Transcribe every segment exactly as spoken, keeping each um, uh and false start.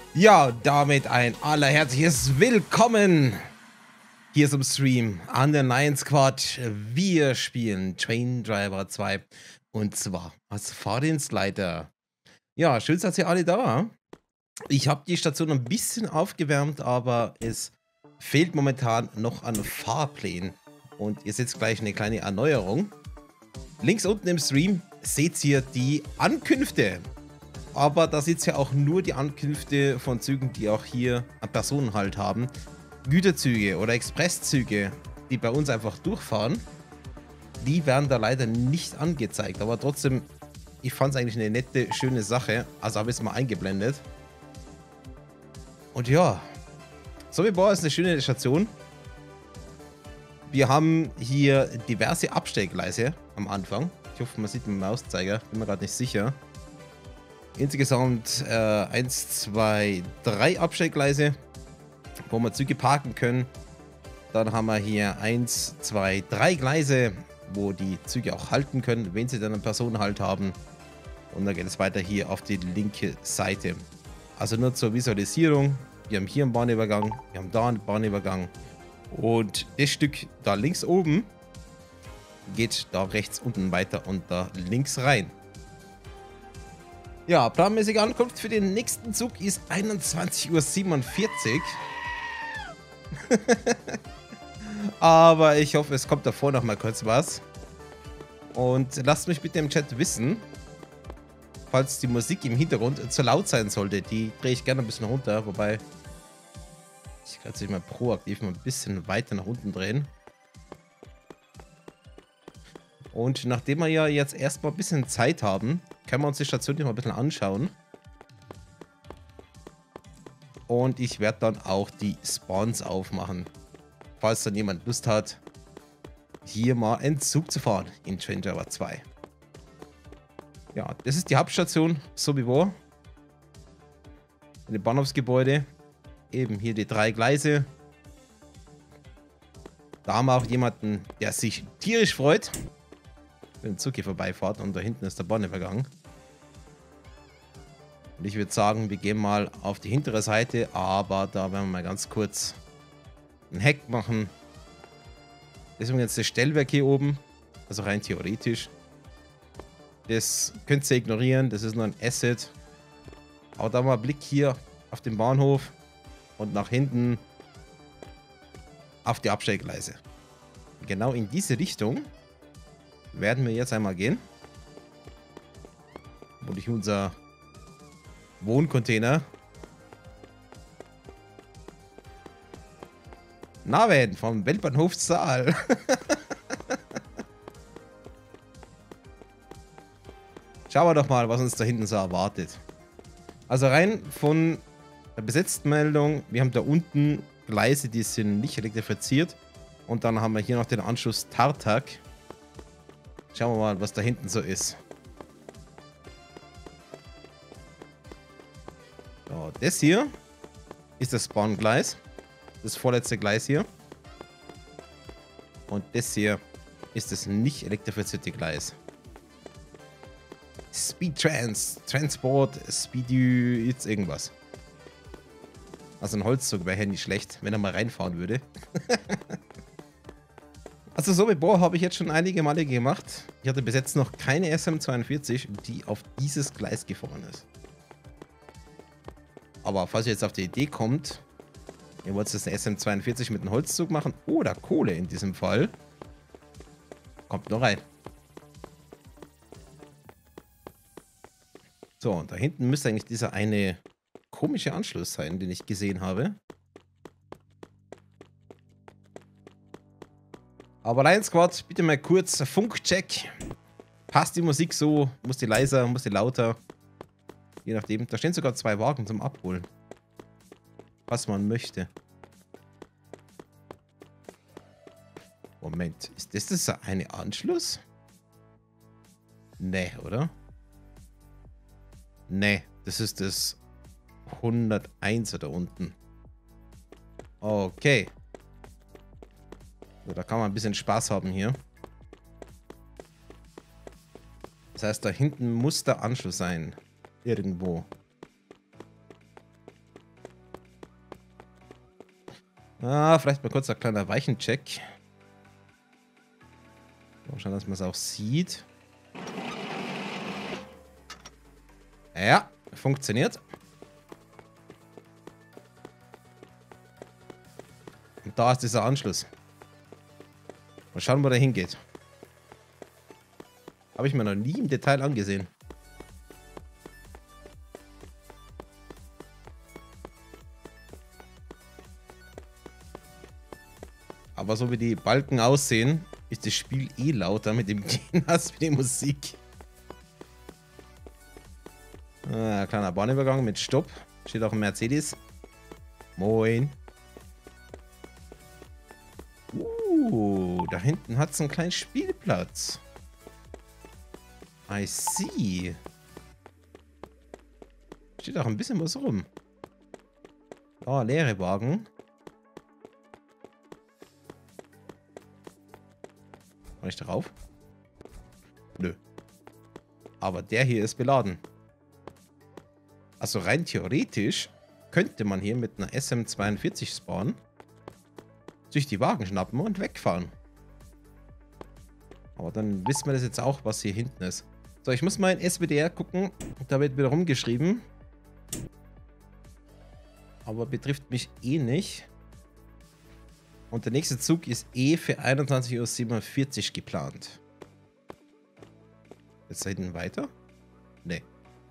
Ja, damit ein allerherzliches Willkommen hier zum Stream an der Nine Squad. Wir spielen Train Driver zwei und zwar als Fahrdienstleiter. Ja, schön, dass ihr alle da. Ich habe die Station ein bisschen aufgewärmt, aber es fehlt momentan noch an Fahrplänen. Und ihr seht gleich eine kleine Erneuerung. Links unten im Stream seht ihr die Ankünfte. Aber da seht ihr auch nur die Ankünfte von Zügen, die auch hier einen Personenhalt haben. Güterzüge oder Expresszüge, die bei uns einfach durchfahren, die werden da leider nicht angezeigt. Aber trotzdem, ich fand es eigentlich eine nette, schöne Sache. Also habe ich es mal eingeblendet. Und ja, Sobibor ist eine schöne Station. Wir haben hier diverse Abstellgleise am Anfang. Ich hoffe, man sieht den Mauszeiger. Bin mir gerade nicht sicher. Insgesamt äh, eins, zwei, drei Abstellgleise, wo wir Züge parken können. Dann haben wir hier eins, zwei, drei Gleise, wo die Züge auch halten können, wenn sie dann einen Personenhalt haben. Und dann geht es weiter hier auf die linke Seite. Also nur zur Visualisierung. Wir haben hier einen Bahnübergang, wir haben da einen Bahnübergang. Und das Stück da links oben geht da rechts unten weiter und da links rein. Ja, planmäßige Ankunft für den nächsten Zug ist einundzwanzig Uhr siebenundvierzig. Aber ich hoffe, es kommt davor noch mal kurz was. Und lasst mich bitte im Chat wissen, falls die Musik im Hintergrund zu laut sein sollte. Die drehe ich gerne ein bisschen runter, wobei ich kann sich mal proaktiv mal ein bisschen weiter nach unten drehen. Und nachdem wir ja jetzt erstmal ein bisschen Zeit haben, können wir uns die Station noch ein bisschen anschauen. Und ich werde dann auch die Spawns aufmachen. Falls dann jemand Lust hat, hier mal einen Zug zu fahren in Train Driver zwei. Ja, das ist die Hauptstation, Sobibor. Ein Bahnhofsgebäude. Eben hier die drei Gleise. Da haben wir auch jemanden, der sich tierisch freut, wenn der Zug hier vorbeifahrt, und da hinten ist der Bahnübergang. Und ich würde sagen, wir gehen mal auf die hintere Seite, aber da werden wir mal ganz kurz ein Hack machen. Das ist jetzt das Stellwerk hier oben, also rein theoretisch. Das könnt ihr ignorieren, das ist nur ein Asset. Aber da mal einen Blick hier auf den Bahnhof und nach hinten auf die Abstellgleise. Genau in diese Richtung werden wir jetzt einmal gehen. Wo ich unser Wohncontainer Naven vom Weltbahnhof Saal. Schauen wir doch mal, was uns da hinten so erwartet. Also rein von der Besetztmeldung, wir haben da unten Gleise, die sind nicht elektrifiziert. Und dann haben wir hier noch den Anschluss Tartak. Schauen wir mal, was da hinten so ist. So, das hier ist das Bahngleis. Das vorletzte Gleis hier. Und das hier ist das nicht elektrifizierte Gleis. Speedtrans, Transport, Speedy, jetzt irgendwas. Also ein Holzzug wäre ja nicht schlecht, wenn er mal reinfahren würde. Also Sobibor habe ich jetzt schon einige Male gemacht. Ich hatte bis jetzt noch keine S M zweiundvierzig, die auf dieses Gleis gefahren ist. Aber falls ihr jetzt auf die Idee kommt, ihr wollt das S M zweiundvierzig mit einem Holzzug machen oder Kohle in diesem Fall, kommt nur rein. So, und da hinten müsste eigentlich dieser eine komische Anschluss sein, den ich gesehen habe. Aber Lion Squad, bitte mal kurz Funkcheck. Passt die Musik so? Muss die leiser, muss die lauter? Je nachdem. Da stehen sogar zwei Wagen zum Abholen. Was man möchte. Moment, ist das das eine Anschluss? Nee, oder? Nee, das ist das hunderteins da unten. Okay. So, da kann man ein bisschen Spaß haben hier. Das heißt, da hinten muss der Anschluss sein. Irgendwo. Ah, vielleicht mal kurz ein kleiner Weichencheck. Mal schauen, dass man es auch sieht. Ja, funktioniert. Und da ist dieser Anschluss. Mal schauen, wo der hingeht. Habe ich mir noch nie im Detail angesehen. Aber so wie die Balken aussehen, ist das Spiel eh lauter mit dem Gehen als mit der Musik. Ah, kleiner Bahnübergang mit Stopp. Steht auch ein Mercedes. Moin. Uh, da hinten hat es einen kleinen Spielplatz. I see. Steht auch ein bisschen was rum. Oh, leere Wagen. War ich drauf? Nö. Aber der hier ist beladen. Also rein theoretisch könnte man hier mit einer S M zweiundvierzig spawnen, sich die Wagen schnappen und wegfahren. Aber dann wissen wir das jetzt auch, was hier hinten ist. So, ich muss mal in S W D R gucken. Da wird wieder rumgeschrieben. Aber betrifft mich eh nicht. Und der nächste Zug ist eh für einundzwanzig Uhr siebenundvierzig geplant. Jetzt da hinten weiter? Nee.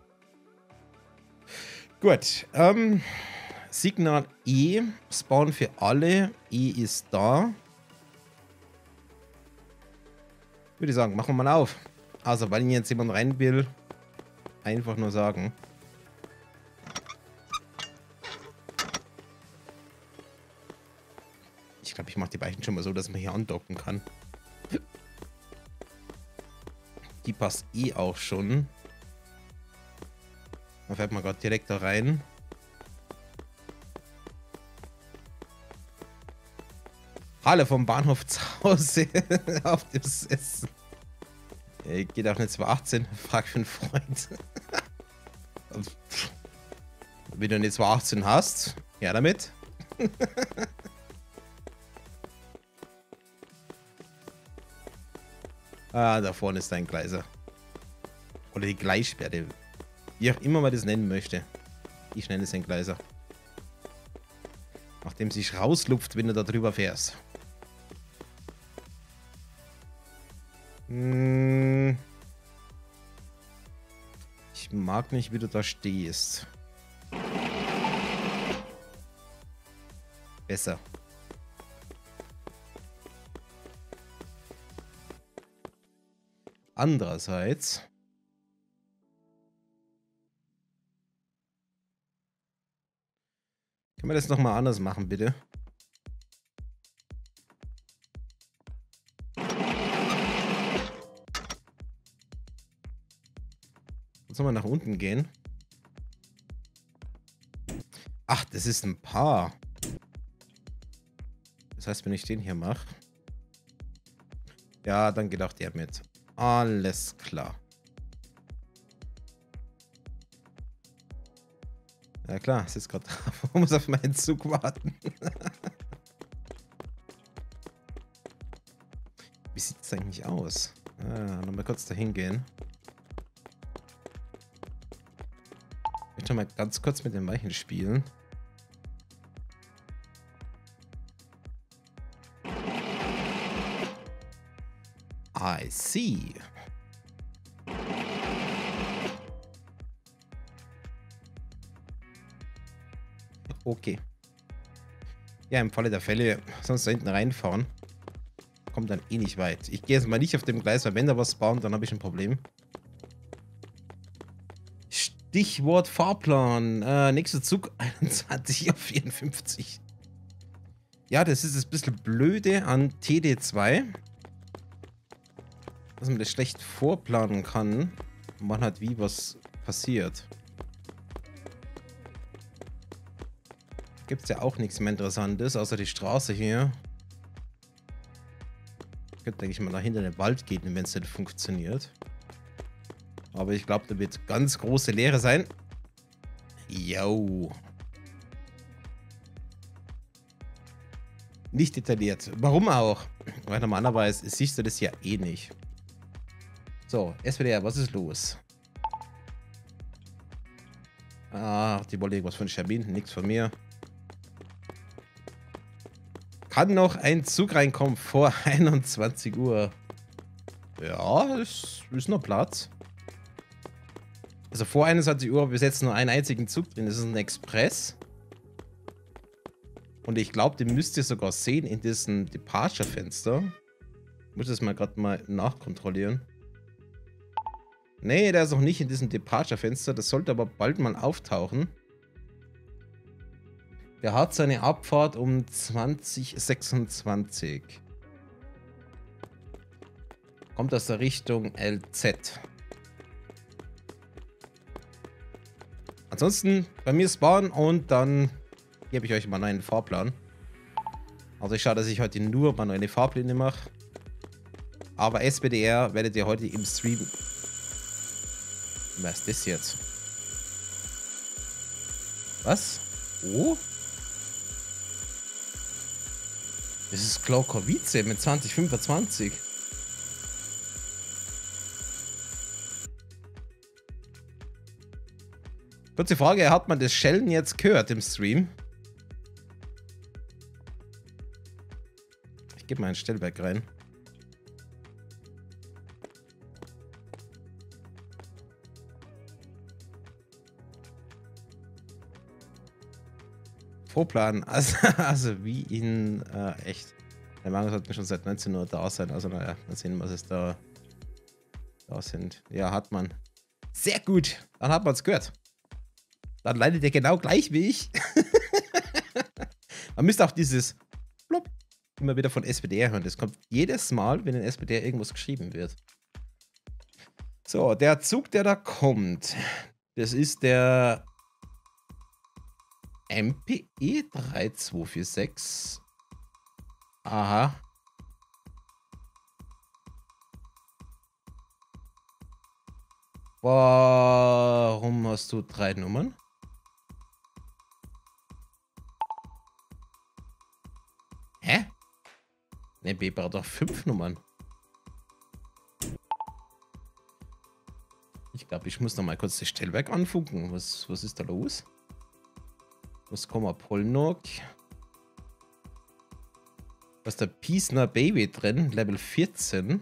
Gut. Ähm, Signal E. Spawn für alle. E ist da. Würde ich sagen, machen wir mal auf. Also, weil jetzt jemand rein will, einfach nur sagen. Ich glaube, ich mache die Weichen schon mal so, dass man hier andocken kann. Die passt eh auch schon. Da fährt man gerade direkt da rein. Halle vom Bahnhof zu Hause auf das Essen. Ja, geht auch eine zwei achtzehn. Frag für einen Freund. Wenn du eine zwei achtzehn hast, ja damit. Ah, da vorne ist dein Gleiser. Oder die Gleissperre. Wie auch immer man das nennen möchte. Ich nenne es ein Gleiser. Nachdem sich rauslupft, wenn du da drüber fährst. Hm. Ich mag nicht, wie du da stehst. Besser. Andererseits können wir das nochmal anders machen, bitte? Jetzt nochmal nach unten gehen. Ach, das ist ein Paar. Das heißt, wenn ich den hier mache. Ja, dann geht auch der mit. Alles klar. Ja klar, es ist gerade drauf. Man muss auf meinen Zug warten. Wie sieht es eigentlich aus? Ah, nochmal kurz dahin gehen. Ich möchte mal ganz kurz mit den Weichen spielen. I see. Okay. Ja, im Falle der Fälle sonst da hinten reinfahren. Kommt dann eh nicht weit. Ich gehe jetzt mal nicht auf dem Gleis, weil wenn da was spawnt, dann habe ich ein Problem. Stichwort Fahrplan. Äh, nächster Zug einundzwanzig Uhr vierundfünfzig. Ja, das ist das bisschen blöde an T D zwei. Dass man das schlecht vorplanen kann, wann halt wie was passiert. Gibt es ja auch nichts mehr Interessantes, außer die Straße hier. Ich könnte, denke ich mal, dahinter in den Wald gehen, wenn es nicht funktioniert. Aber ich glaube, da wird ganz große Leere sein. Yo. Nicht detailliert. Warum auch? Weil normalerweise siehst du das ja eh nicht. So, S W D R, was ist los? Ah, die wollte irgendwas von Schamin, nichts von mir. Kann noch ein Zug reinkommen vor einundzwanzig Uhr? Ja, es ist noch Platz. Also vor einundzwanzig Uhr bis jetzt nur einen einzigen Zug drin. Das ist ein Express. Und ich glaube, den müsst ihr sogar sehen in diesem Departure-Fenster. Ich muss das mal gerade mal nachkontrollieren. Nee, der ist noch nicht in diesem Departure-Fenster. Das sollte aber bald mal auftauchen. Der hat seine Abfahrt um zwanzig sechsundzwanzig. Kommt aus der Richtung L Z. Ansonsten bei mir spawnen und dann gebe ich euch mal einen Fahrplan. Also ich schaue, dass ich heute nur manuelle Fahrpläne mache. Aber S B D R werdet ihr heute im Stream... Was ist das jetzt? Was? Oh? Das ist Glaukowice mit zwanzig fünfundzwanzig. Kurze Frage, hat man das Schellen jetzt gehört im Stream? Ich gebe mal ein Stellwerk rein. Vorplan, also, also wie in äh, echt. Der Mangel sollte schon seit neunzehn Uhr da sein, also naja, mal sehen, was es da, da sind. Ja, hat man. Sehr gut, dann hat man es gehört. Dann leidet er genau gleich wie ich. Man müsste auch dieses Blop immer wieder von S B D R hören. Das kommt jedes Mal, wenn in S B D R irgendwas geschrieben wird. So, der Zug, der da kommt, das ist der M P E drei zwei vier sechs. Aha. Warum hast du drei Nummern? Hä? Ne, B braucht doch fünf Nummern. Ich glaube, ich muss noch mal kurz das Stellwerk anfunken. Was, was ist da los? Was kommen wir? Polnok. Was ist der Piesner Baby drin? Level vierzehn.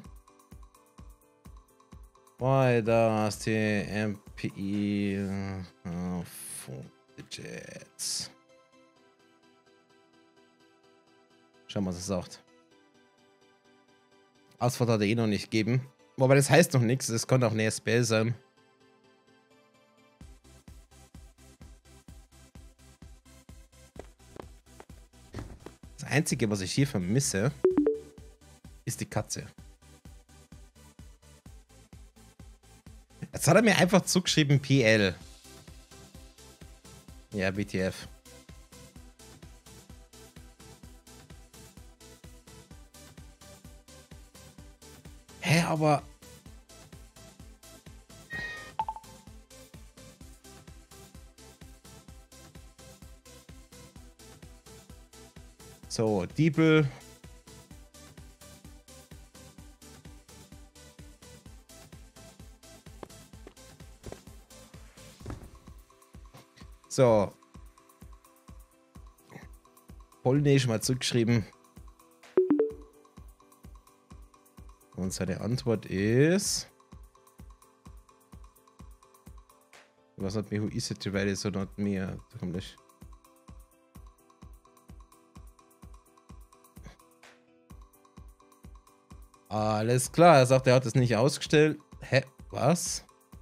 Weiter ist die M P I. Oh, Digits. Schauen wir, was es sagt. Ausfahrt hat er eh noch nicht gegeben. Wobei das heißt noch nichts. Es könnte auch eine S B L sein. Das Einzige, was ich hier vermisse, ist die Katze. Jetzt hat er mir einfach zugeschrieben P L. Ja, W T F. Hä, aber... So, Diebel. So. Polnisch mal zurückgeschrieben. Und seine Antwort ist... Was not me who is it already, so not me. Da kommt nicht. Alles klar, er sagt, er hat es nicht ausgestellt. Hä? Was?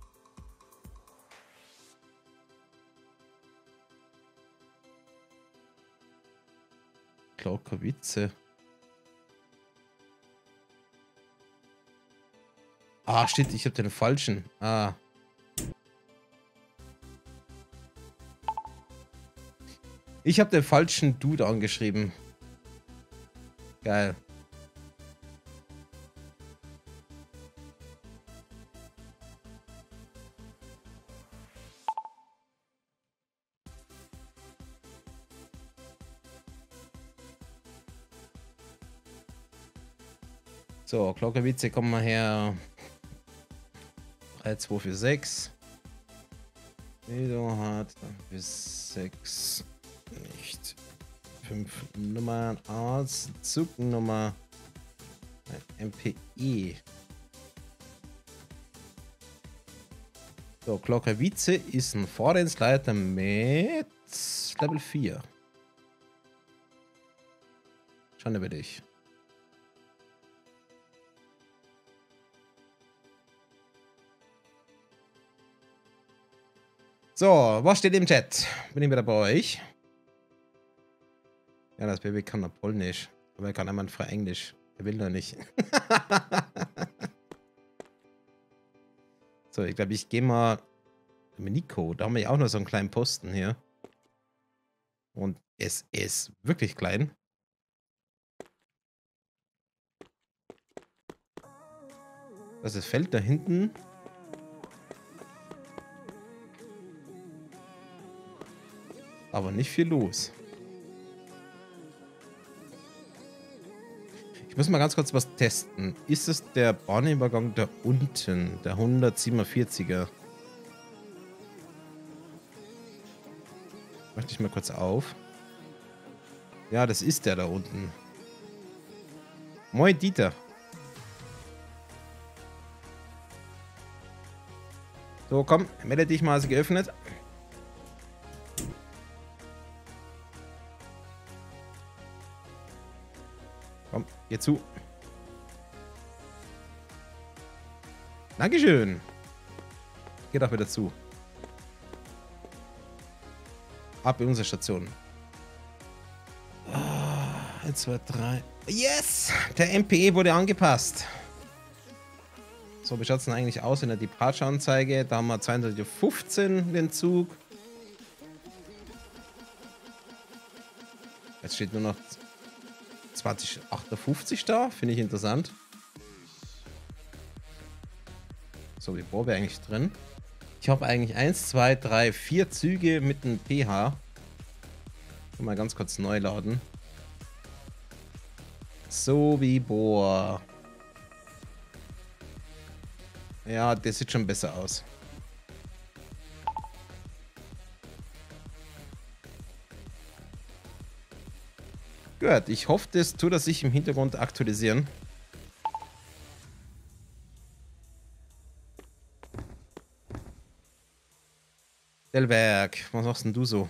Glaukowice. Ah, shit, ich habe den falschen. Ah. Ich habe den falschen Dude angeschrieben. Geil. So, Glockerwitze, komm mal her. drei, zwei, vier, sechs. Video hat bis sechs nicht. fünf Nummern aus. Zugnummer. M P E. So, Glockerwitze ist ein Vorrennleiter mit Level vier. Schande über dich. So, was steht im Chat? Bin ich wieder bei euch? Ja, das Baby kann noch Polnisch. Aber er kann einmal frei Englisch. Er will doch nicht. So, ich glaube, ich gehe mal... Domenico, da haben wir ja auch noch so einen kleinen Posten hier. Und es ist wirklich klein. Das ist Feld da hinten. Aber nicht viel los. Ich muss mal ganz kurz was testen. Ist es der Bahnübergang da unten? Der hundertsiebenundvierziger? Mach dich mal kurz auf. Ja, das ist der da unten. Moin, Dieter. So, komm, melde dich mal, ist geöffnet. Komm, geh zu. Dankeschön. Geh doch wieder zu. Ab in unsere Station. eins, zwei, drei. Yes! Der M P E wurde angepasst. So, wie schaut es denn eigentlich aus in der Departure-Anzeige? Da haben wir zweiundzwanzig Uhr fünfzehn den Zug. Jetzt steht nur noch zwanzig Uhr achtundfünfzig da. Finde ich interessant. So, wie wo wäre eigentlich drin? Ich habe eigentlich eins, zwei, drei, vier Züge mit einem P H. Mal ganz kurz neu laden. So wie Boah. Ja, das sieht schon besser aus. Gut, ich hoffe, das tut er sich im Hintergrund aktualisieren. Delberg, was machst denn du so?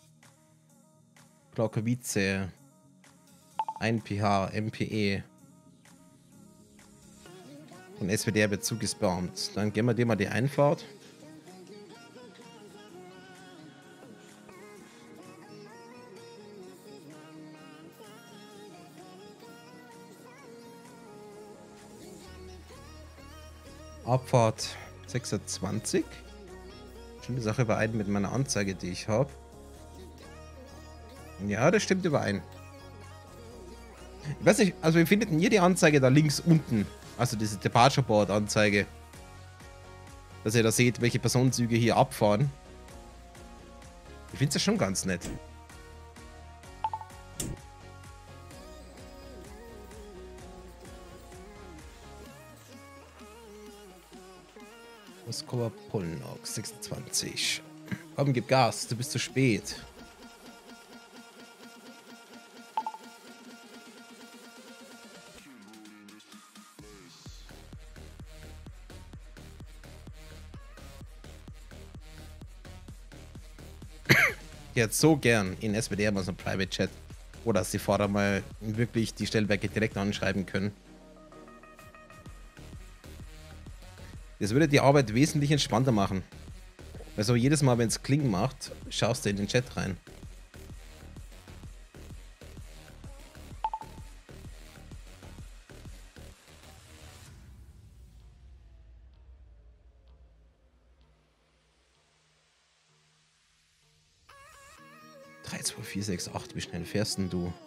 Glockerwitze. ein P H, M P E. Und S W D R wird zugespawnt. Dann gehen wir dir mal die Einfahrt. Abfahrt sechsundzwanzig. Stimmt die Sache überein mit meiner Anzeige, die ich habe. Ja, das stimmt überein. Ich weiß nicht, also wie findet denn ihr die Anzeige da links unten? Also diese Departure Board Anzeige. Dass ihr da seht, welche Personenzüge hier abfahren. Ich finde es ja schon ganz nett. Moskauer Polnok sechsundzwanzig. Komm, gib Gas, du bist zu spät. Ich hätte so gern in S W D R mal so ein Private Chat, wo dass die Fahrer mal wirklich die Stellwerke direkt anschreiben können. Das würde die Arbeit wesentlich entspannter machen. Weil so jedes Mal, wenn es Kling macht, schaust du in den Chat rein. drei, zwei, vier, sechs, acht, wie schnell fährst denn du?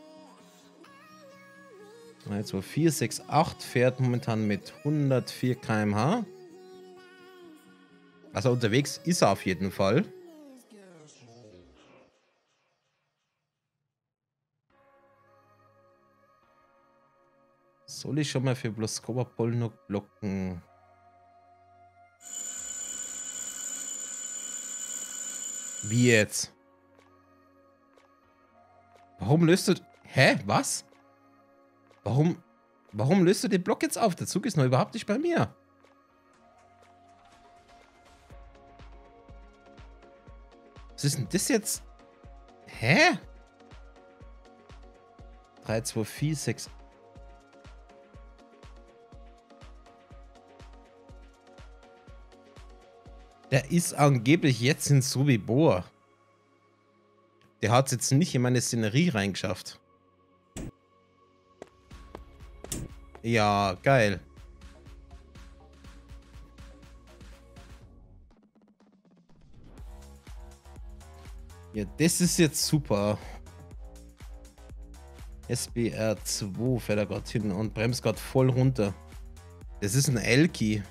drei, zwei, vier, sechs, acht fährt momentan mit hundertvier Kilometer pro Stunde. Also unterwegs ist er auf jeden Fall. Soll ich schon mal für Bloskova Polnok blocken? Wie jetzt? Warum löst du... Hä? Was? Warum... Warum löst du den Block jetzt auf? Der Zug ist noch überhaupt nicht bei mir. Was ist denn das jetzt? Hä? drei, zwei, vier, sechs... Der ist angeblich jetzt in Sobibor. Der hat es jetzt nicht in meine Szenerie reingeschafft. Ja, geil. Ja, das ist jetzt super. S B R zwei fährt er gerade hin und bremst gerade voll runter. Das ist ein Elki.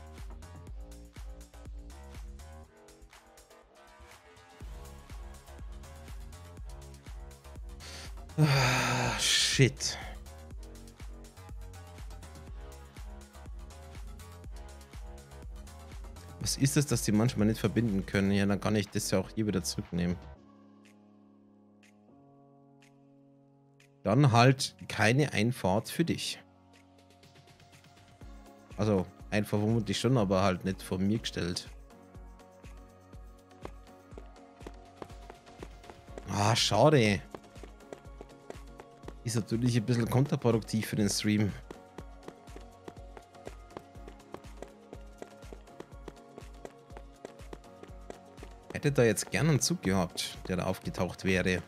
Ah, shit. Was ist es, dass die manchmal nicht verbinden können? Ja, dann kann ich das ja auch hier wieder zurücknehmen. Dann halt keine Einfahrt für dich. Also, einfach vermutlich schon, aber halt nicht von mir gestellt. Ah, schade. Ist natürlich ein bisschen kontraproduktiv für den Stream. Hätte da jetzt gern einen Zug gehabt, der da aufgetaucht wäre.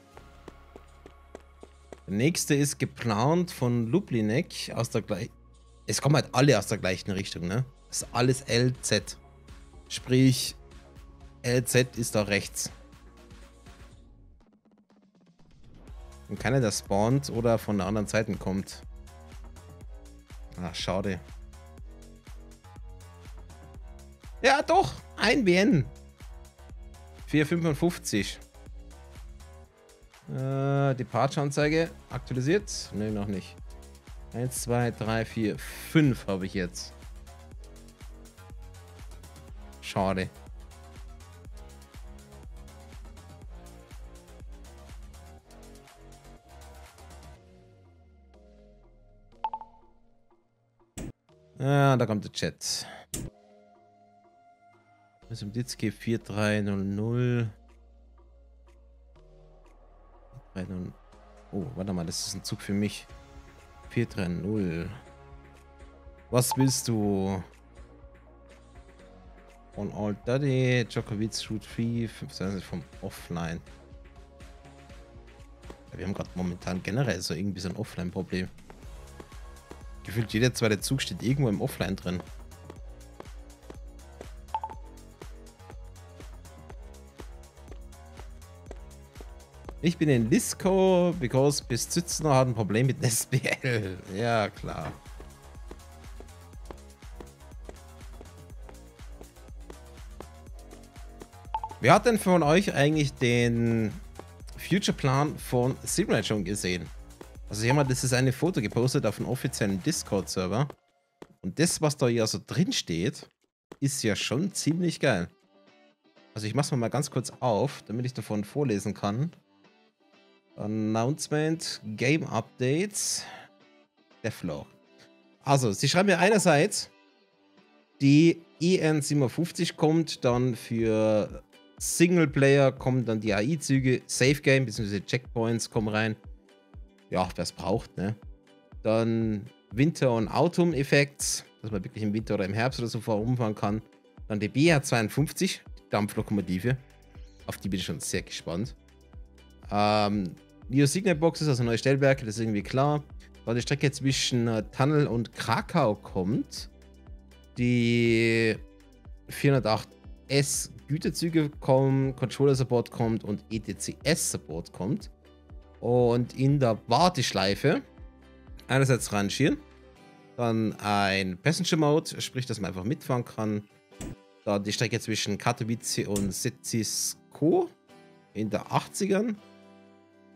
Der nächste ist geplant von Lublinek aus der gleichen... Es kommen halt alle aus der gleichen Richtung, ne? Das ist alles L Z. Sprich, L Z ist da rechts. Und keiner, der spawnt oder von der anderen Seite kommt. Ah, schade. Ja, doch. Ein W N. vier fünfundfünfzig. Äh, die Departure-Anzeige aktualisiert? Ne, noch nicht. eins, zwei, drei, vier, fünf habe ich jetzt. Schade. Ja, da kommt der Chat. Simditzki vier drei null null. Oh, warte mal, das ist ein Zug für mich. vier drei null. Was willst du? On All Daddy, Djokovic, Route drei, fünfundzwanzig vom Offline. Ja, wir haben gerade momentan generell so irgendwie so ein Offline-Problem. Gefühlt jeder zweite Zug steht irgendwo im Offline drin. Ich bin in Lisco, because bis Zützner hat ein Problem mit S B L. Ja, klar. Wer hat denn von euch eigentlich den Futureplan von Simrad schon gesehen? Also jemand, das ist eine Foto gepostet auf einem offiziellen Discord-Server. Und das, was da ja so drin steht, ist ja schon ziemlich geil. Also ich mach's mal ganz kurz auf, damit ich davon vorlesen kann. Announcement, Game Updates, Devlog. Also, sie schreiben mir einerseits, die E N siebenundfünfzig kommt dann für Singleplayer, kommen dann die A I-Züge, Safe Game bzw. Checkpoints kommen rein. Ja, wer es braucht, ne? Dann Winter- und Autumn-Effekts, dass man wirklich im Winter oder im Herbst oder so vorumfahren kann. Dann die B R zweiundfünfzig, die Dampflokomotive. Auf die bin ich schon sehr gespannt. Ähm, Neo Signal Boxes, also neue Stellwerke, das ist irgendwie klar. Da die Strecke zwischen äh, Tunnel und Krakau kommt. Die vierhundertacht S Güterzüge kommen, Controller Support kommt und E T C S Support kommt. Und in der Warteschleife einerseits rangieren, dann ein Passenger Mode, sprich, dass man einfach mitfahren kann. Dann die Strecke zwischen Katowice und Sezisko in der achtzigern.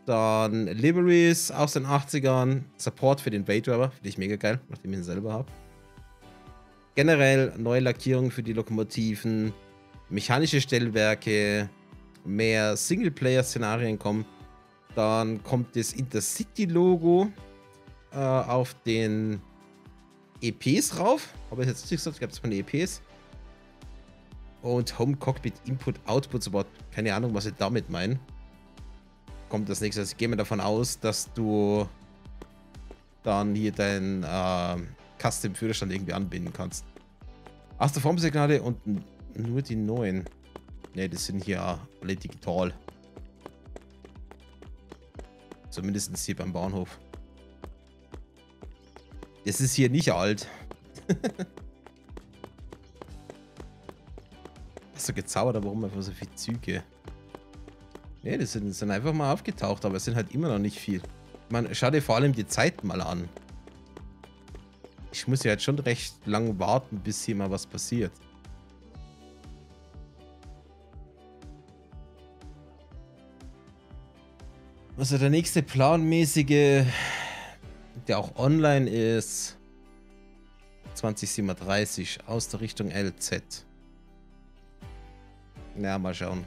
Dann Liveries aus den achtzigern. Support für den Baydriver. Finde ich mega geil, nachdem ich ihn selber habe. Generell neue Lackierungen für die Lokomotiven. Mechanische Stellwerke. Mehr Singleplayer-Szenarien kommen. Dann kommt das Intercity-Logo äh, auf den E Ps rauf. Habe ich jetzt nicht gesagt, ich glaube, das von den E Ps. Und Home Cockpit Input Output Support. Keine Ahnung, was ich damit meine. Kommt das nächste. Also ich gehe mir davon aus, dass du dann hier deinen äh, Custom-Führerstand irgendwie anbinden kannst. Erste Formsignale und nur die neuen. Ne, das sind hier alle digital. Zumindest hier beim Bahnhof. Das ist hier nicht alt. Hast du gezaubert, aber warum einfach so viele Züge? Ne, das sind, das sind einfach mal aufgetaucht, aber es sind halt immer noch nicht viel. Man, schau dir vor allem die Zeit mal an. Ich muss ja jetzt schon recht lang warten, bis hier mal was passiert. Also der nächste planmäßige, der auch online ist, zwanzig siebenunddreißig aus der Richtung L Z. Ja, mal schauen.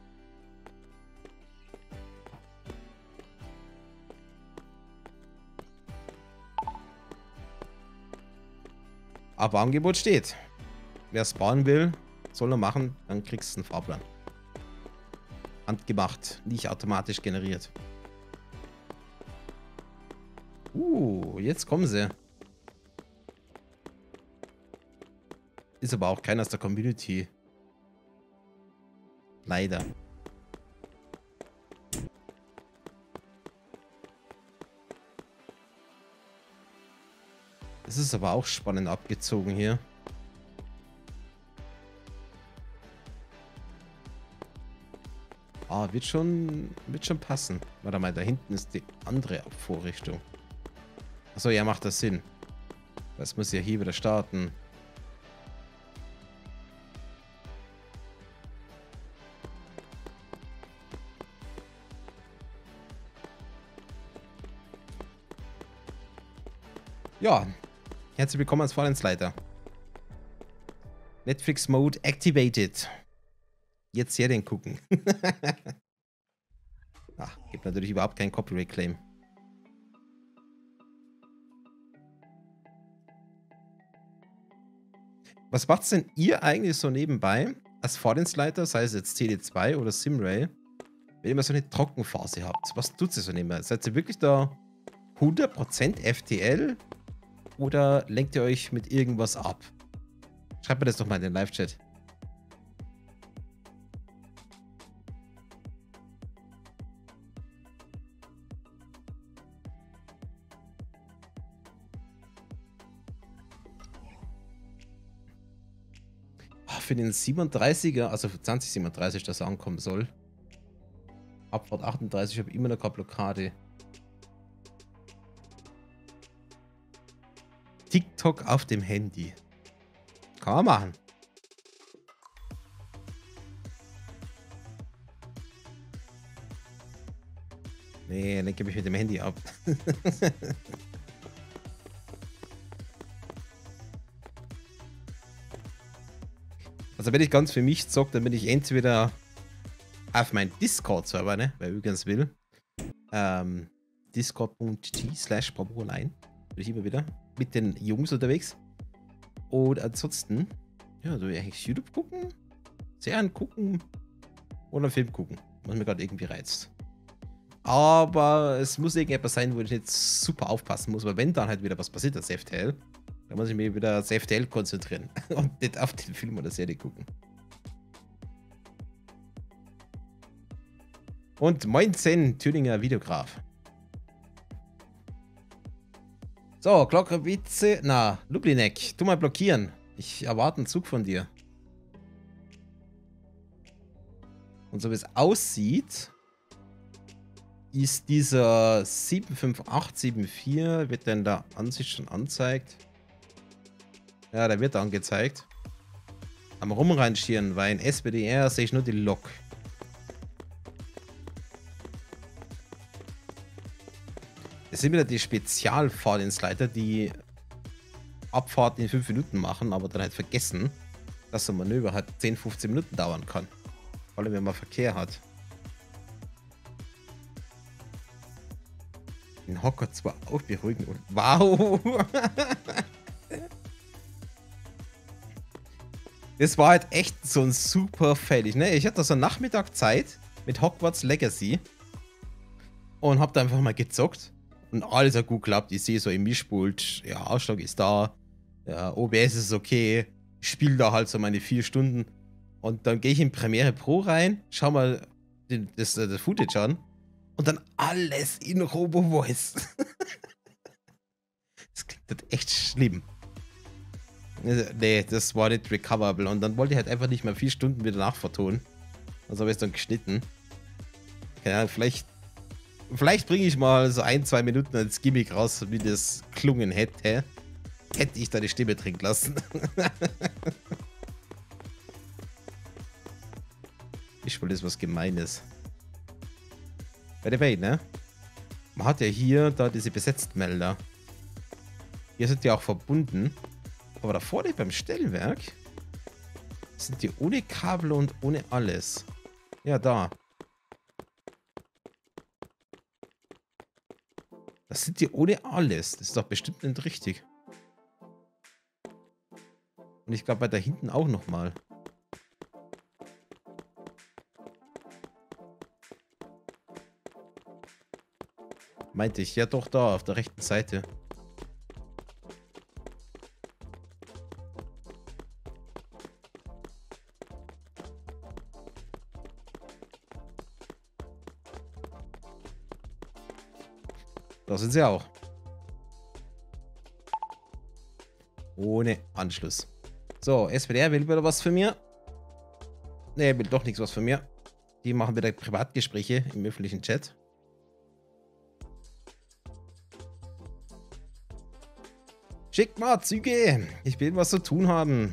Aber Angebot steht. Wer es bauen will, soll er machen, dann kriegst du einen Fahrplan. Handgemacht, nicht automatisch generiert. Uh, jetzt kommen sie. Ist aber auch keiner aus der Community. Leider. Das ist aber auch spannend abgezogen hier. Ah, wird schon, wird schon passen. Warte mal, da hinten ist die andere Vorrichtung. Achso, ja, macht das Sinn. Das muss ja hier wieder starten. Ja, herzlich willkommen als Fahrdienstleiter. Netflix Mode activated. Jetzt Serien gucken. Ach, gibt natürlich überhaupt keinen Copyright Claim. Was macht's denn ihr eigentlich so nebenbei als Fahrdienstleiter, sei es jetzt C D zwei oder Simrail, wenn ihr mal so eine Trockenphase habt? Was tut ihr so nebenbei? Seid ihr wirklich da hundert Prozent F T L oder lenkt ihr euch mit irgendwas ab? Schreibt mir das doch mal in den Live-Chat. Für den siebenunddreißiger, also für zwanzig siebenunddreißig, dass er ankommen soll. Abfahrt achtunddreißig, habe ich immer noch keine Blockade. TikTok auf dem Handy. Kann man machen. Nee, lenke mich mit dem Handy ab. Also wenn ich ganz für mich zocke, dann bin ich entweder auf meinen Discord-Server, ne, wer übrigens will. Ähm, discord.t slash Barbaroline. Bin ich immer wieder mit den Jungs unterwegs. Und ansonsten, ja, soll ich eigentlich YouTube gucken, Serien gucken oder einen Film gucken, was mir gerade irgendwie reizt. Aber es muss irgendetwas sein, wo ich jetzt super aufpassen muss, weil wenn dann halt wieder was passiert als F T L, da muss ich mich wieder auf F T L konzentrieren und nicht auf den Film oder Serie gucken. Und neunzehn Thüringer Videograf. So, Glockerwitze. Na, Lublinek, tu mal blockieren. Ich erwarte einen Zug von dir. Und so wie es aussieht, ist dieser sieben fünf acht sieben vier, wird denn da an sich schon angezeigt? Ja, der wird angezeigt. Am Rumrangieren, weil in S B D R sehe ich nur die Lok. Es sind wieder die Spezialfahrdienstleiter, die Abfahrten in fünf Minuten machen, aber dann halt vergessen, dass so ein Manöver halt zehn, fünfzehn Minuten dauern kann. Vor allem, wenn man Verkehr hat. Den Hocker zwar auch beruhigen und wow! Das war halt echt so ein super fertig, ne? Ich hatte so einen Nachmittag Zeit mit Hogwarts Legacy und hab da einfach mal gezockt und alles hat gut geklappt. Ich sehe so im Mischpult, ja, Ausschlag ist da, ja, O B S ist okay, ich spiele da halt so meine vier Stunden und dann gehe ich in Premiere Pro rein, schau mal den, das, das Footage an und dann alles in Robo-Voice. Das klingt halt echt schlimm. Nee, das war nicht recoverable. Und dann wollte ich halt einfach nicht mehr vier Stunden wieder nachvertonen. Also habe ich es dann geschnitten. Keine Ahnung, vielleicht, vielleicht bringe ich mal so ein, zwei Minuten als Gimmick raus, wie das klungen hätte. Hätte ich da die Stimme trinken lassen. Ich wollte, das was Gemeines. By the way, ne? Man hat ja hier da diese Besetztmelder. Hier sind die auch verbunden. Aber da vorne beim Stellwerk sind die ohne Kabel und ohne alles. Ja, da. Das sind die ohne alles. Das ist doch bestimmt nicht richtig. Und ich glaube, bei da hinten auch nochmal. Meinte ich. Ja, doch, da, auf der rechten Seite. Da sind sie auch. Ohne Anschluss. So, S P D R will wieder was für mir. Ne, will doch nichts was für mir. Die machen wieder Privatgespräche im öffentlichen Chat. Schickt mal Züge. Ich will was zu tun haben.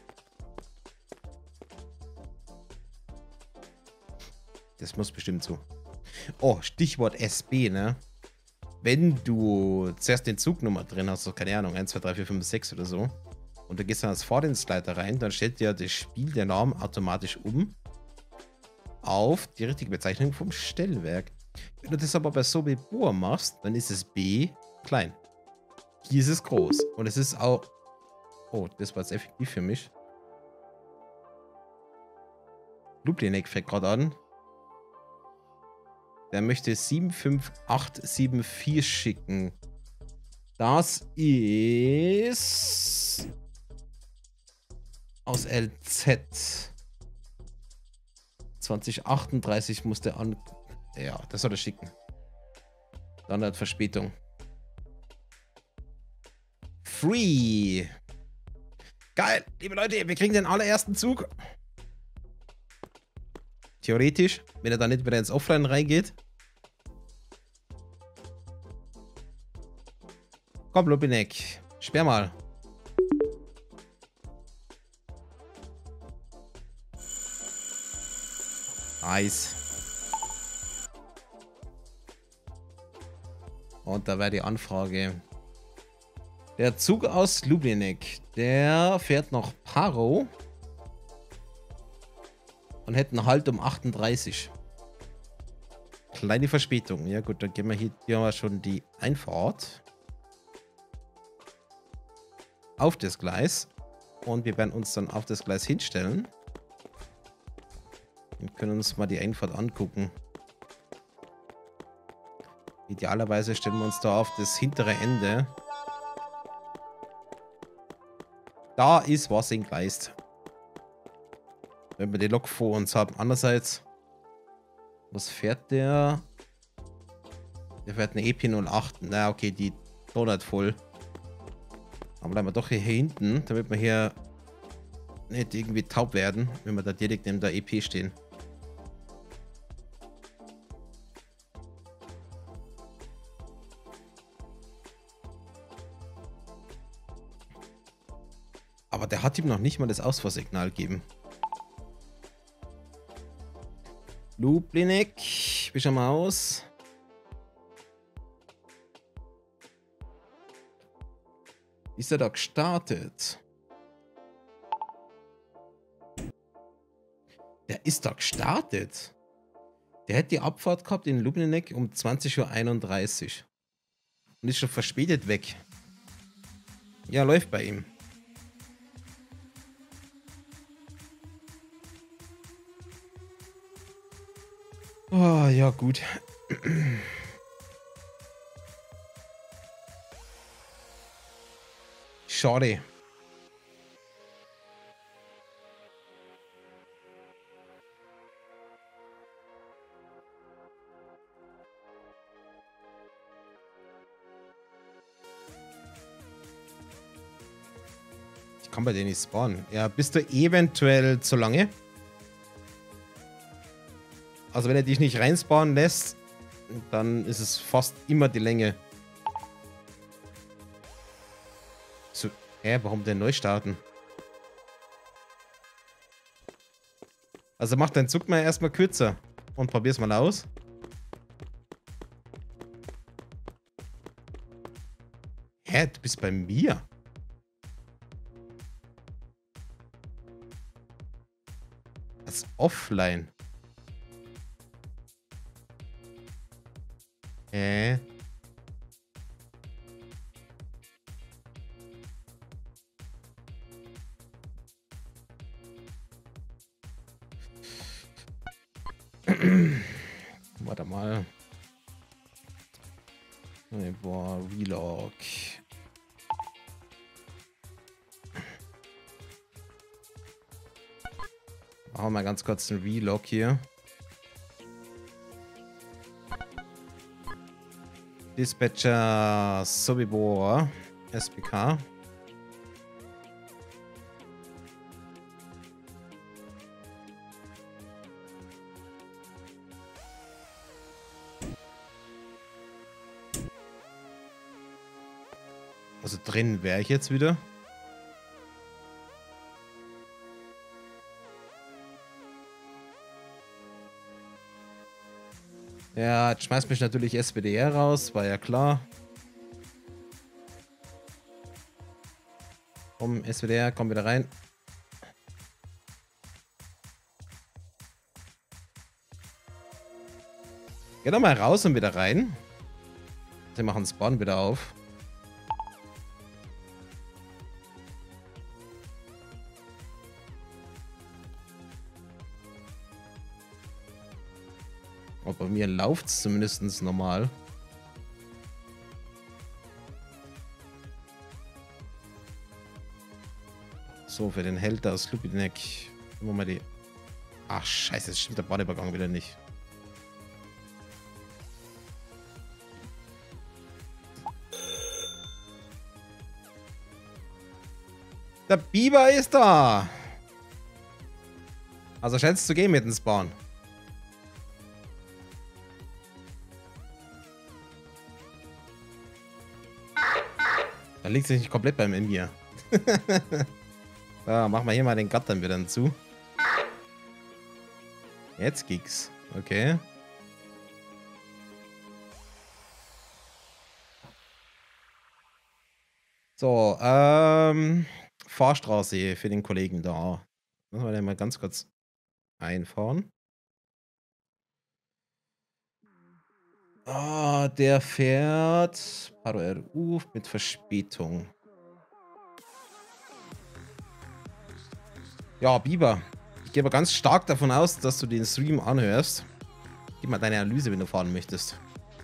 Das muss bestimmt so. Oh, Stichwort S B, ne? Wenn du zuerst den Zugnummer drin hast, so keine Ahnung, eins, zwei, drei, vier, fünf, sechs oder so, und du gehst dann als Fahrdienstleiter rein, dann stellt dir das Spiel der Namen automatisch um auf die richtige Bezeichnung vom Stellwerk. Wenn du das aber bei Sobibor machst, dann ist es B klein. Hier ist es groß. Und es ist auch... Oh, das war jetzt effektiv für mich. Lublinek fängt gerade an. Der möchte sieben fünf acht sieben vier schicken. Das ist... aus L Z. zwanzig achtunddreißig muss der an... Ja, das soll er schicken. Dann hat Verspätung. Free. Geil, liebe Leute, wir kriegen den allerersten Zug. Theoretisch, wenn er dann nicht wieder ins Offline reingeht. Komm, Lubinek, sperr mal. Nice. Und da wäre die Anfrage. Der Zug aus Lublinek, der fährt nach Paro und hätte einen Halt um achtunddreißig. Kleine Verspätung. Ja gut, dann gehen wir hier, hier mal schon die Einfahrt auf das Gleis und wir werden uns dann auf das Gleis hinstellen und können uns mal die Einfahrt angucken. Idealerweise stellen wir uns da auf das hintere Ende. Da ist was entgleist. Wenn wir die Lok vor uns haben. Andererseits, was fährt der? Der fährt eine E P null acht. Na, okay, die donnert voll. Aber bleiben wir doch hier hinten, damit wir hier nicht irgendwie taub werden, wenn wir da direkt neben der E P stehen. Aber der hat ihm noch nicht mal das Ausfahrsignal gegeben. Lublinek, wie schauen wir aus? Ist er da gestartet? Der ist da gestartet. Der hat die Abfahrt gehabt in Lubninek um zwanzig Uhr einunddreißig. Und ist schon verspätet weg. Ja, läuft bei ihm. Oh, ja, gut. Schade. Ich kann bei denen nicht spawnen. Ja, bist du eventuell zu lange? Also wenn er dich nicht reinspawnen lässt, dann ist es fast immer die Länge. So, hä, warum denn neu starten? Also mach deinen Zug mal erstmal kürzer und probier's mal aus. Hä, du bist bei mir? Das ist offline. Hä? Warte mal. Boah, Relog. Machen wir mal ganz kurz einen Relog hier. Dispatcher Sobibor S P K. Also drin wäre ich jetzt wieder. Ja, jetzt schmeißt mich natürlich S P D R raus, war ja klar. Komm, S P D R, komm wieder rein. Geh doch mal raus und wieder rein. Sie machen Spawn wieder auf. Aber bei mir läuft es zumindest normal. So, für den Held aus Lubinek. Immer mal die. Ach, scheiße, es stimmt der Badeübergang wieder nicht. Der Biber ist da. Also scheint es zu gehen mit dem Spawn. Da liegt es nicht komplett beim Envier. So, machen wir hier mal den Gattern wieder zu. Jetzt ging's. Okay. So, ähm... Fahrstraße für den Kollegen da. Müssen wir den mal ganz kurz einfahren. Ah, der fährt Paro R U mit Verspätung. Ja, Biber. Ich gehe aber ganz stark davon aus, dass du den Stream anhörst. Gib mal deine Analyse, wenn du fahren möchtest.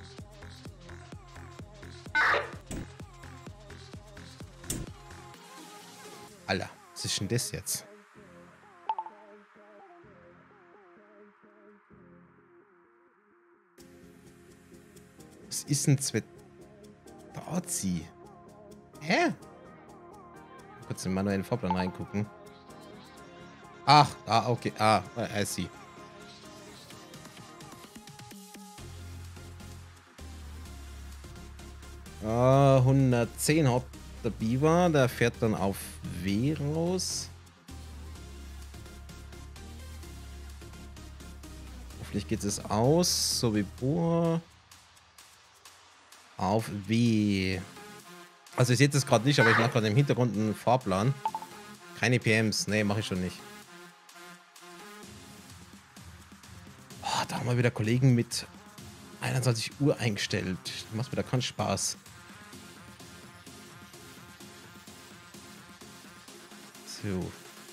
Alter, was ist denn das jetzt? Was ist denn Zwetazi? Hä? Kurz in den manuellen Fahrplan reingucken. Ach, ah, okay. Ah, I see. Ah, hundertzehn hat der Biber. Der fährt dann auf W raus. Hoffentlich geht es aus. So wie Bohr. Auf W. Also ihr seht es gerade nicht, aber ich mache gerade im Hintergrund einen Fahrplan. Keine P Ms. Nee, mache ich schon nicht. Oh, da haben wir wieder Kollegen mit einundzwanzig Uhr eingestellt. Das macht wieder keinen Spaß. So.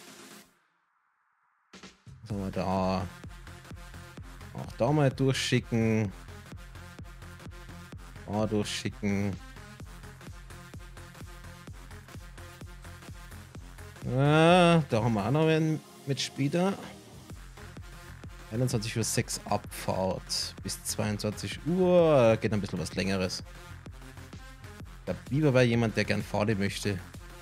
Was haben wir da? Auch da mal durchschicken. Da durchschicken. Ah, da haben wir auch noch einen Mitspieler. einundzwanzig Uhr sechs Abfahrt. Bis zweiundzwanzig Uhr. Geht ein bisschen was Längeres. Der Biber war jemand, der gern fahren möchte.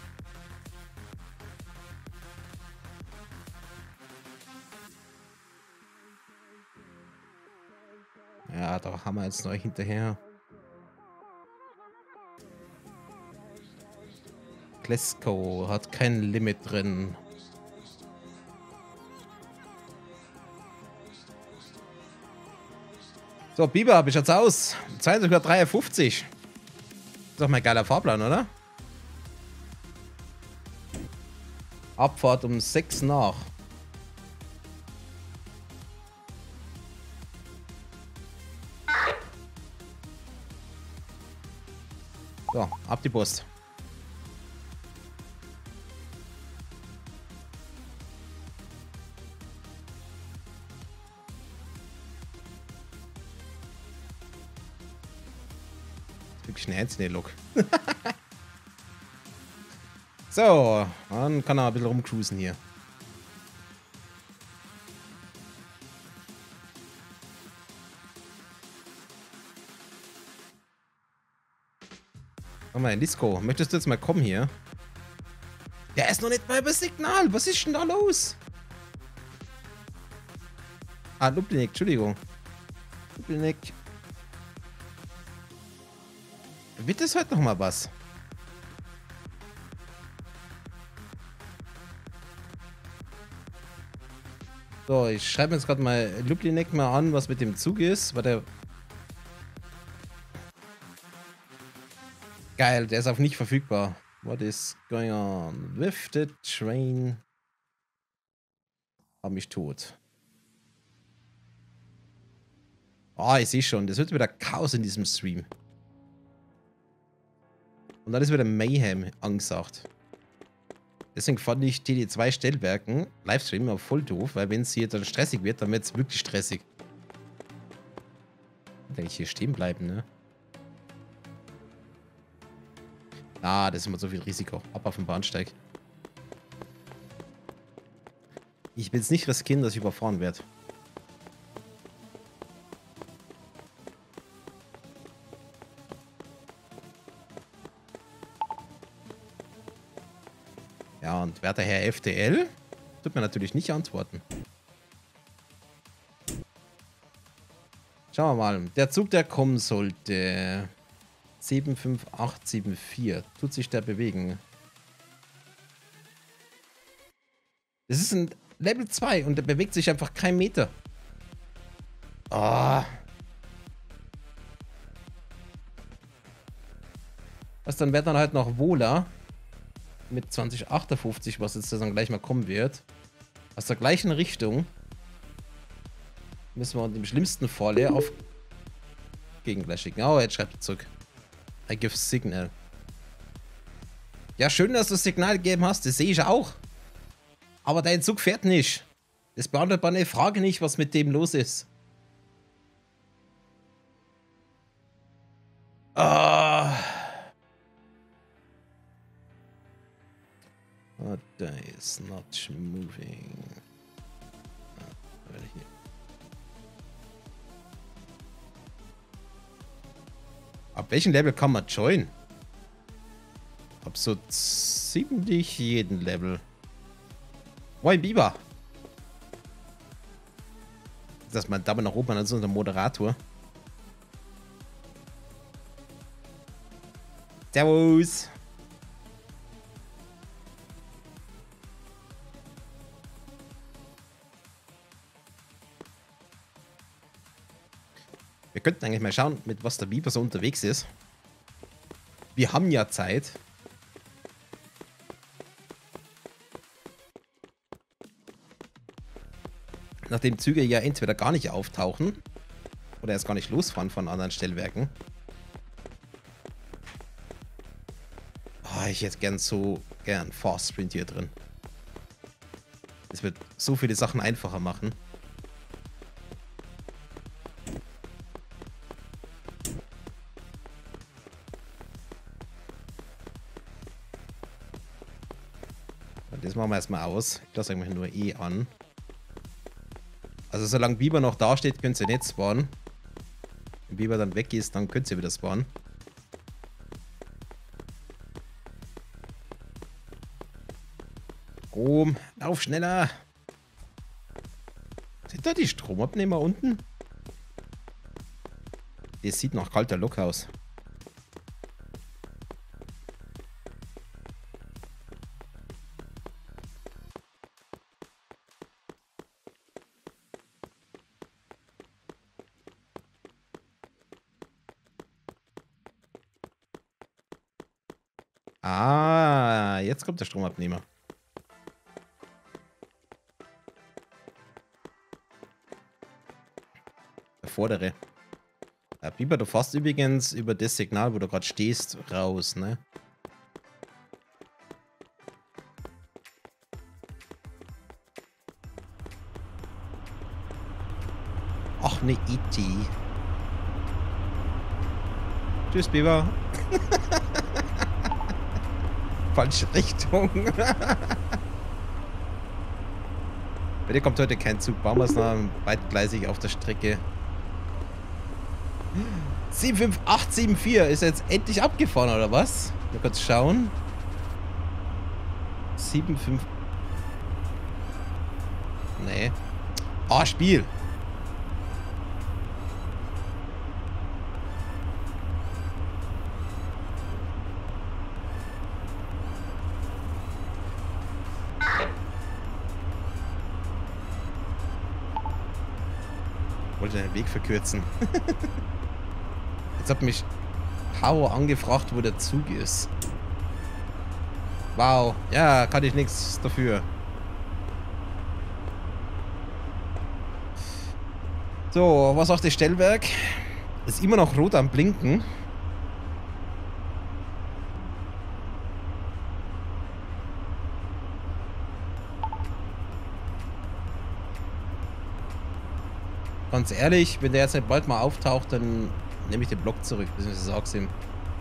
Ja, da haben wir jetzt neu hinterher. Glasgow hat kein Limit drin. So, Biber, wie schaut's aus? zweiundzwanzig Uhr dreiundfünfzig. Ist doch mal ein geiler Fahrplan, oder? Abfahrt um sechs nach. So, ab die Post. Wirklich ein Einzelne-Look. So, dann kann er ein bisschen rumcruisen hier. Komm mal, Lisco, möchtest du jetzt mal kommen hier? Der ist noch nicht mal über Signal. Was ist denn da los? Ah, Lublinik, Entschuldigung. Lublinik. Wird das heute noch mal was? So, ich schreibe jetzt gerade mal Lublinik mal an, was mit dem Zug ist, weil der... Geil, der ist auf nicht verfügbar. What is going on with the train? Hab mich tot. Ah, oh, ich sehe schon, das wird wieder Chaos in diesem Stream. Und dann ist wieder Mayhem angesagt. Deswegen fand ich T D zwei Stellwerken Livestream auch voll doof, weil wenn es hier dann stressig wird, dann wird es wirklich stressig. Ich will hier stehen bleiben, ne? Ah, das ist immer so viel Risiko. Ab auf den Bahnsteig. Ich will es nicht riskieren, dass ich überfahren werde. Ja, und werter Herr F D L tut mir natürlich nicht antworten. Schauen wir mal. Der Zug, der kommen sollte. sieben fünf acht sieben vier. Tut sich der bewegen? Das ist ein Level zwei und der bewegt sich einfach kein Meter. Ah. Was dann wird dann halt noch Wohler mit zwanzig achtundfünfzig, was jetzt dann gleich mal kommen wird. Aus der gleichen Richtung müssen wir im schlimmsten Falle auf Gegengleich schicken. Oh, jetzt schreibt er zurück. I give signal. Ja, schön, dass du das Signal gegeben hast. Das sehe ich auch. Aber dein Zug fährt nicht. Das beantwortet meine Frage nicht, was mit dem los ist. Ah. Oh, that is not moving. Ah, hier. Ab welchem Level kann man joinen? Ab so ziemlich jeden Level. Moin Biber. Das ist mein Daumen nach oben, also unser Moderator. Servus. Wir könnten eigentlich mal schauen, mit was der Biber so unterwegs ist. Wir haben ja Zeit. Nachdem Züge ja entweder gar nicht auftauchen oder erst gar nicht losfahren von anderen Stellwerken. Oh, ich hätte gern so gern Fast Sprint hier drin. Es wird so viele Sachen einfacher machen. Das machen wir erstmal aus. Ich lasse eigentlich nur E an. Also solange Biber noch da steht, könnt ihr nicht spawnen. Wenn Biber dann weg ist, dann könnt ihr wieder spawnen. Strom, lauf schneller. Sind da die Stromabnehmer unten? Das sieht nach kalter Lok aus. Ah, jetzt kommt der Stromabnehmer. Der vordere. Ja, Biber, du fährst übrigens über das Signal, wo du gerade stehst, raus, ne? Ach, ne E T. Tschüss, Biber. Falsche Richtung. Bei dir kommt heute kein Zug. Bauen wir es noch beidgleisig auf der Strecke. sieben fünf acht sieben vier ist jetzt endlich abgefahren, oder was? Mal kurz schauen. sieben fünf. Nee. Ah, Spiel. Wollte den Weg verkürzen. Jetzt hat mich Power angefragt, wo der Zug ist. Wow. Ja, kann ich nichts dafür. So, was sagt das Stellwerk? Ist immer noch rot am Blinken. Ganz ehrlich, wenn der jetzt nicht bald mal auftaucht, dann nehme ich den Block zurück, bis ich sag's ihm.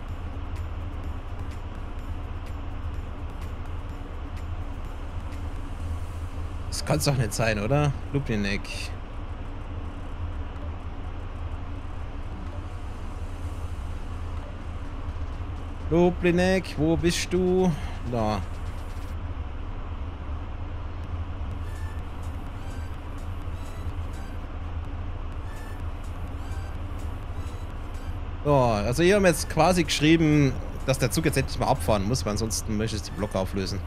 Das kann's doch nicht sein, oder? Lublinek. Lublinek, wo bist du? Da. So, also hier haben wir jetzt quasi geschrieben, dass der Zug jetzt endlich mal abfahren muss, weil ansonsten möchte ich die Block auflösen.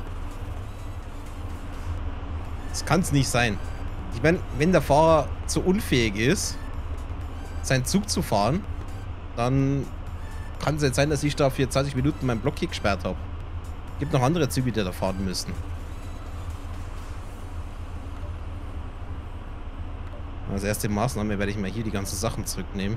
Das kann es nicht sein. Ich meine, wenn der Fahrer zu unfähig ist, seinen Zug zu fahren, dann kann es jetzt sein, dass ich da für zwanzig Minuten meinen Block hier gesperrt habe. Es gibt noch andere Züge, die da fahren müssen. Als erste Maßnahme werde ich mal hier die ganzen Sachen zurücknehmen.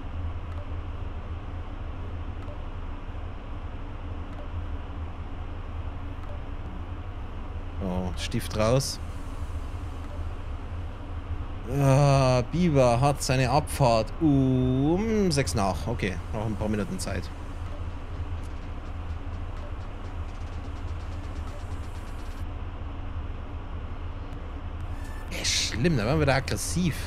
So, Stift raus. Ah, Biber hat seine Abfahrt um sechs nach. Okay, noch ein paar Minuten Zeit. Ja, schlimm, da waren wir da aggressiv.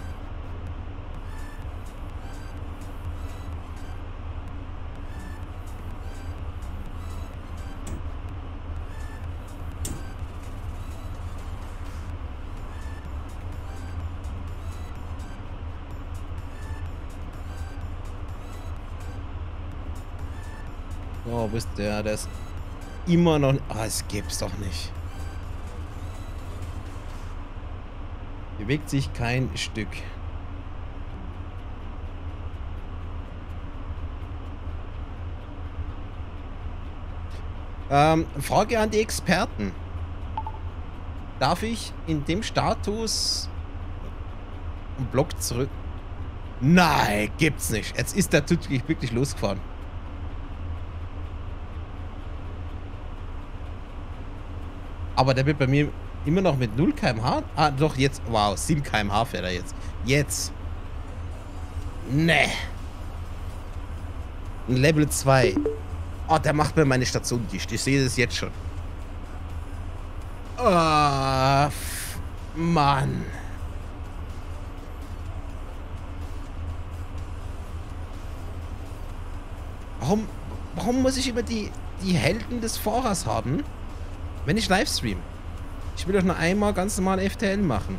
Oh, wo ist der? Der ist immer noch... Ah, es gibt's doch nicht. Bewegt sich kein Stück. Ähm, Frage an die Experten. Darf ich in dem Status einen Block zurück... Nein, gibt's nicht. Jetzt ist der Typ wirklich losgefahren. Aber der wird bei mir immer noch mit null Kilometer pro Stunde. Ah, doch, jetzt. Wow, sieben Kilometer pro Stunde fährt er jetzt. Jetzt. Nee. Ein Level zwei. Oh, der macht mir meine Station dicht. Ich sehe das jetzt schon. Oh, Mann. Warum, warum muss ich immer die, die Helden des Fahrers haben, wenn ich Livestream? Ich will doch nur einmal ganz normal F T L machen.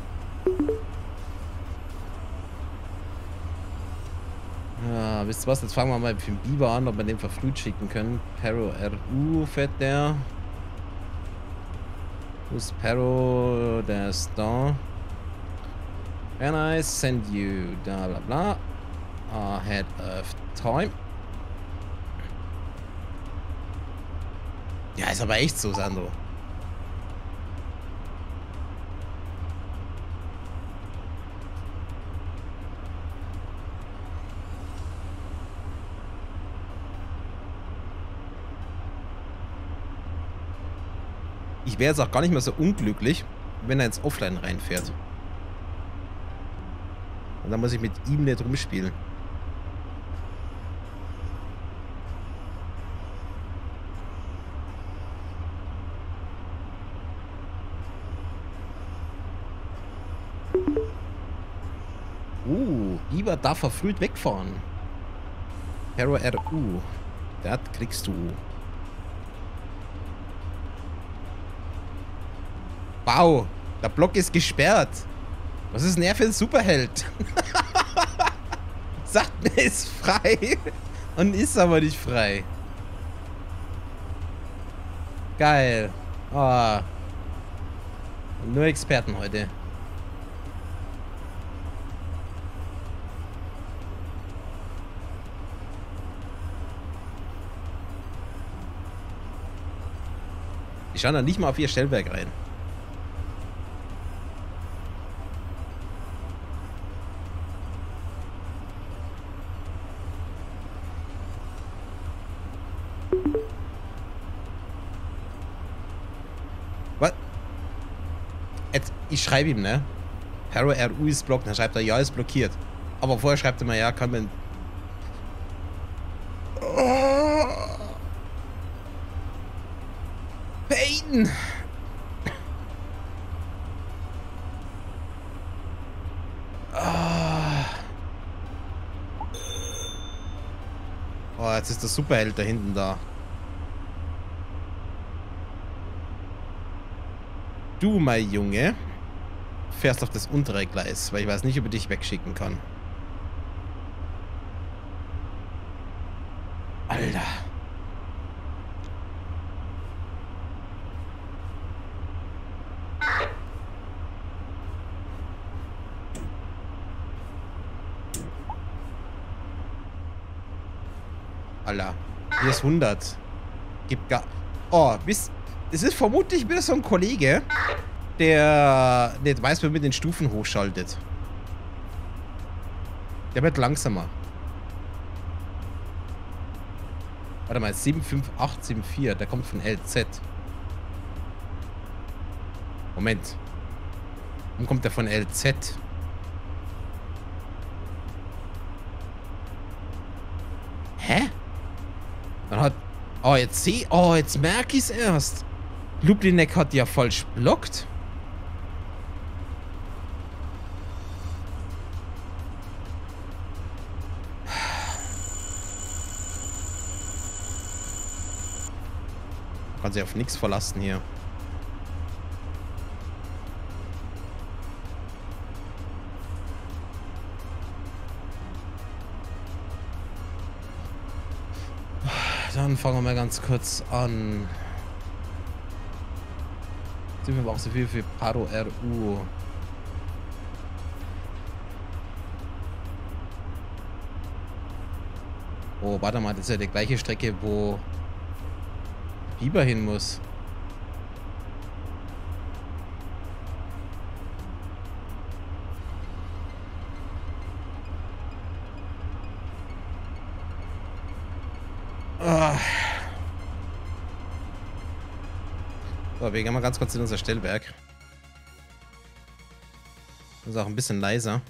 Ja, wisst ihr was? Jetzt fangen wir mal mit dem Biber an, ob wir den verfrüht schicken können. Perro R U fährt der. Wo ist Perro? Der ist da. Can I send you? Da bla bla. Ahead of time. Ja, ist aber echt so, Sandro. Ich wäre jetzt auch gar nicht mehr so unglücklich, wenn er ins Offline reinfährt. Und dann muss ich mit ihm nicht rumspielen. Uh, Iber darf verfrüht wegfahren. Hero R U. Das kriegst du. Wow, der Block ist gesperrt. Was ist denn er für ein Superheld? Sagt mir, ist frei. Und ist aber nicht frei. Geil. Oh. Nur Experten heute. Ich schaue da nicht mal auf ihr Stellwerk rein. Was? Jetzt, ich schreibe ihm, ne? Hero R U ist blockiert. Dann schreibt er, ja, ist blockiert. Aber vorher schreibt er mir, ja, kann man... Oh. Pain! Oh, jetzt ist der Superheld da hinten da. Du, mein Junge, fährst auf das untere Gleis, weil ich weiß nicht, ob ich dich wegschicken kann. Alter. Alter. Hier ist hundert. Gibt gar... Oh, wisst... Es ist vermutlich wieder so ein Kollege, der nicht weiß, wie man mit den Stufen hochschaltet. Der wird langsamer. Warte mal, sieben fünf acht sieben vier, der kommt von L Z. Moment. Warum kommt der von L Z? Hä? Dann hat... Oh, jetzt seh... Oh, jetzt merke ich es erst. Lublinek hat ja falsch blockt. Kann sich auf nichts verlassen hier. Dann fangen wir mal ganz kurz an. Sind wir aber auch so viel für Paro R U. Oh, warte mal, das ist ja die gleiche Strecke, wo Biber hin muss. Ah. So, wir gehen mal ganz kurz in unser Stellwerk. Das ist auch ein bisschen leiser.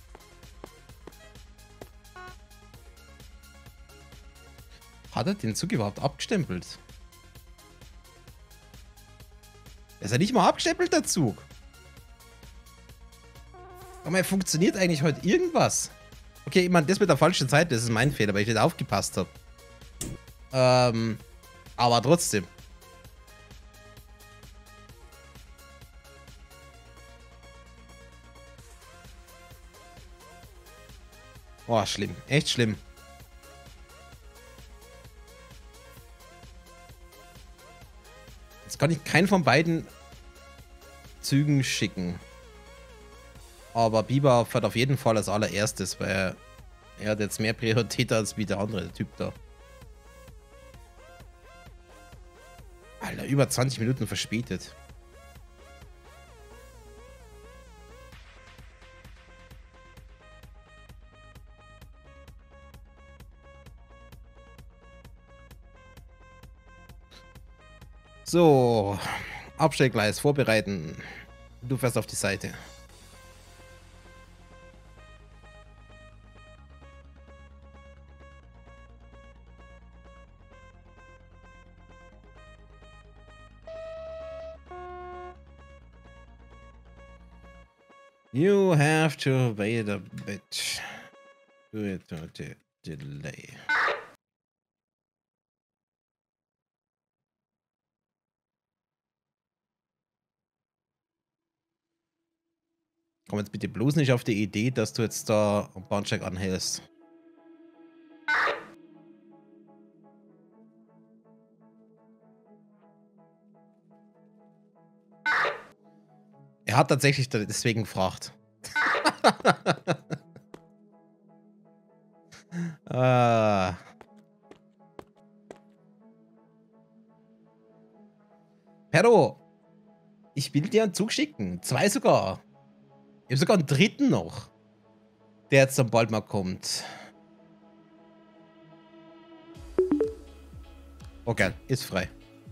Hat er den Zug überhaupt abgestempelt? Ist ja nicht mal abgestempelt, der Zug. Aber funktioniert eigentlich heute irgendwas? Okay, ich meine, das mit der falschen Zeit, das ist mein Fehler, weil ich nicht aufgepasst habe. Ähm, aber trotzdem. Boah, schlimm. Echt schlimm. Jetzt kann ich keinen von beiden Zügen schicken. Aber Biber fährt auf jeden Fall als allererstes, weil er hat jetzt mehr Priorität als wie der andere Typ da. Alter, über zwanzig Minuten verspätet. So, Abstellgleis vorbereiten. Du fährst auf die Seite. You have to wait a bit. Do it to the delay. Komm jetzt bitte bloß nicht auf die Idee, dass du jetzt da am Bahnsteig anhältst. Er hat tatsächlich deswegen gefragt. ah. Pero, ich will dir einen Zug schicken. Zwei sogar. Ich habe sogar einen dritten noch, der jetzt dann bald mal kommt. Okay, ist frei.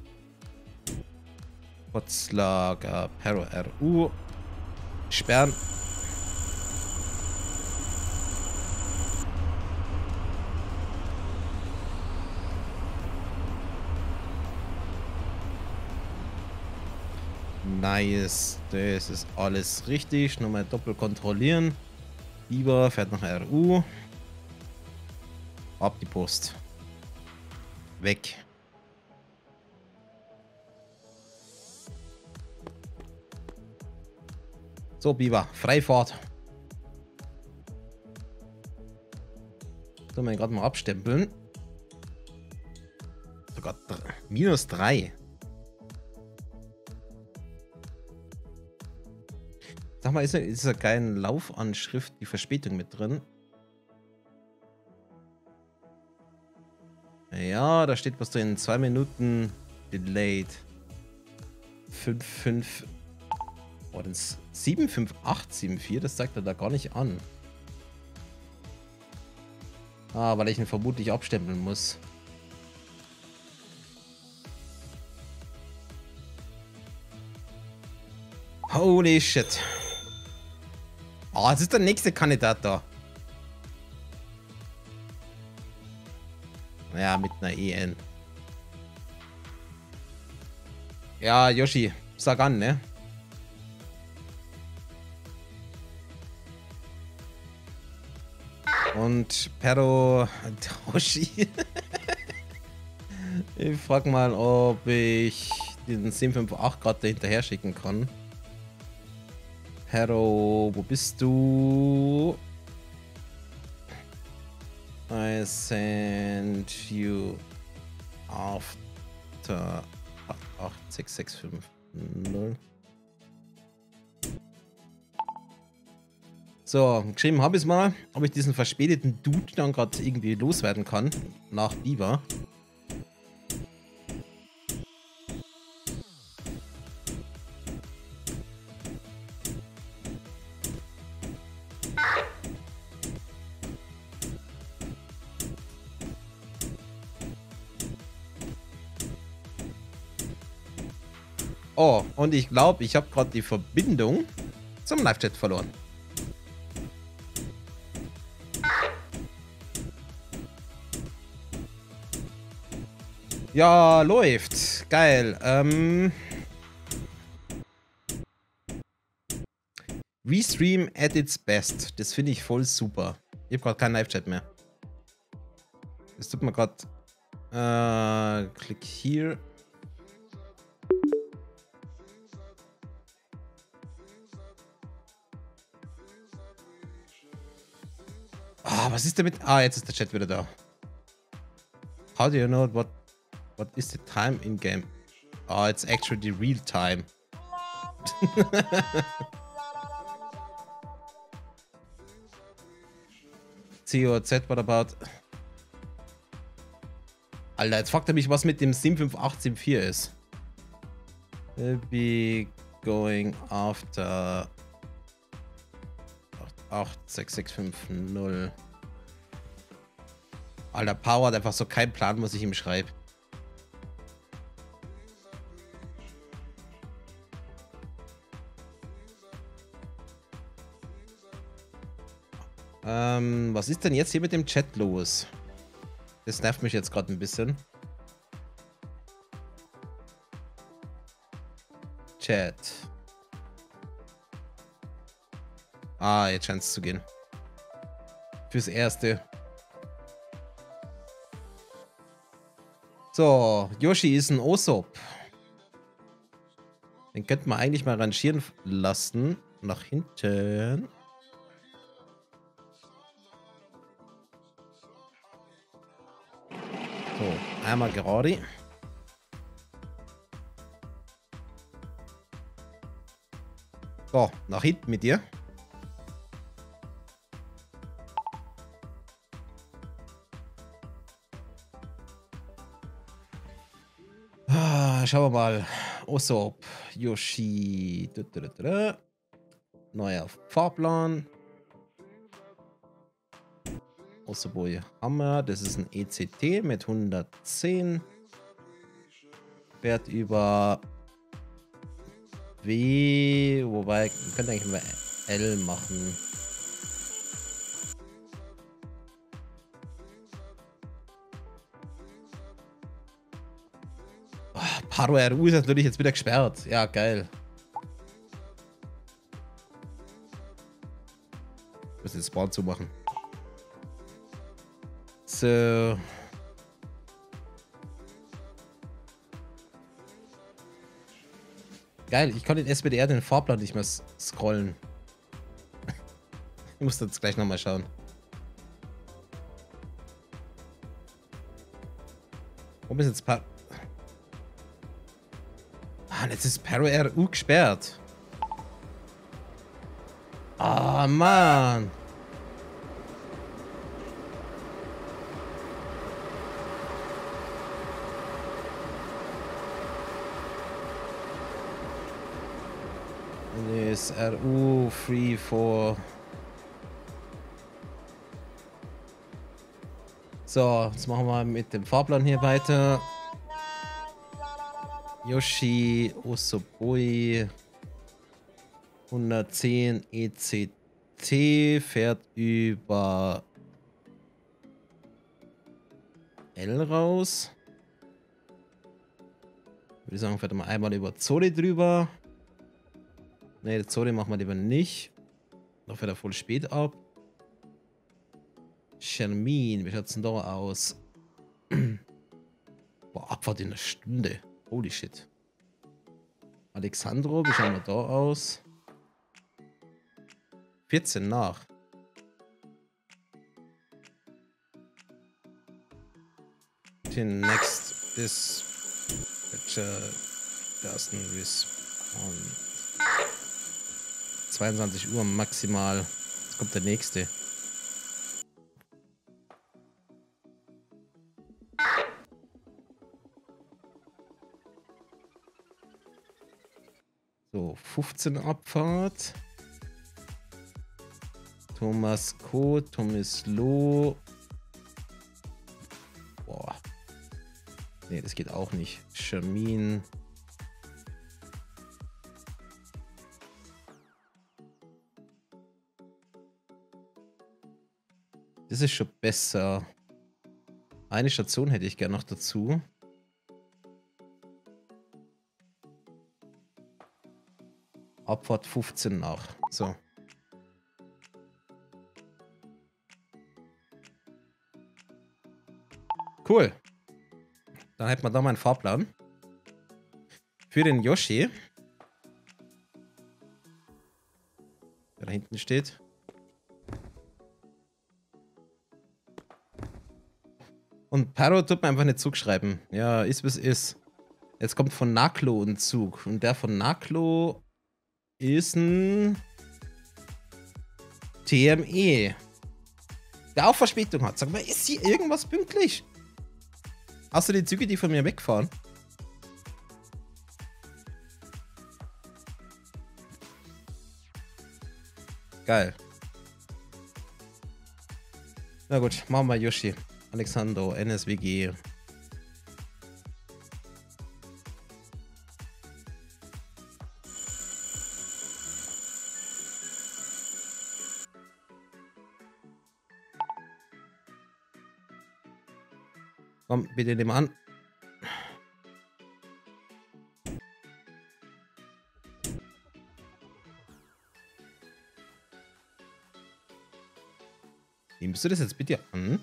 Potzlager, Pero R U. Sperren. Nice, das ist alles richtig. Nochmal doppelt kontrollieren. Biber fährt nach R U. Ab die Post. Weg. So, Biber, Freifahrt. So, mal gerade mal abstempeln. Sogar minus drei. Sag mal, ist da, ist da keine Laufanschrift, die Verspätung mit drin? Ja, da steht was drin. Zwei Minuten delayed. fünf, fünf. Oh, das sieben fünf acht sieben vier, das zeigt er da gar nicht an. Ah, weil ich ihn vermutlich abstempeln muss. Holy shit. Oh, es ist der nächste Kandidat da. Ja, mit einer E N. Ja, Yoshi, sag an, ne? Und Pero Hoshi. Ich frag mal, ob ich den sieben fünf acht gerade hinterher schicken kann. Pero, wo bist du? I send you after acht sechs sechs fünf null. So, geschrieben habe ich es mal, ob ich diesen verspäteten Dude dann gerade irgendwie loswerden kann. Nach Biber. Oh, und ich glaube, ich habe gerade die Verbindung zum Live-Chat verloren. Ja, läuft. Geil. Ähm... Restream at its best. Das finde ich voll super. Ich habe gerade keinen Live-Chat mehr. Das tut mir gerade... Äh, klick hier. Ah, was ist damit? Ah, jetzt ist der Chat wieder da. How do you know what what is the time in game? Oh, it's actually real time. C O Z, what about? Alter, jetzt fragt er mich, was mit dem sieben fünf acht sieben vier ist. We'll be going after acht sechs sechs fünf null. Alter, Power hat einfach so keinen Plan, was ich ihm schreibe. Ähm, was ist denn jetzt hier mit dem Chat los? Das nervt mich jetzt gerade ein bisschen. Chat. Ah, jetzt scheint es zu gehen. Fürs Erste. So, Yoshi ist ein Usopp. Den könnten wir eigentlich mal rangieren lassen. Nach hinten. So, einmal gerade. So, nach hinten mit dir. Ah, schauen wir mal. Usopp, Yoshi. Da, da, da, da. Neuer Fahrplan. Usopp Hammer. Das ist ein E C T mit hundertzehn. Fährt über W. Wobei, man könnte eigentlich mal L machen. Oh, Paro R U ist natürlich jetzt wieder gesperrt. Ja, geil. Ich muss den Spawn zumachen. So. Geil, ich kann in S B D R den Fahrplan nicht mehr scrollen. Ich muss jetzt gleich nochmal schauen. Warum ist jetzt Par... Ah, jetzt ist Paro R U gesperrt. Ah, oh, Mann. Ist R U free for. So, jetzt machen wir mit dem Fahrplan hier weiter. Yoshi, Usopp, hundertzehn E C T fährt über L raus. Ich würde sagen, fährt mal einmal über Zori drüber. Ne, Zori machen wir lieber nicht. Da fährt er voll spät ab. Shermin, wie schaut's denn da aus? Boah, Abfahrt in einer Stunde. Holy shit. Alexandro, wie schauen wir da aus? vierzehn nach. Den next dispatcher doesn't respond. zweiundzwanzig Uhr maximal. Jetzt kommt der nächste. So, fünfzehn Abfahrt. Thomas Co, Thomas Lo. Boah. Ne, das geht auch nicht. Shermin. Das ist schon besser. Eine Station hätte ich gerne noch dazu. Abfahrt fünfzehn nach. So. Cool. Dann hätten wir da mal einen Fahrplan. Für den Yoshi. Der da hinten steht. Und Paro tut mir einfach nicht Zug schreiben. Ja, ist was ist. Jetzt kommt von Naklo ein Zug. Und der von Naklo ist ein T M E. Der auch Verspätung hat. Sag mal, ist hier irgendwas pünktlich? Hast du die Züge, die von mir wegfahren? Geil. Na gut, machen wir Yoshi. Alexandro, N S W G. Komm, bitte nimm an. Nimmst du das jetzt bitte an?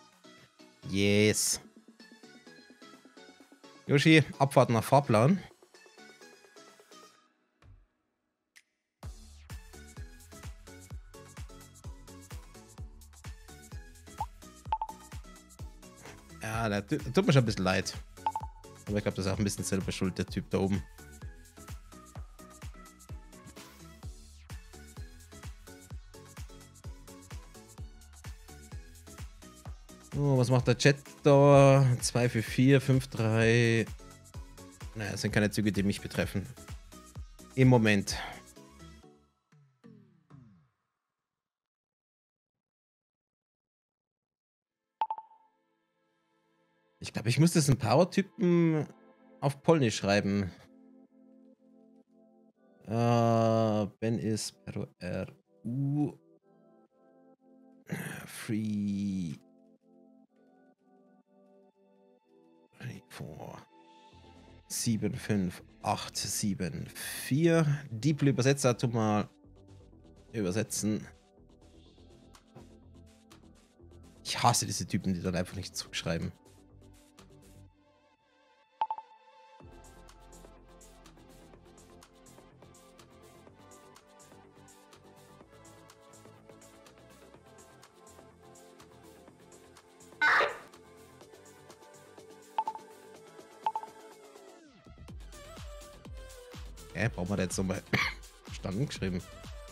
Yes. Yoshi, Abfahrt nach Fahrplan. Ja, der tut mir schon ein bisschen leid. Aber ich glaube, das ist auch ein bisschen selber schuld, der Typ da oben. Oh, was macht der Chat da? zwei vier vier, fünf drei. Naja, das sind keine Züge, die mich betreffen. Im Moment. Ich glaube, ich muss das einen Power-Typen auf Polnisch schreiben. Uh, Ben ist R U Free vier sieben fünf acht sieben vier. Deeply Übersetzer, tu mal übersetzen. Ich hasse diese Typen, die dann einfach nicht zurückschreiben. Hä, brauchen wir da jetzt nochmal Standen geschrieben?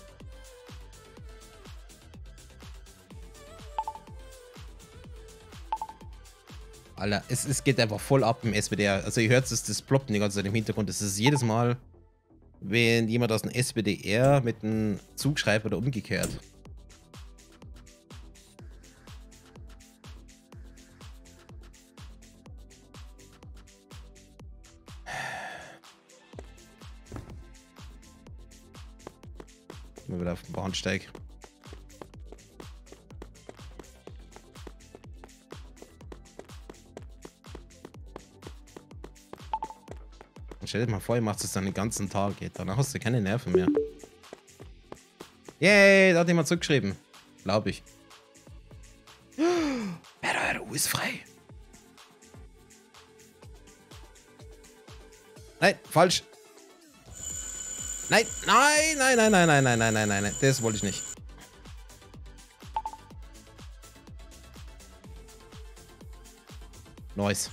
Alter, es, es geht einfach voll ab im S B D R. Also ihr hört es, das ploppt die ganze Zeit im Hintergrund. Das ist jedes Mal, wenn jemand aus dem S B D R mit einem Zug schreibt oder umgekehrt. Mal wieder auf den Bahnsteig. Stell dir mal vor, ihr macht es dann den ganzen Tag. Danach hast du keine Nerven mehr. Yay, da hat jemand zurückgeschrieben. Glaube ich. R U ist frei. Nein, falsch. Nein, nein, nein, nein, nein, nein, nein, nein, nein, nein, nein. Das wollte ich nicht. Nice.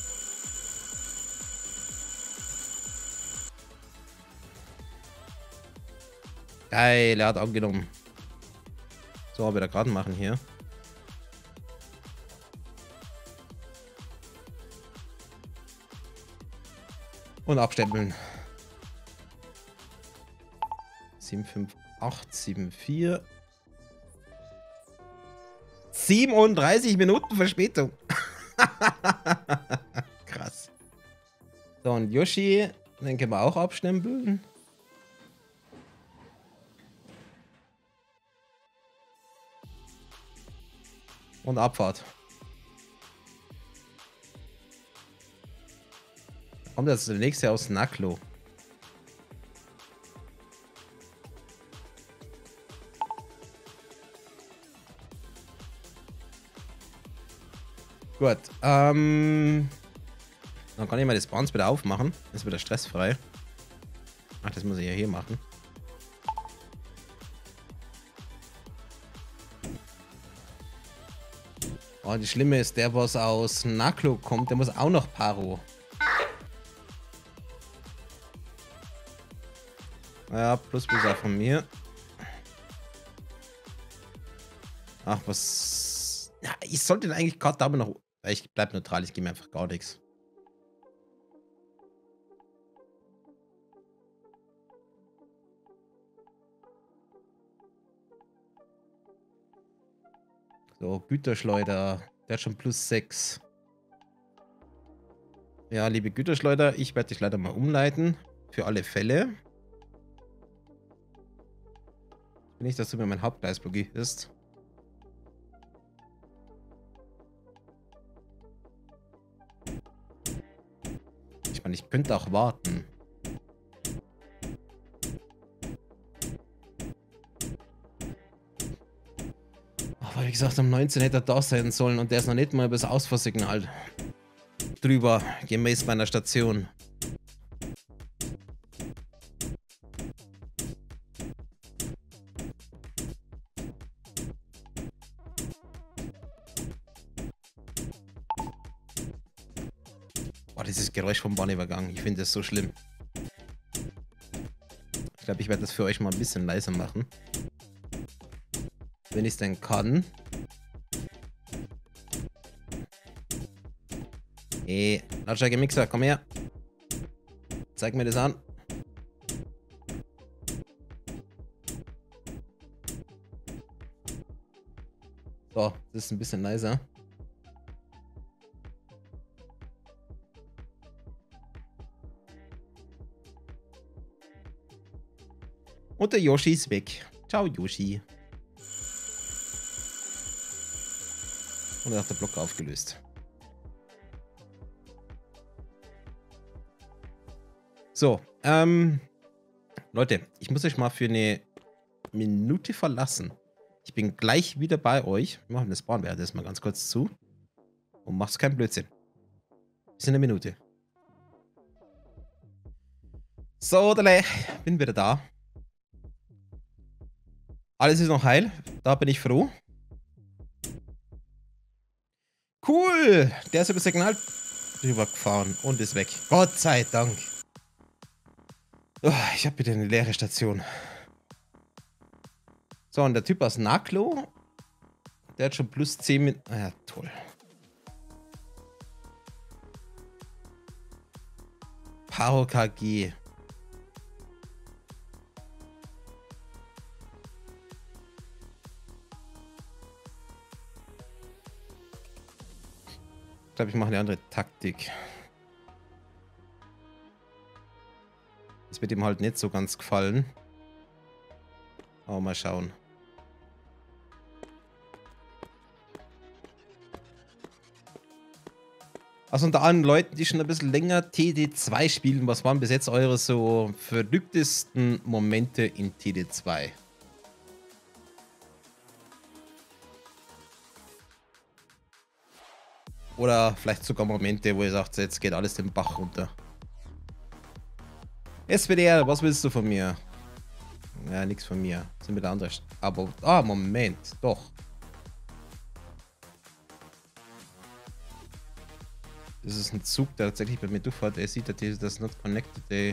Geil, er hat angenommen. So, wieder gerade machen hier. Und abstempeln. sieben fünf acht sieben vier. siebenunddreißig Minuten Verspätung. Krass. So, und Yoshi, den können wir auch abstempeln. Und Abfahrt. Da kommt jetzt der nächste aus Naklo. Gut, ähm... dann kann ich mal das Spawns wieder aufmachen. Das ist wieder stressfrei. Ach, das muss ich ja hier machen. Oh, das Schlimme ist, der, was aus Naklo kommt, der muss auch noch Paro. Ja, plus plus auch von mir. Ach, was... Ja, ich sollte den eigentlich gerade aber noch... Ich bleib neutral, ich gebe mir einfach gar nichts. So, Güterschleuder. Der hat schon plus sechs. Ja, liebe Güterschleuder, ich werde dich leider mal umleiten. Für alle Fälle. Nicht, dass du mir mein Hauptgleis blockierst. Ich meine, ich könnte auch warten. Aber wie gesagt, um neunzehn hätte er da sein sollen und der ist noch nicht mal über das Ausfuhrsignal drüber, gemäß meiner Station. Boah, dieses Geräusch vom Bahnübergang, ich finde das so schlimm. Ich glaube, ich werde das für euch mal ein bisschen leiser machen. Wenn ich es denn kann. Ey, Lautstärke Mixer, komm her. Zeig mir das an. So, das ist ein bisschen leiser. Und der Yoshi ist weg. Ciao, Yoshi. Und dann hat der Block aufgelöst. So, ähm, Leute, ich muss euch mal für eine Minute verlassen. Ich bin gleich wieder bei euch. Wir machen das Spawn das mal ganz kurz zu. Und mach's keinen Blödsinn. Bis in einer Minute. So, Dale, bin wieder da. Alles ist noch heil. Da bin ich froh. Cool! Der ist über das Signal drüber gefahren und ist weg. Gott sei Dank. Oh, ich habe wieder eine leere Station. So, und der Typ aus Naklo, der hat schon plus zehn Minuten. Ah ja, toll. Paro K G. Ich glaube, ich mache eine andere Taktik. Das wird ihm halt nicht so ganz gefallen. Aber mal schauen. Also unter allen Leuten, die schon ein bisschen länger T D zwei spielen, was waren bis jetzt eure so verrücktesten Momente in T D zwei? Oder vielleicht sogar Momente, wo ihr sagt, jetzt geht alles den Bach runter. S P D R, was willst du von mir? Ja, nichts von mir. Sind wir da anders. Aber, ah, Moment, doch. Das ist ein Zug, der tatsächlich bei mir durchfährt. Er sieht, dass das not connected, ey.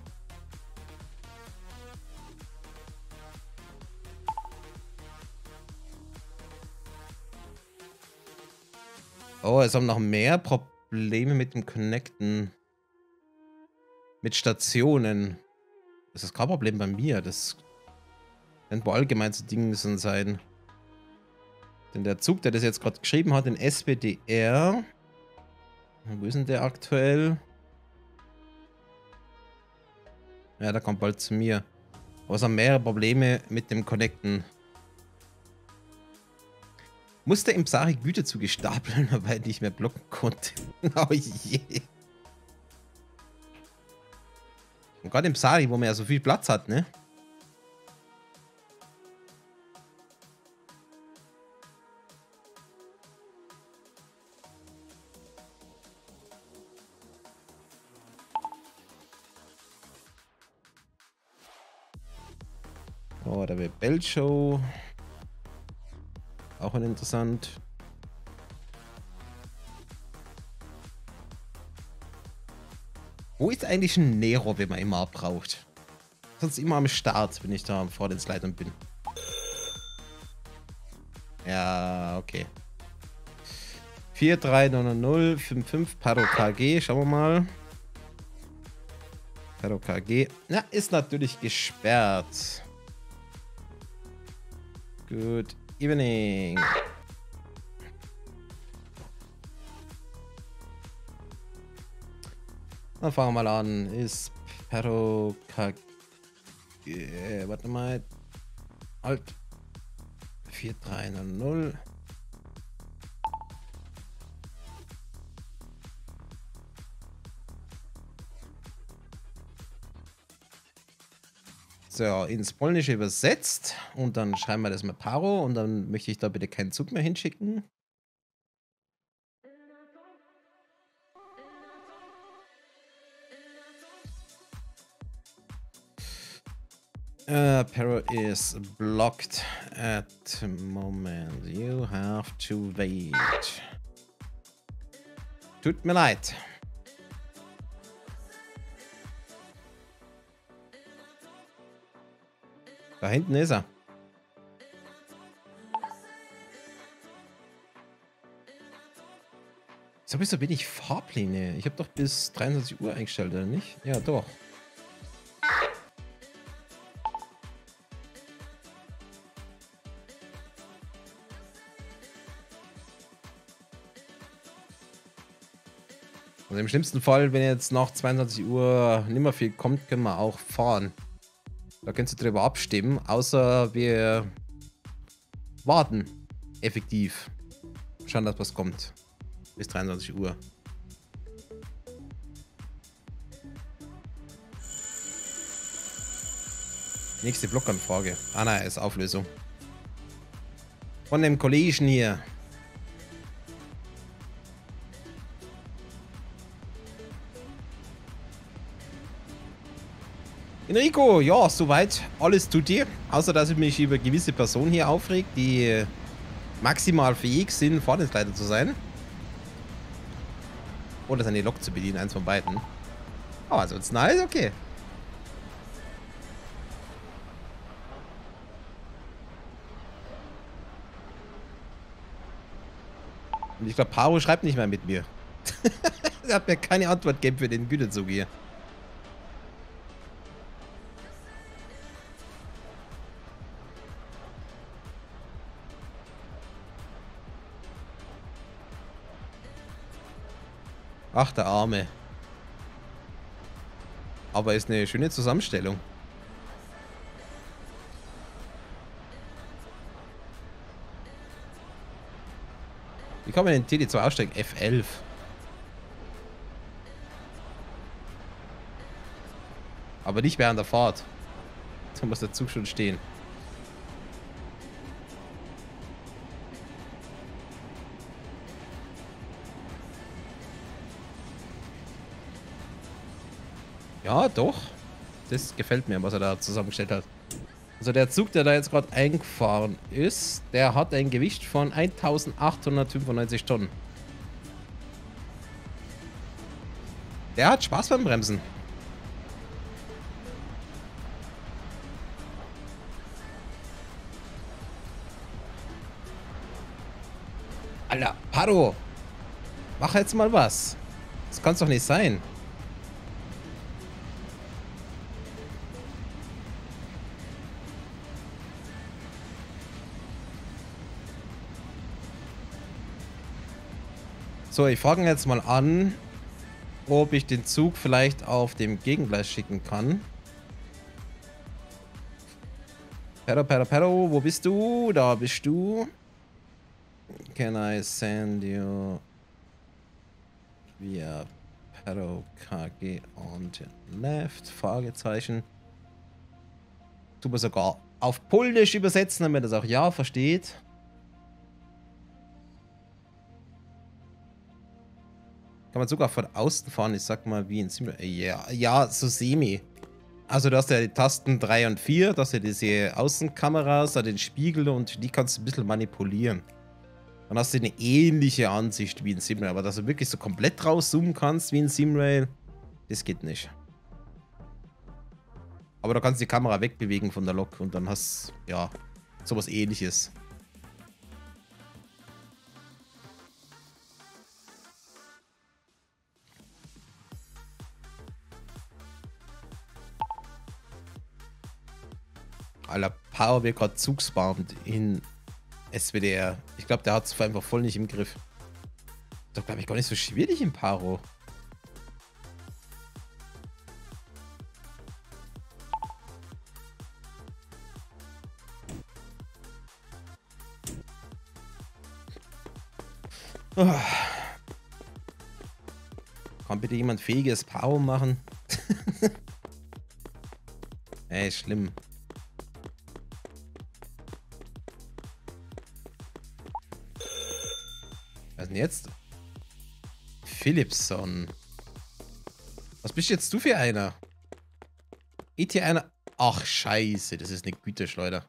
Oh, es haben noch mehr Probleme mit dem Connecten. Mit Stationen. Das ist kein Problem bei mir. Das könnte wohl allgemein zu Dingen sein. Denn der Zug, der das jetzt gerade geschrieben hat, in S P D R. Wo ist denn der aktuell? Ja, der kommt bald zu mir. Aber es haben mehrere Probleme mit dem Connecten. Musste im Sari Gütezüge stapeln, weil ich nicht mehr blocken konnte. Oh je. Und gerade im Sari, wo man ja so viel Platz hat, ne? Oh, der Rebell Show. Auch interessant. Wo ist eigentlich ein Nero, wenn man immer braucht? Sonst immer am Start, wenn ich da vor den Slidern bin. Ja, okay. vier drei neun null fünf fünf Paro K G, schauen wir mal. Paro K G. Na, ist natürlich gesperrt. Good evening. Dann fangen wir mal an. Ist Paro K G. Warte mal. Alt. vier drei neun null. So, ins Polnische übersetzt. Und dann schreiben wir das mal Paro. Und dann möchte ich da bitte keinen Zug mehr hinschicken. Uh, Paro is blocked at the moment. You have to wait. Tut mir leid. Da hinten ist er. Jetzt habe ich so wenig Fahrpläne. Ich habe doch bis dreiundzwanzig Uhr eingestellt, oder nicht? Ja, doch. Also im schlimmsten Fall, wenn jetzt nach zweiundzwanzig Uhr nicht mehr viel kommt, können wir auch fahren. Da könnt ihr drüber abstimmen, außer wir warten effektiv. Schauen, dass was kommt. Bis dreiundzwanzig Uhr. Nächste Blockanfrage. Ah nein, ist Auflösung. Von dem Kollegen hier. Enrico, ja, soweit alles zu dir. Außer, dass ich mich über gewisse Personen hier aufregt, die maximal fähig sind, Fahrdienstleiter zu sein. Oder seine Lok zu bedienen, eins von beiden. Aber oh, sonst nice, okay. Und ich glaube, Paro schreibt nicht mehr mit mir. Er hat mir keine Antwort gegeben für den Gütezug hier. Ach, der Arme. Aber ist eine schöne Zusammenstellung. Wie kann man den T D zwei aussteigen? F elf. Aber nicht während der Fahrt. Da muss der Zug schon stehen. Ja, doch. Das gefällt mir, was er da zusammengestellt hat. Also der Zug, der da jetzt gerade eingefahren ist, der hat ein Gewicht von eintausendachthundertfünfundneunzig Tonnen. Der hat Spaß beim Bremsen. Alter, Paro! Mach jetzt mal was. Das kann's doch nicht sein. So, ich frage ihn jetzt mal an, ob ich den Zug vielleicht auf dem Gegengleis schicken kann. Pero, pero, pero, wo bist du? Da bist du. can I send you via Paro K G on the left? Fragezeichen. Tun wir sogar auf Polnisch übersetzen, damit das auch ja versteht. Kann man sogar von außen fahren, ich sag mal wie in Simulator. Ja, ja, so semi. Also du hast ja die Tasten drei und vier, du hast ja diese Außenkameras, den Spiegel und die kannst du ein bisschen manipulieren. Dann hast du eine ähnliche Ansicht wie in Simrail, aber dass du wirklich so komplett rauszoomen kannst wie in Simrail, das geht nicht. Aber du kannst die Kamera wegbewegen von der Lok und dann hast du, ja, sowas Ähnliches. Alter, Power wird gerade zugsbarmt in S W D R. Ich glaube, der hat es einfach voll nicht im Griff. Doch, glaube ich, gar nicht so schwierig im Paro. Oh. Kann bitte jemand fähiges Paro machen? Ey, schlimm. Was ist denn jetzt? Philipson. Was bist jetzt du für einer? E T einer? Ach, scheiße. Das ist eine Güterschleuder.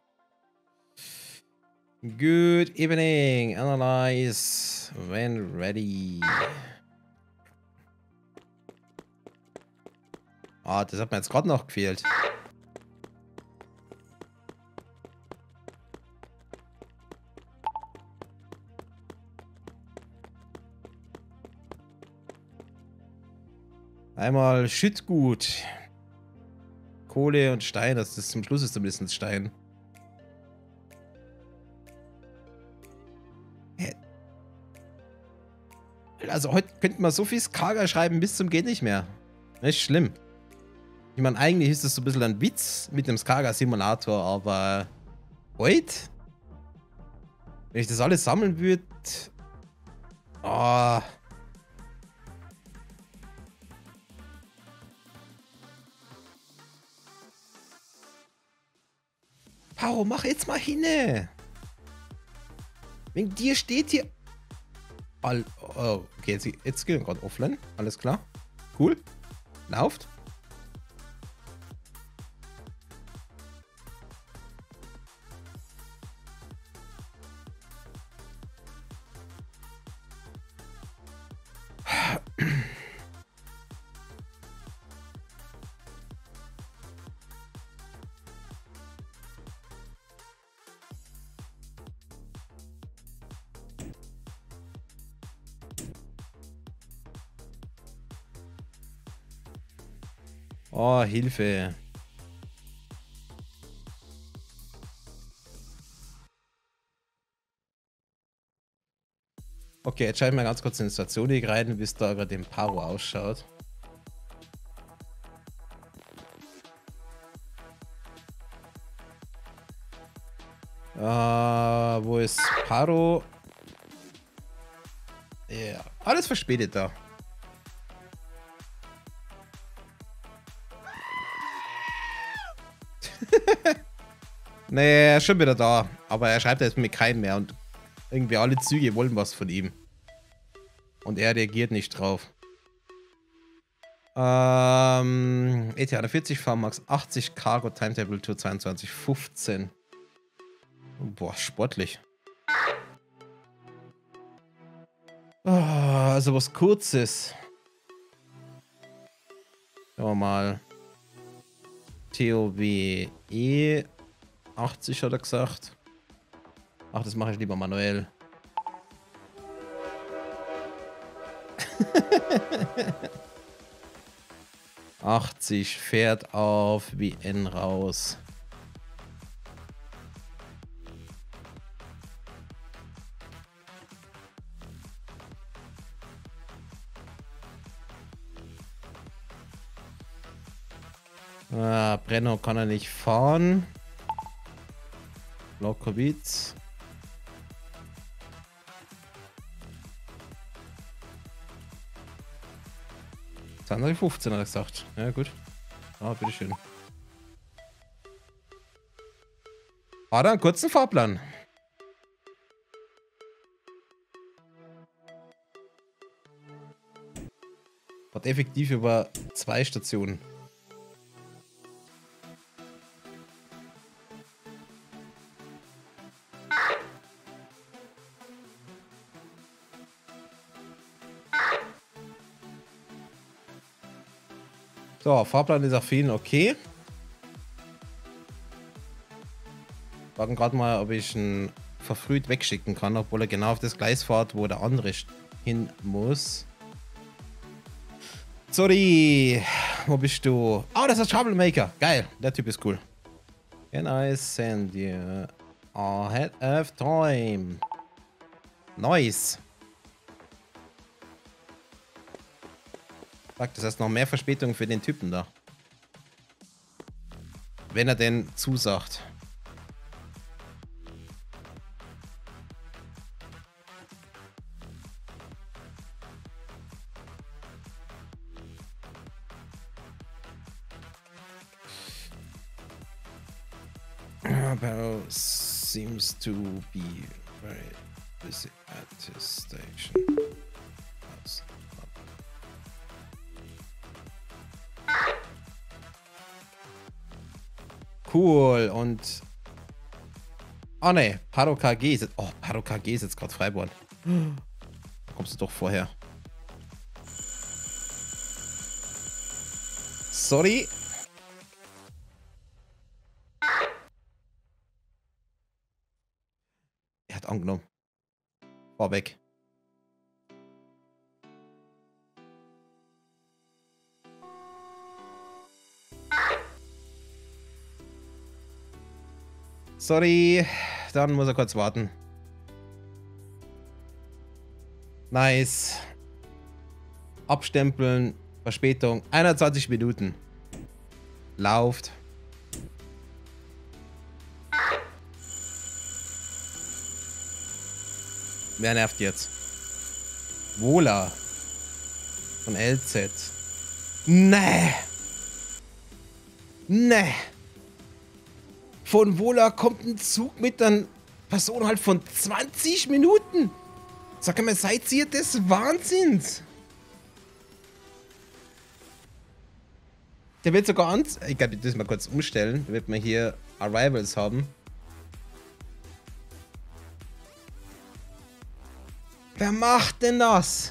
Good evening. Analyze when ready. Ah, das hat mir jetzt gerade noch gefehlt. Einmal Schüttgut. Kohle und Stein. Das ist zum Schluss ist zumindest Stein. Also heute könnte man so viel Skaga schreiben bis zum geht nicht mehr. Das ist schlimm. Ich meine, eigentlich ist das so ein bisschen ein Witz mit dem Skaga-Simulator, aber heute, wenn ich das alles sammeln würde, oh. Paro, mach jetzt mal hin. Wegen dir steht hier. All, oh, okay, jetzt, jetzt gehen wir gerade offline. Alles klar. Cool. Lauft. Oh, Hilfe. Okay, jetzt schaue ich mal ganz kurz in die Station rein, wie es da gerade im Paro ausschaut. Äh, wo ist Paro? Ja, yeah. Alles verspätet da. Nee, er ist schon wieder da. Aber er schreibt jetzt mit keinem mehr. Und irgendwie alle Züge wollen was von ihm. Und er reagiert nicht drauf. Ähm, E T einundvierzig, Farmax achtzig, Cargo, Timetable Tour zweiundzwanzig fünfzehn. Boah, sportlich. Oh, also was Kurzes. Schauen wir mal. T O W E achtzig hat er gesagt. Ach, das mache ich lieber manuell. achtzig fährt auf W N raus. Ah, Brenno kann er nicht fahren. Lokowitz. zwanzig fünfzehn hat er gesagt. Ja, gut. Ah, bitteschön. Hat er einen kurzen Fahrplan. Hat effektiv über zwei Stationen. So, Fahrplan ist auf jeden okay. Fragen gerade mal, ob ich ihn verfrüht wegschicken kann, obwohl er genau auf das Gleis fährt, wo der andere hin muss. Sorry, wo bist du? Oh, das ist Troublemaker. Geil, der Typ ist cool. Can I send you ahead of time? Nice. Fuck, das heißt noch mehr Verspätung für den Typen da. Wenn er denn zusagt. Barrow seems to be very busy at his station. Cool, und... Oh ne, Paro K G ist jetzt... Oh, Paro K G ist jetzt gerade Freiborn. Da kommst du doch vorher. Sorry. Er hat angenommen. Fahr weg. Sorry, dann muss er kurz warten. Nice. Abstempeln, Verspätung, einundzwanzig Minuten. Lauft. Wer nervt jetzt? Wohler. Von L Z. Nee. Nee. Von Wohler kommt ein Zug mit einer Person halt von zwanzig Minuten. Sag mal, seid ihr des Wahnsinns? Der wird sogar ans... Ich glaube, ich das mal kurz umstellen. Da wird man hier Arrivals haben. Wer macht denn das?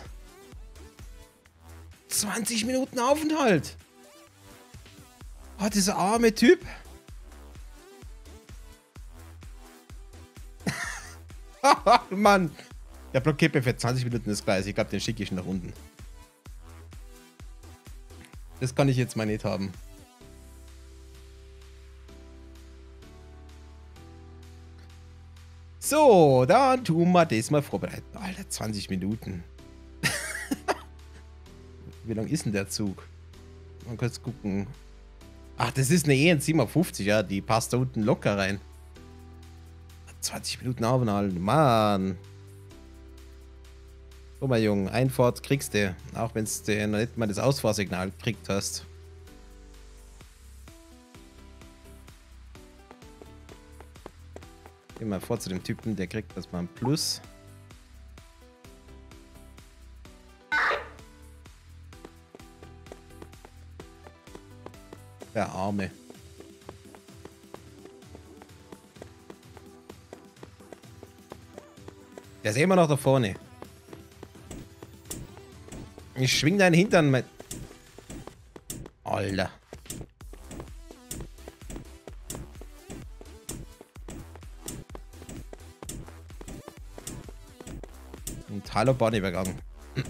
zwanzig Minuten Aufenthalt. Oh, dieser arme Typ. Mann. Der blockiert mir für zwanzig Minuten das Gleis. Ich glaube, den schicke ich nach unten. Das kann ich jetzt mal nicht haben. So, dann tun wir das mal vorbereiten. Alter, zwanzig Minuten. Wie lang ist denn der Zug? Mal kurz gucken. Ach, das ist eine E N siebenundfünfzig, ja. Die passt da unten locker rein. zwanzig Minuten Aufenthalt, Mann. Guck mal, Junge, Einfahrt kriegst du. Auch wenn du noch nicht mal das Ausfahrsignal gekriegt hast. Geh mal vor zu dem Typen, der kriegt das mal ein Plus. Der Arme. Der ist immer noch da vorne. Ich schwing deinen Hintern mit. Alter. Ein Talobahn übergangen.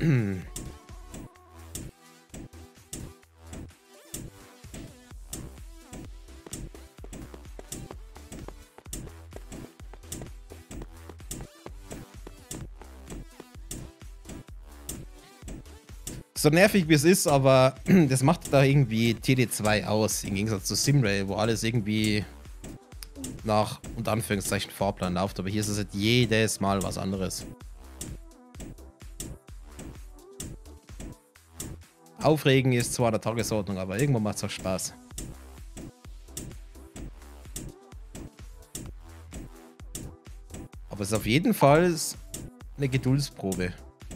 So nervig wie es ist, aber das macht da irgendwie T D zwei aus, im Gegensatz zu Simrail, wo alles irgendwie nach, unter Anführungszeichen, Fahrplan läuft. Aber hier ist es halt jedes Mal was anderes. Aufregen ist zwar der Tagesordnung, aber irgendwann macht es auch Spaß. Aber es ist auf jeden Fall eine Geduldsprobe.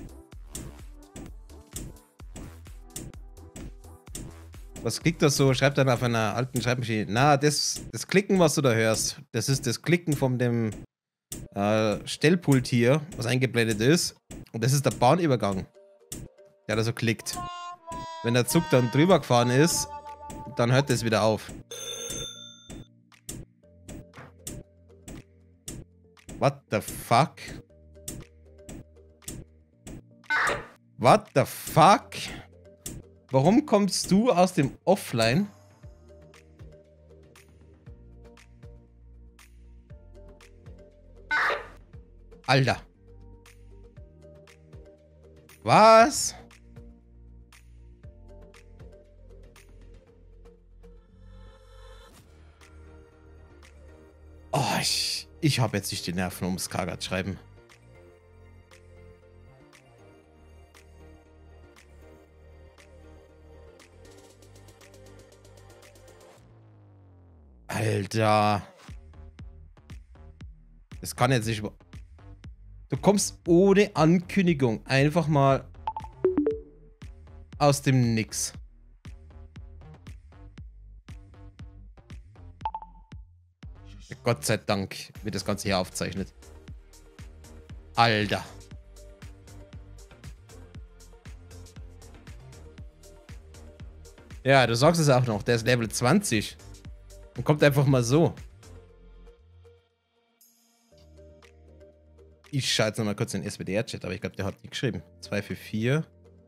Was klickt das so? Schreibt dann auf einer alten Schreibmaschine. Na, das, das Klicken, was du da hörst, das ist das Klicken von dem äh, Stellpult hier, was eingeblendet ist. Und das ist der Bahnübergang, der da so klickt. Wenn der Zug dann drüber gefahren ist, dann hört das wieder auf. What the fuck? What the fuck? Warum kommst du aus dem Offline? Alter. Was? Oh, ich, ich habe jetzt nicht die Nerven, ums Kaga zu schreiben. Alter. Das kann jetzt nicht... Du kommst ohne Ankündigung einfach mal aus dem Nix. Gott sei Dank wird das Ganze hier aufgezeichnet. Alter. Ja, du sagst es auch noch. Der ist Level zwanzig. Und kommt einfach mal so. Ich schaue jetzt nochmal kurz in den S W D R-Chat, aber ich glaube, der hat nicht geschrieben. zwei vier vier.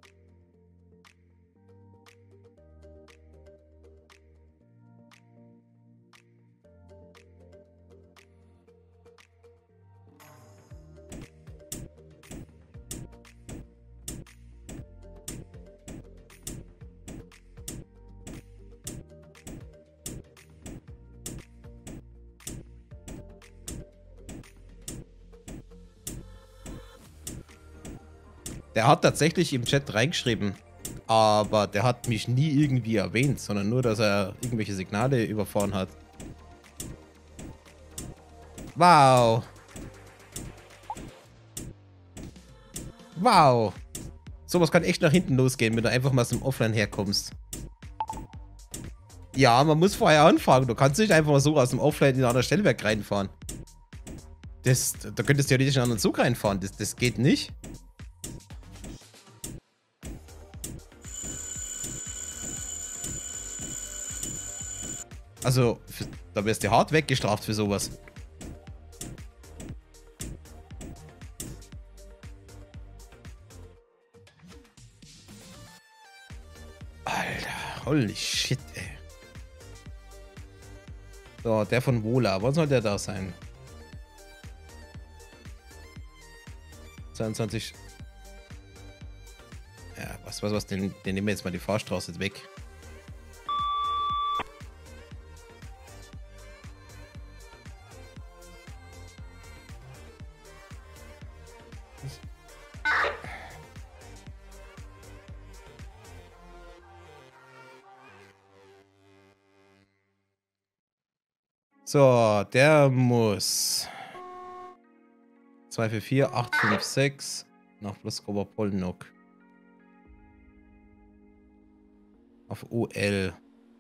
Der hat tatsächlich im Chat reingeschrieben, aber der hat mich nie irgendwie erwähnt, sondern nur, dass er irgendwelche Signale überfahren hat. Wow. Wow. Sowas kann echt nach hinten losgehen, wenn du einfach mal aus dem Offline herkommst. Ja, man muss vorher anfangen. Du kannst nicht einfach mal so aus dem Offline in ein anderes Stellwerk reinfahren. Das, da könntest du theoretisch in einen anderen Zug reinfahren. Das, das geht nicht. Also, für, da wirst du hart weggestraft für sowas. Alter, holy shit, ey. So, der von Wohler. Wann soll der da sein? zweiundzwanzig. Ja, was, was, was, den, den nehmen wir jetzt mal die Fahrstraße weg. So, der muss zwei vier vier acht fünf sechs nach Ploskowa Polnok. Auf O L.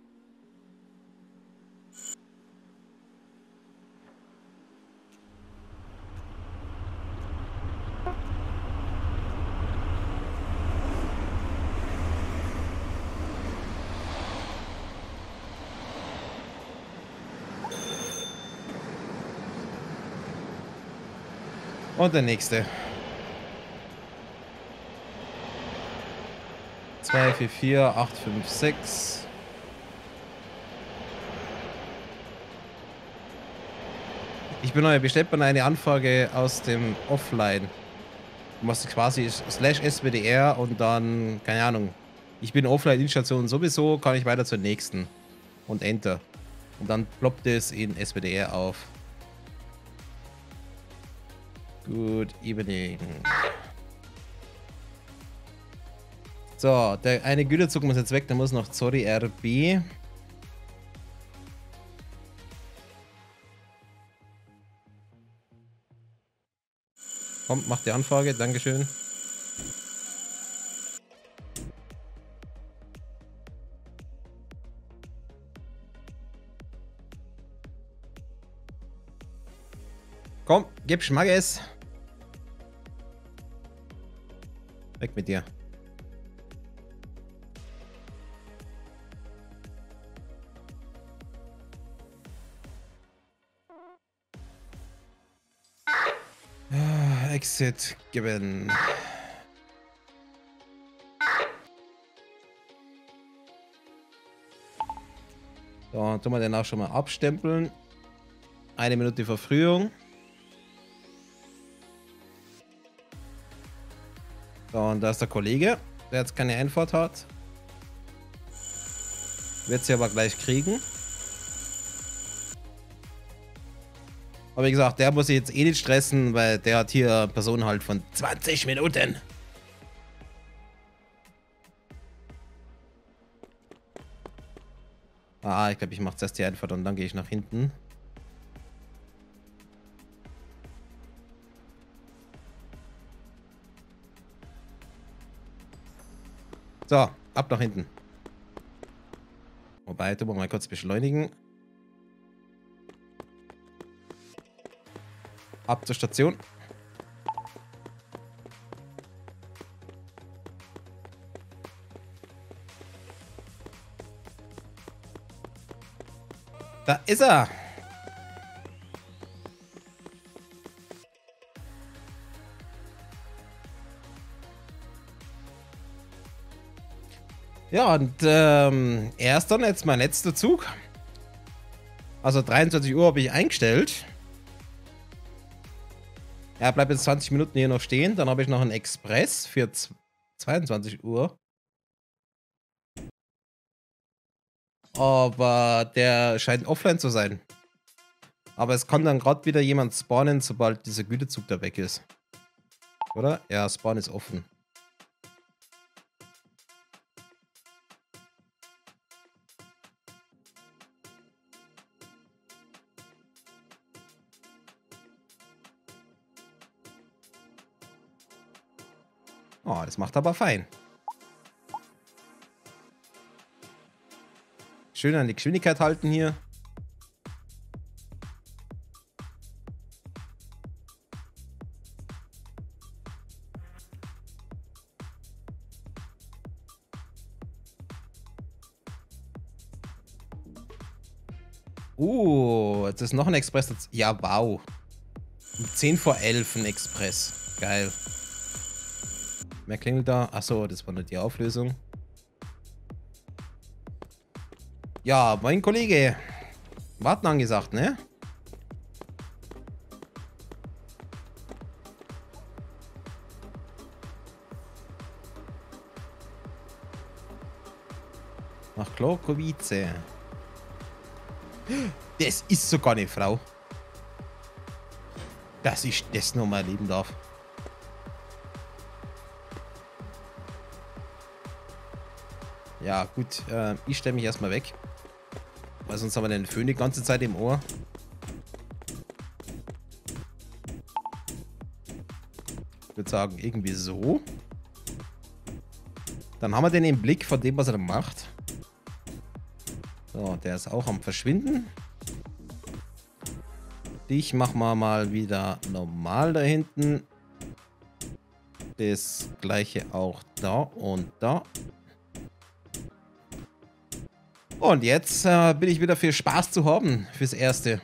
Und der nächste. zwei vier vier acht fünf sechs. Ich bin neu. Bestellt man eine Anfrage aus dem Offline. Du machst quasi slash S W D R und dann, keine Ahnung. Ich bin Offline-Installation sowieso, kann ich weiter zur nächsten. Und Enter. Und dann ploppt es in S W D R auf. Good evening. So, der eine Güterzug muss jetzt weg, der muss noch Zori R B. Komm, mach die Anfrage, Dankeschön. Komm, gib Schmackes. Weg mit dir. Exit given. So, tun wir den auch schon mal abstempeln. Eine Minute Verfrühung. So, und da ist der Kollege, der jetzt keine Einfahrt hat. Wird sie aber gleich kriegen. Aber wie gesagt, der muss sich jetzt eh nicht stressen, weil der hat hier einen Personenhalt von zwanzig Minuten. Ah, ich glaube, ich mache zuerst die Einfahrt und dann gehe ich nach hinten. So, ab nach hinten. Wobei, tun wir mal kurz beschleunigen. Ab zur Station. Da ist er. Ja, und ähm, er ist dann jetzt mein letzter Zug. Also dreiundzwanzig Uhr habe ich eingestellt. Er bleibt jetzt zwanzig Minuten hier noch stehen. Dann habe ich noch einen Express für zweiundzwanzig Uhr. Aber der scheint offline zu sein. Aber es kann dann gerade wieder jemand spawnen, sobald dieser Gütezug da weg ist. Oder? Ja, Spawn ist offen. Oh, das macht aber fein. Schön an die Geschwindigkeit halten hier. Uh, jetzt ist noch ein Express. Ja, wow. Um zehn vor elf ein Express. Geil. Wer klingelt da? Achso, das war nur die Auflösung. Ja, mein Kollege. Warten angesagt, ne? Nach Klokowice. Das ist sogar eine Frau. Dass ich das noch mal erleben darf. Ja, gut. Äh, ich stelle mich erstmal weg. Weil sonst haben wir den Föhn die ganze Zeit im Ohr. Ich würde sagen, irgendwie so. Dann haben wir den im Blick von dem, was er da macht. So, der ist auch am Verschwinden. Ich mache mal, mal wieder normal da hinten. Das gleiche auch da und da. Und jetzt äh, bin ich wieder für Spaß zu haben, fürs Erste.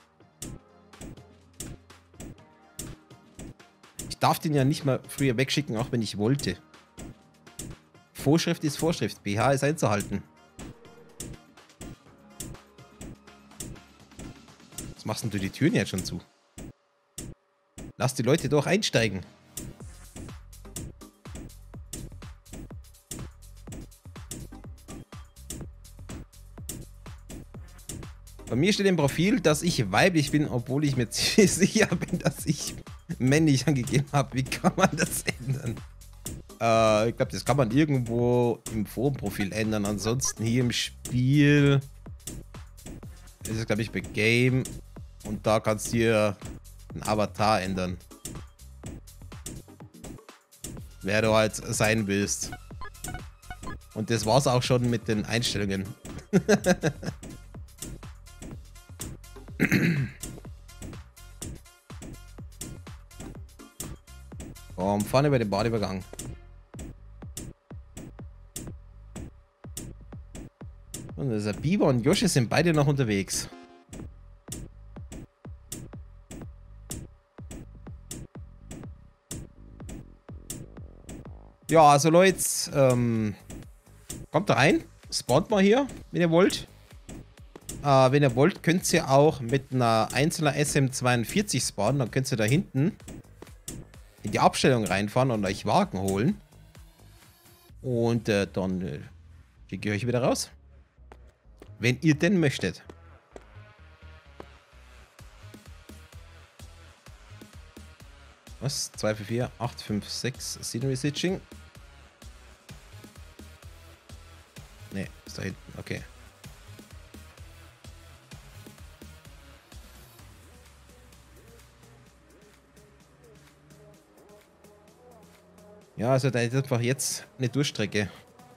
Ich darf den ja nicht mal früher wegschicken, auch wenn ich wollte. Vorschrift ist Vorschrift, B H ist einzuhalten. Was machst denn du die Türen jetzt schon zu? Lass die Leute doch einsteigen. Bei mir steht im Profil, dass ich weiblich bin, obwohl ich mir ziemlich sicher bin, dass ich männlich angegeben habe. Wie kann man das ändern? Äh, ich glaube, das kann man irgendwo im Forenprofil ändern. Ansonsten hier im Spiel ist es, glaube ich, bei Game. Und da kannst du hier einen Avatar ändern. Wer du halt sein willst. Und das war's auch schon mit den Einstellungen. Komm, vorne über den Badeübergang. Und der Biber und Yoshi sind beide noch unterwegs. Ja, also Leute, ähm, kommt da rein, spawnt mal hier, wenn ihr wollt. Äh, wenn ihr wollt, könnt ihr auch mit einer einzelner S M zweiundvierzig spawnen. Dann könnt ihr da hinten in die Abstellung reinfahren und euch Wagen holen. Und äh, dann äh, schicke ich euch wieder raus. Wenn ihr denn möchtet. Was? zwei, vier, vier, acht, fünf, sechs Scenery Stitching. Ne, ist da hinten. Okay. Ja, also da ist einfach jetzt eine Durchstrecke.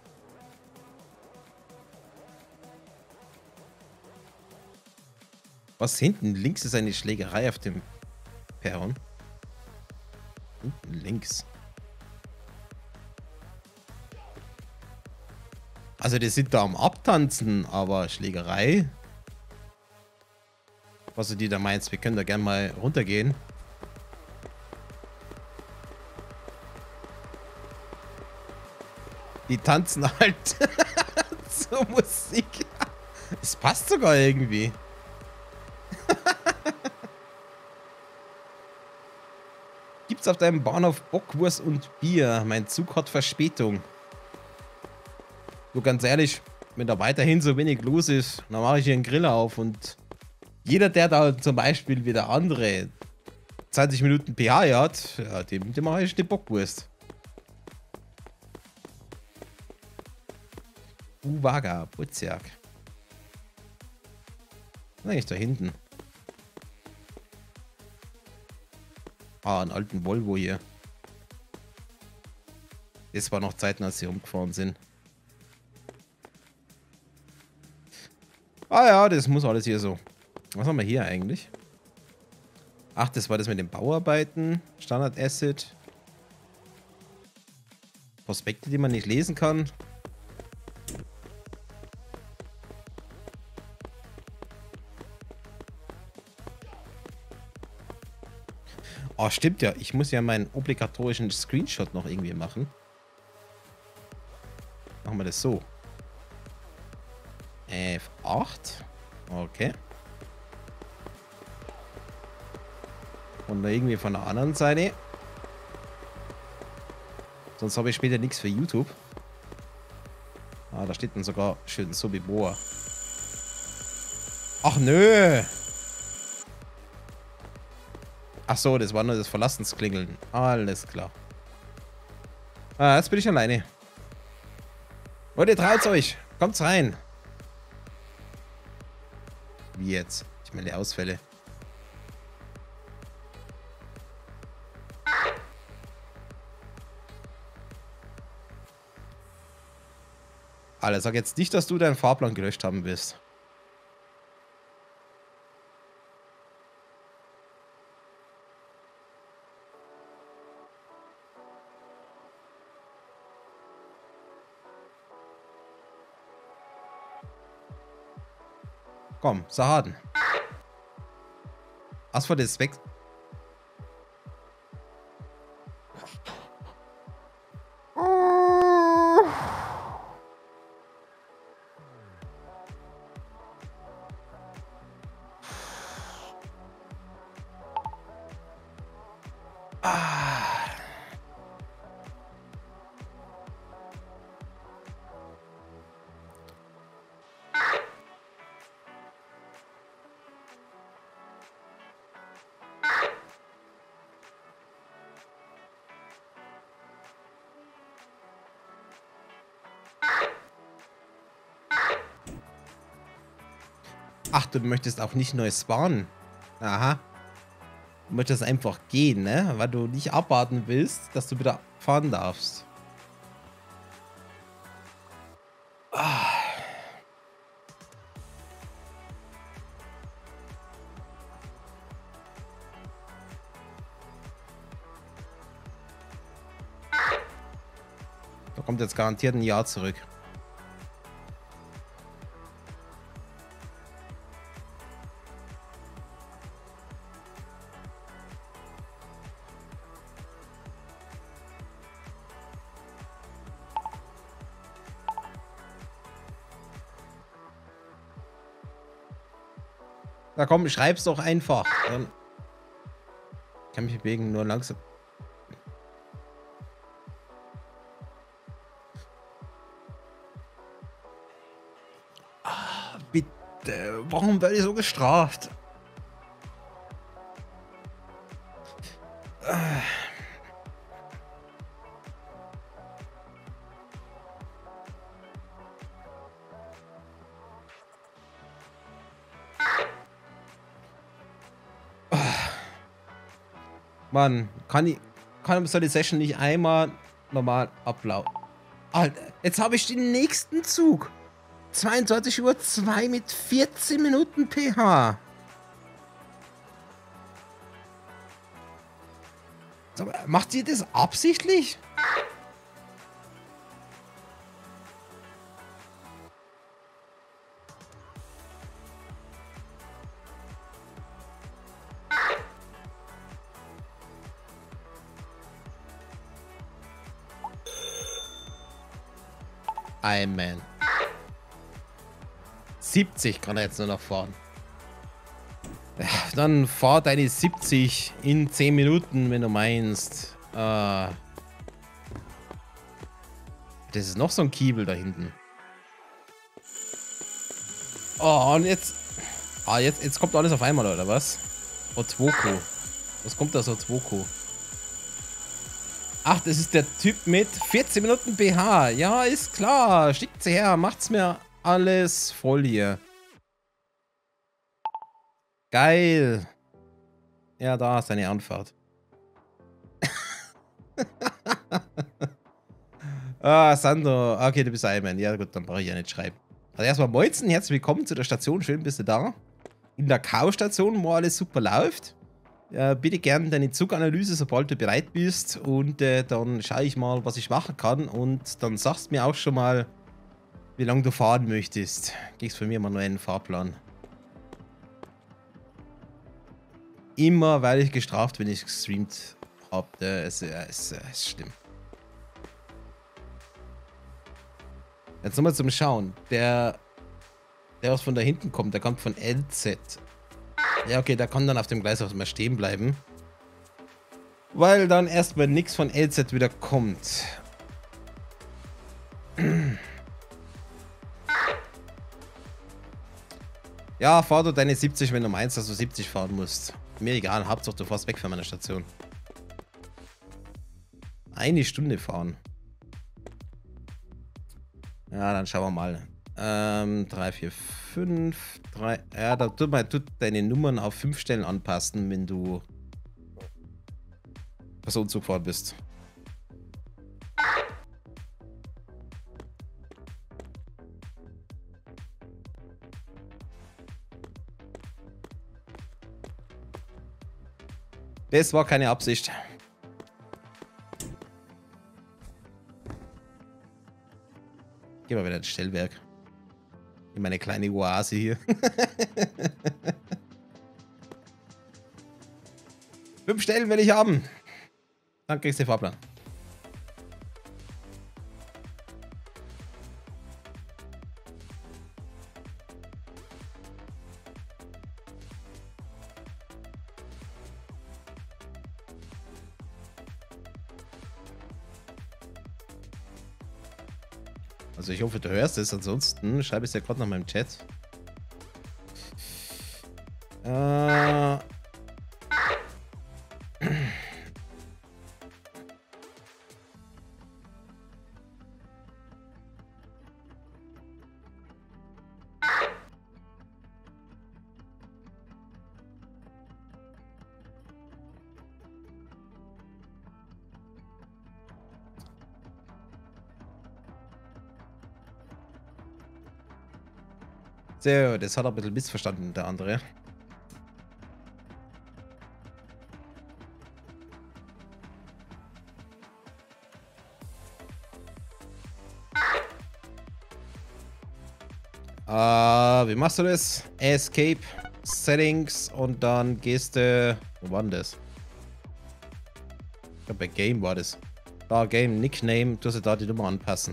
Was hinten links ist eine Schlägerei auf dem Perron. Hinten links. Also die sind da am Abtanzen, aber Schlägerei. Was du die da meinst, wir können da gerne mal runtergehen. Die tanzen halt zur Musik. Es passt sogar irgendwie. Gibt's auf deinem Bahnhof Bockwurst und Bier? Mein Zug hat Verspätung. So ganz ehrlich, wenn da weiterhin so wenig los ist, dann mache ich hier einen Grill auf und jeder, der da zum Beispiel wie der andere zwanzig Minuten P H hat, ja, dem, dem mache ich die Bockwurst. Uwaga, Putzjag. Eigentlich da hinten. Ah, einen alten Volvo hier. Das war noch Zeiten, als sie umgefahren sind. Ah ja, das muss alles hier so. Was haben wir hier eigentlich? Ach, das war das mit den Bauarbeiten. Standard Acid. Prospekte, die man nicht lesen kann. Oh, stimmt ja. Ich muss ja meinen obligatorischen Screenshot noch irgendwie machen. Machen wir das so. F acht. Okay. Und irgendwie von der anderen Seite. Sonst habe ich später nichts für YouTube. Ah, da steht dann sogar schön Sobibor. Ach nö. Ach so, das war nur das Verlassensklingeln. Alles klar. Ah, jetzt bin ich alleine. Leute, traut's euch. Kommt's rein. Wie jetzt? Ich melde Ausfälle. Alter, sag jetzt nicht, dass du deinen Fahrplan gelöscht haben willst. Komm, Sahaden. Asphalt ist weg. Ah. Ach, du möchtest auch nicht neu spawnen. Aha. Du möchtest einfach gehen, ne? Weil du nicht abwarten willst, dass du wieder fahren darfst. Ah. Da kommt jetzt garantiert ein Jahr zurück. Na komm, schreib's doch einfach. Dann kann mich bewegen, nur langsam. Ah, bitte. Warum werde ich so gestraft? Ah. Mann, kann ich, kann so die Session nicht einmal normal ablaufen? Alter, jetzt habe ich den nächsten Zug. zweiundzwanzig Uhr zwei mit vierzehn Minuten P H. So, macht sie das absichtlich? Ein Man. siebzig kann er jetzt nur noch fahren. Dann fahr deine siebzig in zehn Minuten, wenn du meinst. Äh, das ist noch so ein Kiebel da hinten. Oh, und jetzt... Ah, jetzt, jetzt kommt alles auf einmal, oder was? Otwoko. Was kommt da so, Otwoko? Ach, das ist der Typ mit vierzehn Minuten B H. Ja, ist klar. Schickt sie her. Macht's mir alles voll hier. Geil. Ja, da ist eine Anfahrt. Ah, Sandro. Okay, du bist Iman. Ja gut, dann brauche ich ja nicht schreiben. Also erstmal Moizen, herzlich willkommen zu der Station. Schön bist du da. In der K-Station, wo alles super läuft. Äh, bitte gerne deine Zuganalyse, sobald du bereit bist. Und äh, dann schaue ich mal, was ich machen kann. Und dann sagst du mir auch schon mal, wie lange du fahren möchtest. Kriegst von mir mal nur einen Fahrplan. Immer weil ich gestraft, wenn ich gestreamt habe. Es ist, ist schlimm. Jetzt nochmal zum Schauen. Der, der was von da hinten kommt, der kommt von L Z. Ja, okay, der kann dann auf dem Gleis auch mal stehen bleiben. Weil dann erstmal nichts von L Z wieder kommt. Ja, fahr du deine siebzig, wenn du meinst, dass du siebzig fahren musst. Mir egal, Hauptsache du fährst weg von meiner Station. Eine Stunde fahren. Ja, dann schauen wir mal. Ähm, drei, vier, fünf, drei. Ja, da tut mal tut deine Nummern auf fünf Stellen anpassen, wenn du Personenzug gefahren bist. Das war keine Absicht. Geh mal wieder ins Stellwerk. In meine kleine Oase hier. Fünf Stellen will ich haben. Dann kriegst du den Fahrplan. Also ich hoffe, du hörst es. Ansonsten schreibe ich es ja gerade nach meinem Chat. Äh... So, das hat er ein bisschen missverstanden, der andere. Uh, wie machst du das? Escape, Settings und dann gehst du... Wo war denn das? Ich glaube, bei Game war das. Da, Game, Nickname, du musst da die Nummer anpassen.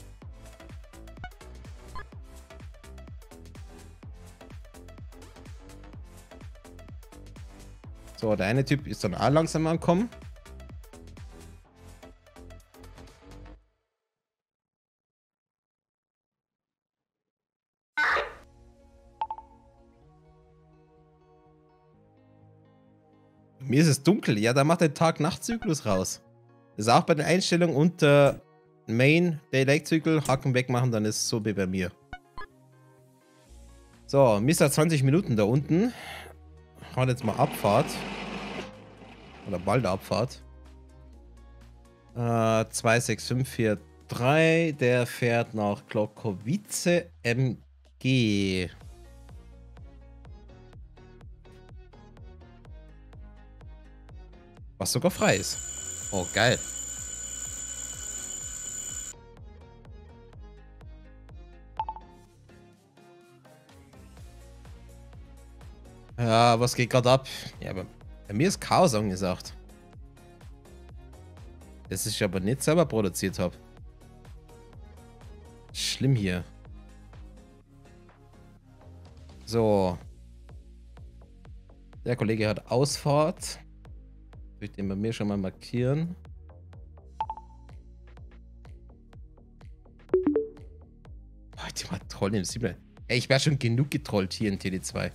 So, der eine Typ ist dann auch langsam angekommen. Mir ist es dunkel. Ja, da macht der Tag-Nacht-Zyklus raus. Das ist auch bei den Einstellungen unter Main, Daylight-Zyklus, Haken wegmachen, dann ist es so wie bei mir. So, Mister zwanzig Minuten da unten. Hat jetzt mal Abfahrt. Oder bald Abfahrt. Äh, zwei sechs fünf vier drei. Der fährt nach Glockowice M G. Was sogar frei ist. Oh, geil. Ja, was geht gerade ab? Ja, aber bei mir ist Chaos angesagt. Das ich aber nicht selber produziert habe. Schlimm hier. So. Der Kollege hat Ausfahrt. Würde ich den bei mir schon mal markieren. Boah, die war toll im siebten. Ey, ich wäre schon genug getrollt hier in T D zwei.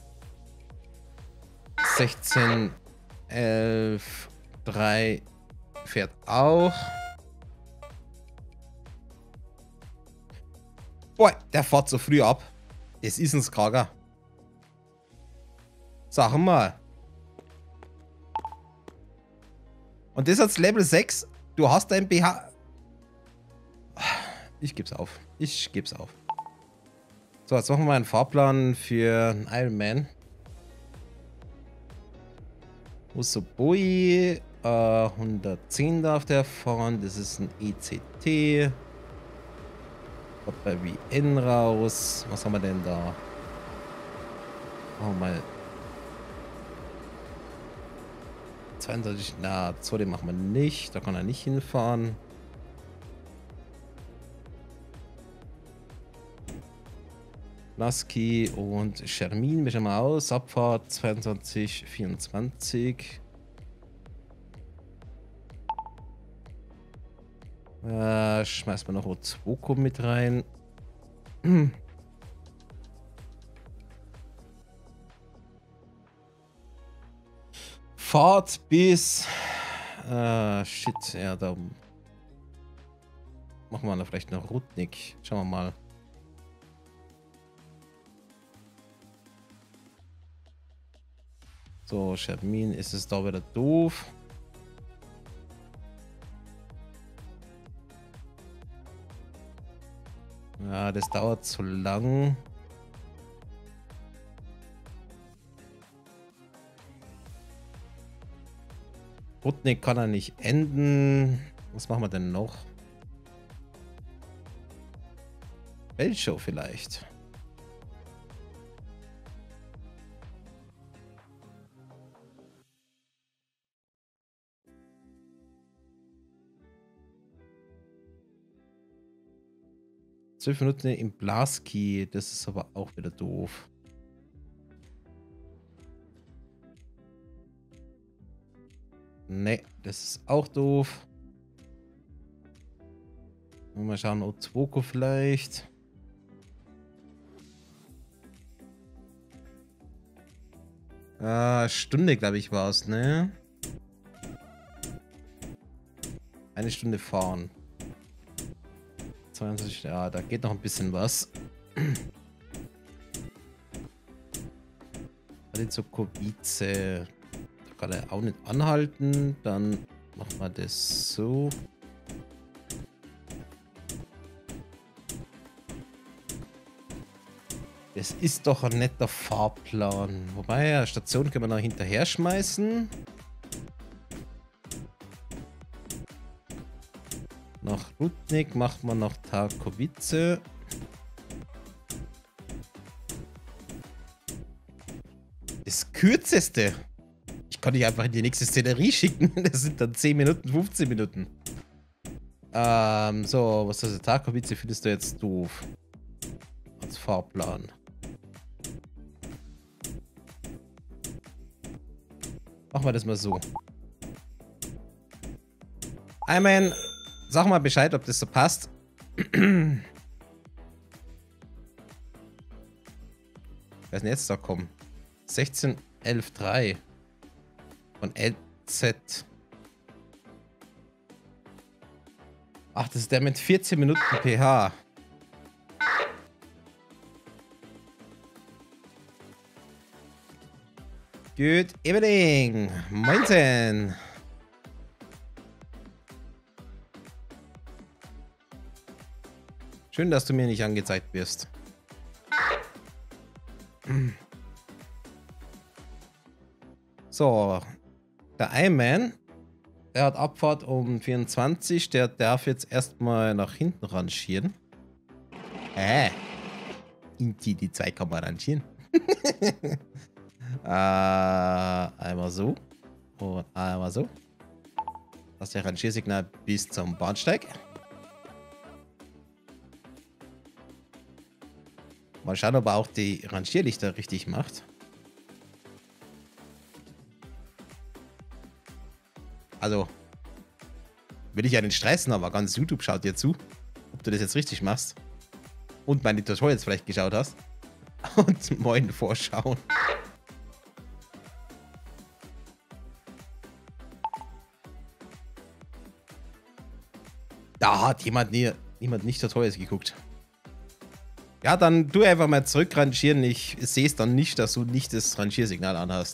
sechzehn, elf, drei fährt auch. Boah, der fährt so früh ab. Das ist ein Skager. Sag mal. Und das als Level sechs. Du hast dein B H. Ich geb's auf. Ich geb's auf. So, jetzt machen wir einen Fahrplan für Iron Man. Usoboi. Äh, hundertzehn darf der fahren. Das ist ein E C T. Kommt bei W N raus. Was haben wir denn da? Machen wir mal. zweiundzwanzig, na, so den machen wir nicht. Da kann er nicht hinfahren. Lasky und Schermin mischen wir aus. Abfahrt zweiundzwanzig, vierundzwanzig. Äh, schmeißen wir noch Ozwoko mit rein. Fahrt bis... Äh, shit, ja, da... Machen wir da vielleicht noch Rudnik. Schauen wir mal. So, Schermin, ist es da wieder doof? Ja, das dauert zu lang. Rudnik kann er nicht enden. Was machen wir denn noch? Belchow vielleicht. Zwölf Minuten im Blaski, das ist aber auch wieder doof. Ne, das ist auch doof. Mal schauen, Ozwoko vielleicht. Ah, Stunde, glaube ich, war es, ne? Eine Stunde fahren. zweiundzwanzig, ja, da geht noch ein bisschen was. Zukowice. Da kann er auch nicht anhalten. Dann machen wir das so. Es ist doch ein netter Fahrplan. Wobei, ja, Station können wir noch hinterher schmeißen. Nach Rudnik macht man noch Tarkowice. Das kürzeste. Ich kann dich einfach in die nächste Szenerie schicken. Das sind dann zehn Minuten, fünfzehn Minuten. Ähm, so, was ist das? Tarkowice findest du jetzt doof. Als Fahrplan. Machen wir das mal so. Einmal, sag mal Bescheid, ob das so passt. Wer ist denn jetzt da kommen? sechzehn elf drei von L Z. Ach, das ist der mit vierzehn Minuten P H. Good evening. Moinsen. Schön, dass du mir nicht angezeigt wirst. So. Der Iman, der hat Abfahrt um vierundzwanzig. Der darf jetzt erstmal nach hinten rangieren. Äh. Inti, die zwei kann man rangieren. Äh, einmal so und einmal so. Das ist der Rangiersignal bis zum Bahnsteig. Mal schauen, ob er auch die Rangierlichter richtig macht. Also, will ich ja nicht stressen, aber ganz YouTube schaut dir zu, ob du das jetzt richtig machst. Und meine Tutorials vielleicht geschaut hast. Und moin vorschauen. Da hat jemand, nie, jemand nicht Tutorials geguckt. Ja, dann tu einfach mal zurück rangieren. Ich sehe es dann nicht, dass du nicht das Rangiersignal anhast.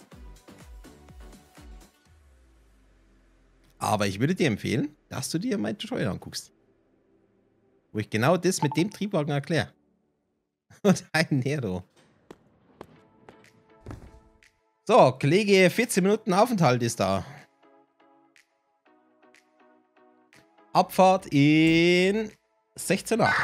Aber ich würde dir empfehlen, dass du dir mein Tutorial anguckst. Wo ich genau das mit dem Triebwagen erkläre. Und ein Nero. So, Kollege, vierzehn Minuten Aufenthalt ist da. Abfahrt in sechzehn Uhr.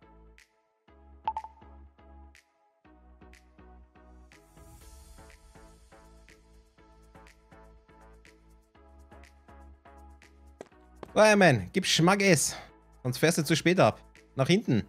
Fireman, gib Schmackes. Sonst fährst du zu spät ab. Nach hinten.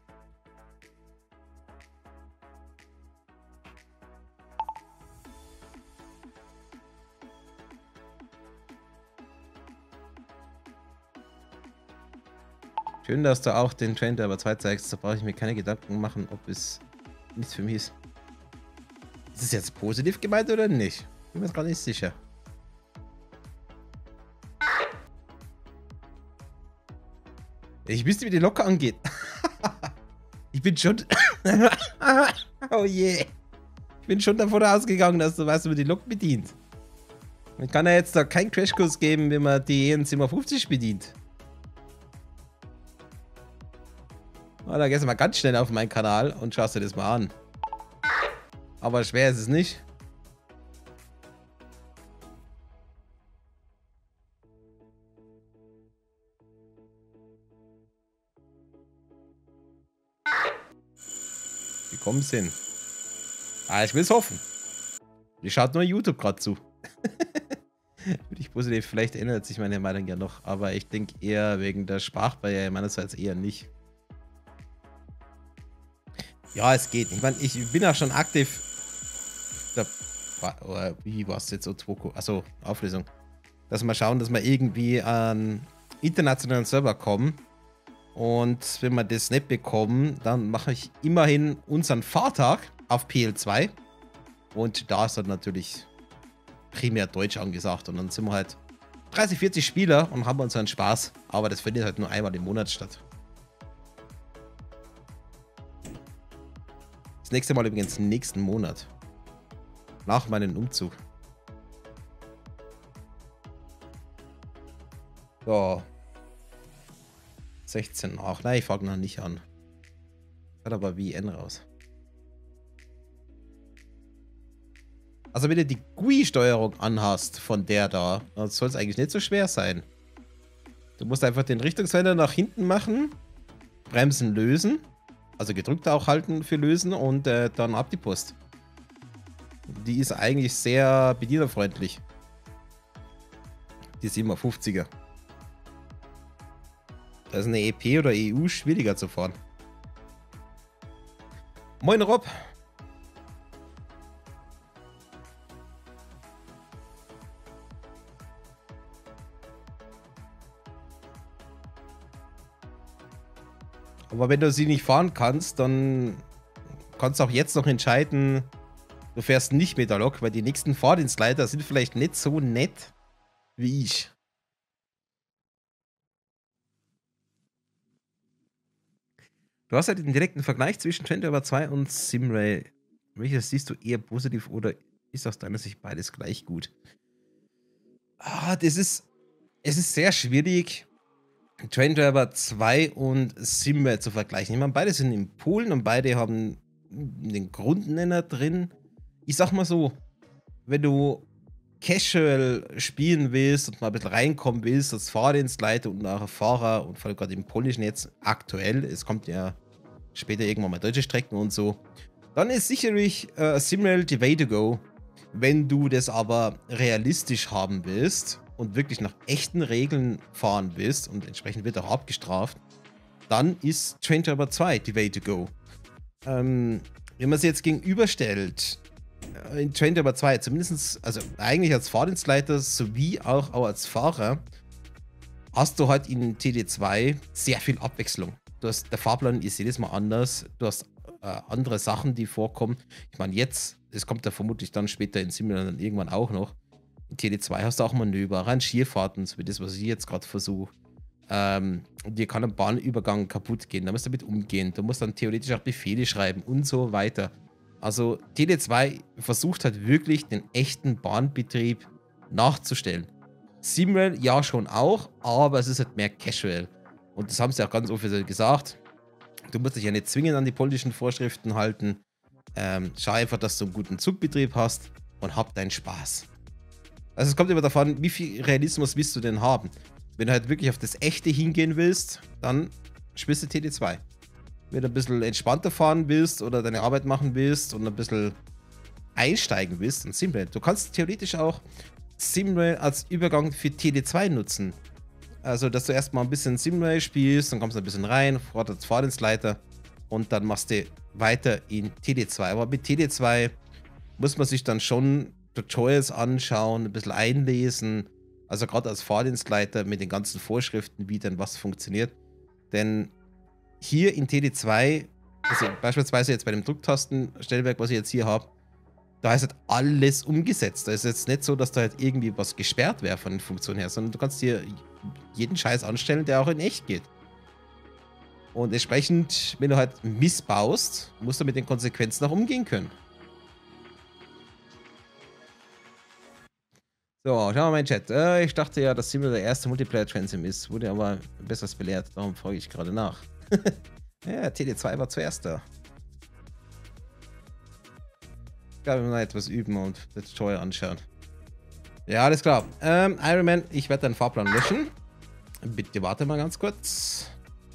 Schön, dass du auch den Train Driver zwei zeigst. Da brauche ich mir keine Gedanken machen, ob es nichts für mich ist. Ist es jetzt positiv gemeint oder nicht? Bin mir gar nicht sicher. Ich wüsste, wie die Lok angeht. Ich bin schon... Oh je. Ich bin schon davon ausgegangen, dass du weißt, wie man die Lok bedient. Man kann ja jetzt da keinen Crashkurs geben, wenn man die E N siebenundfünfzig bedient. Oh, da gehst du mal ganz schnell auf meinen Kanal und schaust dir das mal an. Aber schwer ist es nicht. Wie kommen sie hin? Ah, ich will es hoffen. Die schaut nur YouTube gerade zu. Würde ich positiv, vielleicht ändert sich meine Meinung ja noch, aber ich denke eher wegen der Sprachbarriere meinerseits eher nicht. Ja, es geht. Ich meine, ich bin ja schon aktiv. Da, oder wie war es jetzt so? Achso, Auflösung. Dass wir schauen, dass wir irgendwie an internationalen Server kommen. Und wenn wir das nicht bekommen, dann mache ich immerhin unseren Fahrtag auf P L zwei. Und da ist dann natürlich primär Deutsch angesagt. Und dann sind wir halt dreißig, vierzig Spieler und haben unseren Spaß. Aber das findet halt nur einmal im Monat statt. Das nächste Mal übrigens nächsten Monat. Nach meinem Umzug. So. sechzehn. Ach nein, ich fange noch nicht an. Hat aber W N raus. Also wenn du die G U I-Steuerung anhast von der da, dann soll es eigentlich nicht so schwer sein. Du musst einfach den Richtungswender nach hinten machen, Bremsen lösen, also gedrückt auch halten für lösen und äh, dann ab die Post. Die ist eigentlich sehr bedienerfreundlich. Die siebenhundertfünfziger. Da ist eine E P oder E U schwieriger zu fahren. Moin Rob. Aber wenn du sie nicht fahren kannst, dann kannst du auch jetzt noch entscheiden, du fährst nicht mit der Lok, weil die nächsten Fahrdienstleiter sind vielleicht nicht so nett wie ich. Du hast ja den direkten Vergleich zwischen Train Driver zwei und Simrail. Welches siehst du eher positiv oder ist aus deiner Sicht beides gleich gut? Ah, das ist, es ist sehr schwierig, Train Driver zwei und Simrail zu vergleichen. Ich meine, beide sind in Polen und beide haben den Grundnenner drin. Ich sag mal so, wenn du casual spielen willst und mal ein bisschen reinkommen willst als Fahrdienstleiter und nachher Fahrer und vor allem gerade im polnischen jetzt aktuell, es kommt ja später irgendwann mal deutsche Strecken und so, dann ist sicherlich äh, Simrail the way to go. Wenn du das aber realistisch haben willst und wirklich nach echten Regeln fahren willst und entsprechend wird auch abgestraft, dann ist Train Driver zwei the way to go. Ähm, wenn man es jetzt gegenüberstellt, in Train Driver zwei, zumindest, also eigentlich als Fahrdienstleiter sowie auch, auch als Fahrer, hast du halt in T D zwei sehr viel Abwechslung. Du hast, der Fahrplan ist jedes Mal anders, du hast äh, andere Sachen, die vorkommen. Ich meine, jetzt, es kommt ja vermutlich dann später in Simulator dann irgendwann auch noch. In T D zwei hast du auch Manöver, Rangierfahrten, so wie das, was ich jetzt gerade versuche. Ähm, dir kann ein Bahnübergang kaputt gehen, da musst du damit umgehen, du musst dann theoretisch auch Befehle schreiben und so weiter. Also T D zwei versucht halt wirklich den echten Bahnbetrieb nachzustellen. Simrail ja schon auch, aber es ist halt mehr casual. Und das haben sie auch ganz offiziell gesagt. Du musst dich ja nicht zwingend an die polnischen Vorschriften halten. Ähm, schau einfach, dass du einen guten Zugbetrieb hast und hab deinen Spaß. Also es kommt immer davon, wie viel Realismus willst du denn haben. Wenn du halt wirklich auf das Echte hingehen willst, dann spielst du T D zwei. Wenn du ein bisschen entspannter fahren willst oder deine Arbeit machen willst und ein bisschen einsteigen willst in Simrail. Du kannst theoretisch auch Simrail als Übergang für T D zwei nutzen. Also, dass du erstmal ein bisschen Simrail spielst, dann kommst du ein bisschen rein, als Fahrdienstleiter und dann machst du weiter in T D zwei. Aber mit T D zwei muss man sich dann schon Tutorials anschauen, ein bisschen einlesen. Also gerade als Fahrdienstleiter mit den ganzen Vorschriften, wie denn was funktioniert. Denn hier in T D zwei, also beispielsweise jetzt bei dem Drucktastenstellwerk, was ich jetzt hier habe, da ist halt alles umgesetzt. Da ist jetzt nicht so, dass da halt irgendwie was gesperrt wäre von den Funktionen her, sondern du kannst dir jeden Scheiß anstellen, der auch in echt geht. Und entsprechend, wenn du halt missbaust, musst du mit den Konsequenzen auch umgehen können. So, schauen wir mal in den Chat. Äh, ich dachte ja, dass Simulator der erste Multiplayer-Transsim ist, wurde aber besseres belehrt. Darum frage ich gerade nach. Ja, T D zwei war zuerst da. Ich glaube, wir mal etwas üben und das Tutorial anschauen. Ja, alles klar. Ähm, Iron Man, ich werde deinen Fahrplan löschen. Bitte warte mal ganz kurz.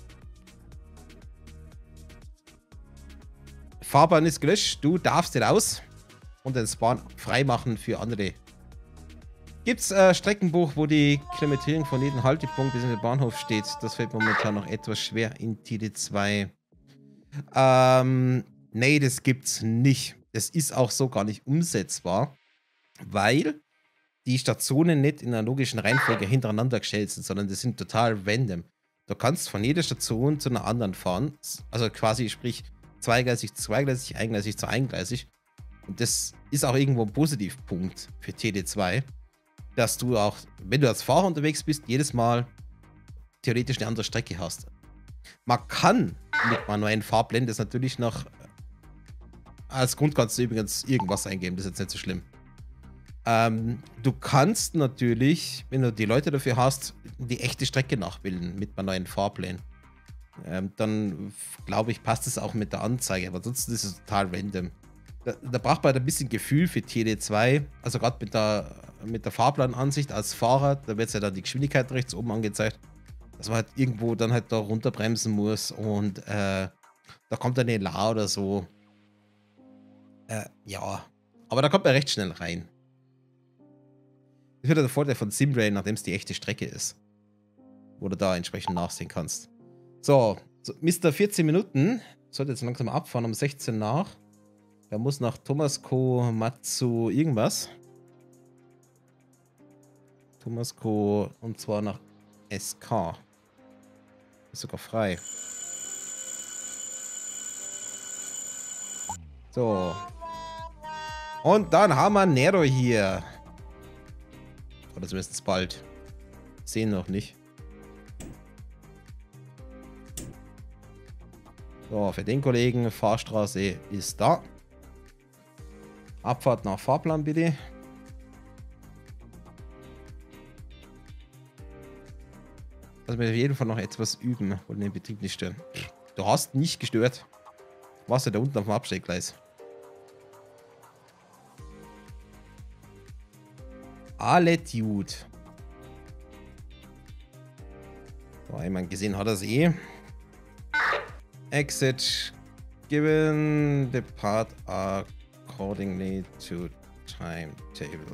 Fahrplan ist gelöscht. Du darfst raus und den Spawn freimachen für andere. Gibt es äh, Streckenbuch, wo die Kilometrierung von jedem Haltepunkt bis in den Bahnhof steht? Das fällt momentan noch etwas schwer in T D zwei. Ähm, nee, das gibt's nicht. Das ist auch so gar nicht umsetzbar, weil die Stationen nicht in einer logischen Reihenfolge hintereinander gestellt sind, sondern das sind total random. Du kannst von jeder Station zu einer anderen fahren, also quasi sprich zweigleisig, zweigleisig, eingleisig zu eingleisig. Und das ist auch irgendwo ein Positivpunkt für T D zwei, dass du auch, wenn du als Fahrer unterwegs bist, jedes Mal theoretisch eine andere Strecke hast. Man kann mit manuellen Fahrplänen das natürlich noch, als Grund kannst du übrigens irgendwas eingeben, das ist jetzt nicht so schlimm. Ähm, du kannst natürlich, wenn du die Leute dafür hast, die echte Strecke nachbilden mit manuellen Fahrplänen. Ähm, dann glaube ich, passt es auch mit der Anzeige, aber ansonsten ist es total random. Da, da braucht man halt ein bisschen Gefühl für T D zwei. Also gerade mit der, mit der Fahrplanansicht als Fahrer, da wird ja dann die Geschwindigkeit rechts oben angezeigt. Dass man halt irgendwo dann halt da runterbremsen muss und äh, da kommt dann eine La oder so. Äh, ja. Aber da kommt man recht schnell rein. Das wird ja der Vorteil von SimRail, nachdem es die echte Strecke ist. Wo du da entsprechend nachsehen kannst. So, so Mister vierzehn Minuten. Sollte jetzt langsam abfahren, um sechzehn nach. Der muss nach Tomasko Matsu irgendwas. Tomasko und zwar nach S K. Ist sogar frei. So. Und dann haben wir Nero hier. Oder zumindest bald. Sehen noch nicht. So, für den Kollegen, Fahrstraße ist da. Abfahrt nach Fahrplan bitte. Also wir auf jeden Fall noch etwas üben, wollen den Betrieb nicht stören. Du hast nicht gestört. Warst du da unten auf dem Abstellgleis? Attitude. So, ich meine, gesehen hat er es eh. Exit. Given depart accordingly to timetable.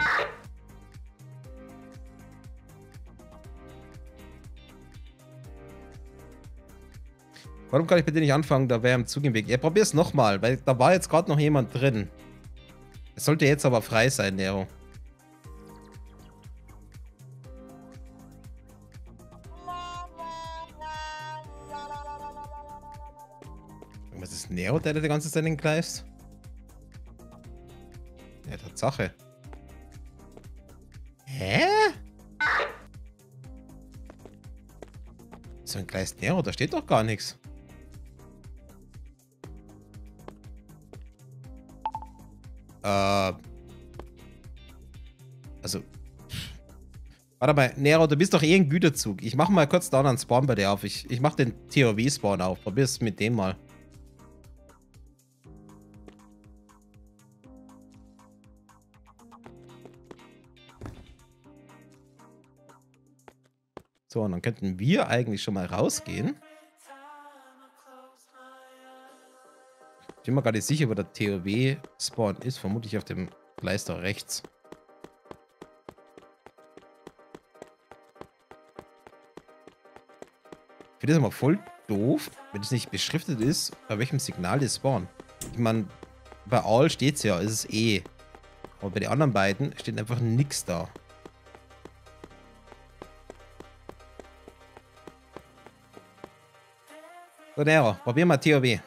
Warum kann ich bitte nicht anfangen? Da wäre im Zug im Weg. Ja, probier's nochmal, weil da war jetzt gerade noch jemand drin. Es sollte jetzt aber frei sein, Nero. Was ist Nero, der da die ganze Zeit entgleist? Ja, Tatsache. Hä? So ein Gleis Nero, da steht doch gar nichts. Äh. Also. Warte mal, Nero, du bist doch eh ein Güterzug. Ich mach mal kurz da einen Spawn bei dir auf. Ich, ich mach den T O W-Spawn auf. Probier's mit dem mal. So, und dann könnten wir eigentlich schon mal rausgehen. Ich bin mir gar nicht sicher, wo der T O W-Spawn ist. Vermutlich auf dem Gleis da rechts. Ich finde das immer voll doof, wenn es nicht beschriftet ist, bei welchem Signal die spawnen. Ich meine, bei All steht es ja, ist es eh. Aber bei den anderen beiden steht einfach nichts da. So, Nero, probier mal T O W.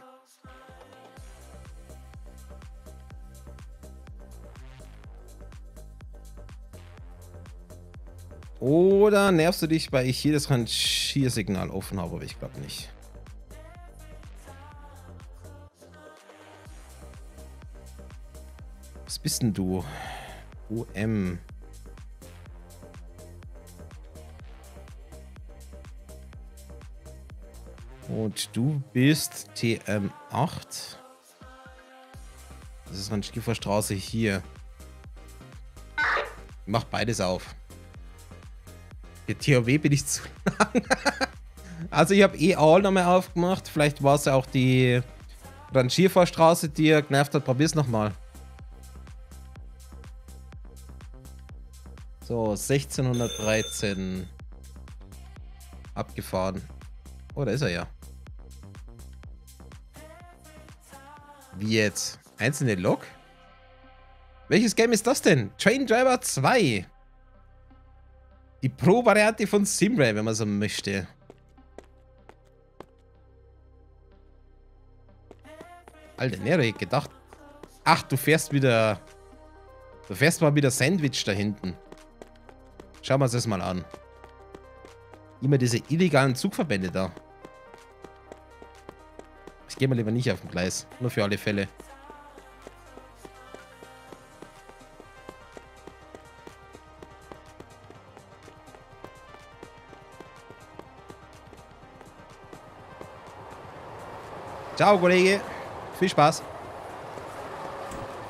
Oder nervst du dich, weil ich hier das Rangiersignal offen habe, aber ich glaube nicht. Was bist denn du? U M. Und du bist T M acht. Das ist Rangierstraße hier. Ich mach beides auf. Der T O W bin ich zu lang. Also ich habe eh All nochmal aufgemacht. Vielleicht war es ja auch die Rangierfahrstraße, die er genervt hat. Probier's nochmal. So, sechzehnhundertdreizehn. Abgefahren. Oh, da ist er ja. Wie jetzt? Einzelne Lok? Welches Game ist das denn? Train Driver zwei. Die Pro-Variante von SimRail, wenn man so möchte. Alter, Nero, ich gedacht. Ach, du fährst wieder. Du fährst mal wieder Sandwich da hinten. Schauen wir uns das mal an. Immer diese illegalen Zugverbände da. Ich gehe mal lieber nicht auf dem Gleis. Nur für alle Fälle. Ciao, Kollege. Viel Spaß.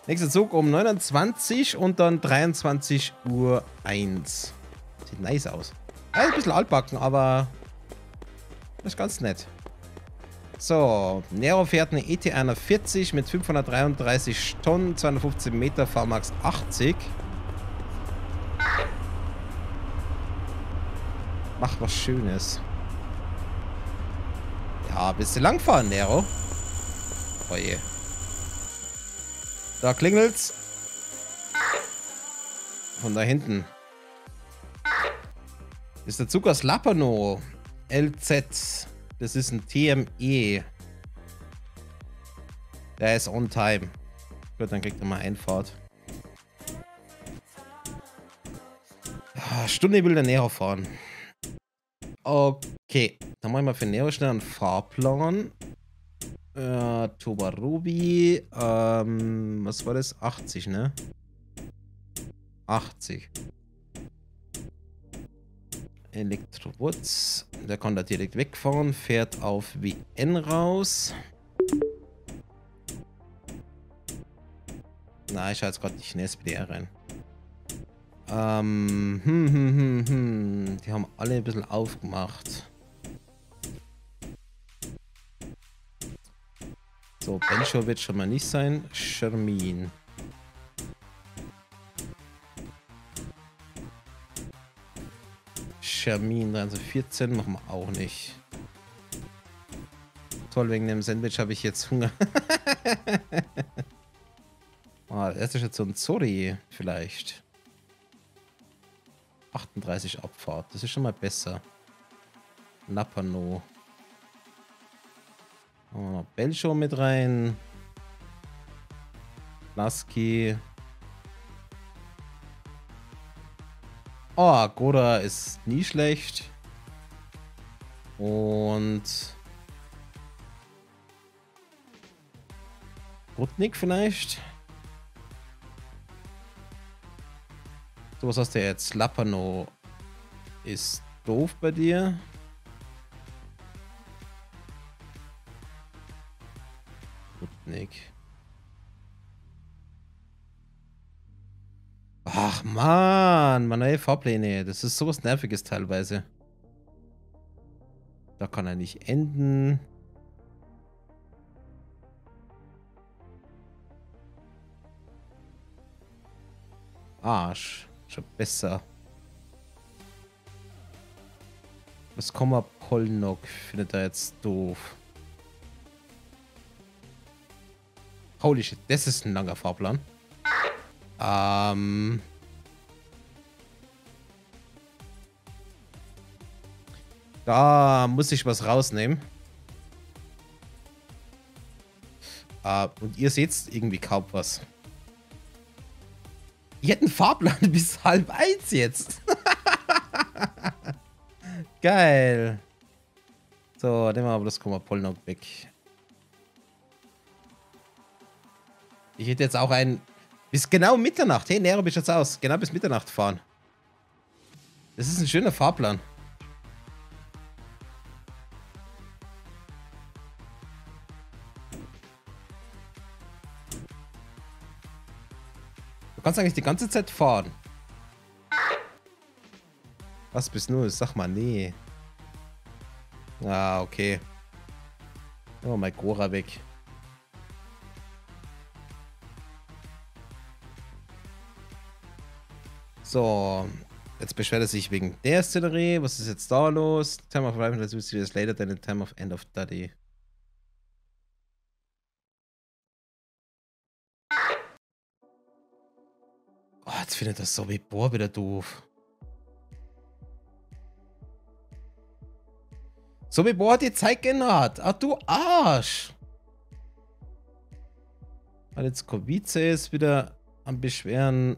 Nächster Zug um neunundzwanzig und dann dreiundzwanzig Uhr eins. Sieht nice aus. Ja, ein bisschen altbacken, aber das ist ganz nett. So, Nero fährt eine E T einundvierzig mit fünfhundertdreiunddreißig Tonnen, zweihundertfünfzehn Meter, V Max achtzig. Mach was Schönes. Ja, bist du langfahren, Nero? Oh je. Da klingelt's. Von da hinten. Das ist der Zug aus Lapano. L Z. Das ist ein T M E. Der ist on time. Gut, dann kriegt er mal Einfahrt. Stunde will der Nero fahren. Okay. Dann machen wir für Nero schnell einen Fahrplan. Äh, Tobarubi. Ähm, was war das? achtzig, ne? achtzig. Elektrowutz. Der kann da direkt wegfahren. Fährt auf W N raus. Na, ich schaue jetzt gerade nicht in S P D R rein. Ähm, hm, hm, hm, hm. Die haben alle ein bisschen aufgemacht. So, Bencho wird schon mal nicht sein. Shermin. Shermin dreitausendvierzehn machen wir auch nicht. Toll, wegen dem Sandwich habe ich jetzt Hunger. Ah, erste Station Zori vielleicht. achtunddreißig Abfahrt, das ist schon mal besser. Napano. Machen wir noch Belcho mit rein. Lasky. Oh, Goda ist nie schlecht. Und Rutnik vielleicht. So, was hast du jetzt? Lapano ist doof bei dir. Rutnik. Ach man, meine Fahrpläne. Das ist sowas Nerviges teilweise. Da kann er nicht enden. Arsch. Schon besser. Was Komma Polnok findet er jetzt doof. Holy shit, das ist ein langer Fahrplan. Ähm. Da muss ich was rausnehmen. Äh, und ihr seht irgendwie kaum was. Ich hätte einen Fahrplan bis halb eins jetzt. Geil. So, nehmen wir aber das Komma Polnok weg. Ich hätte jetzt auch einen bis genau Mitternacht. Hey, Nero, wie schaut's aus? Genau bis Mitternacht fahren. Das ist ein schöner Fahrplan. Du kannst eigentlich die ganze Zeit fahren. Was bist du? Sag mal, nee. Ah, okay. Oh, mein Gora weg. So, jetzt beschwert er sich wegen der Szenerie. Was ist jetzt da los? Time of arrival is later than the time of end of study. Oh, jetzt findet das so wie Bohr wieder doof. So wie Bohr die Zeit geändert. Ach du Arsch. Weil jetzt Kovice ist wieder am Beschweren.